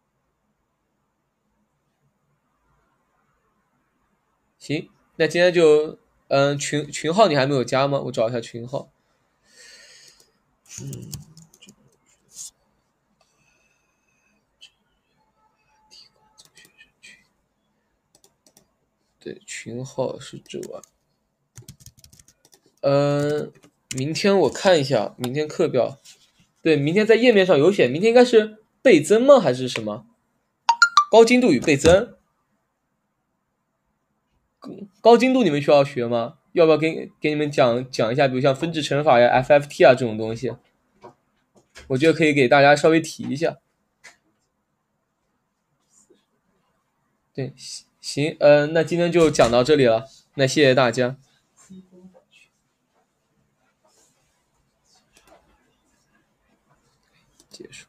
行，那今天就嗯群群号你还没有加吗？我找一下群号。嗯，对，群号是这玩。呃，明天我看一下，明天课表。对，明天在页面上有写，明天应该是倍增吗？还是什么？高精度与倍增。高精度你们需要学吗？要不要给给你们讲讲一下，比如像分制乘法呀、F F T 啊这种东西？我觉得可以给大家稍微提一下。对，行，呃，那今天就讲到这里了，那谢谢大家。结束。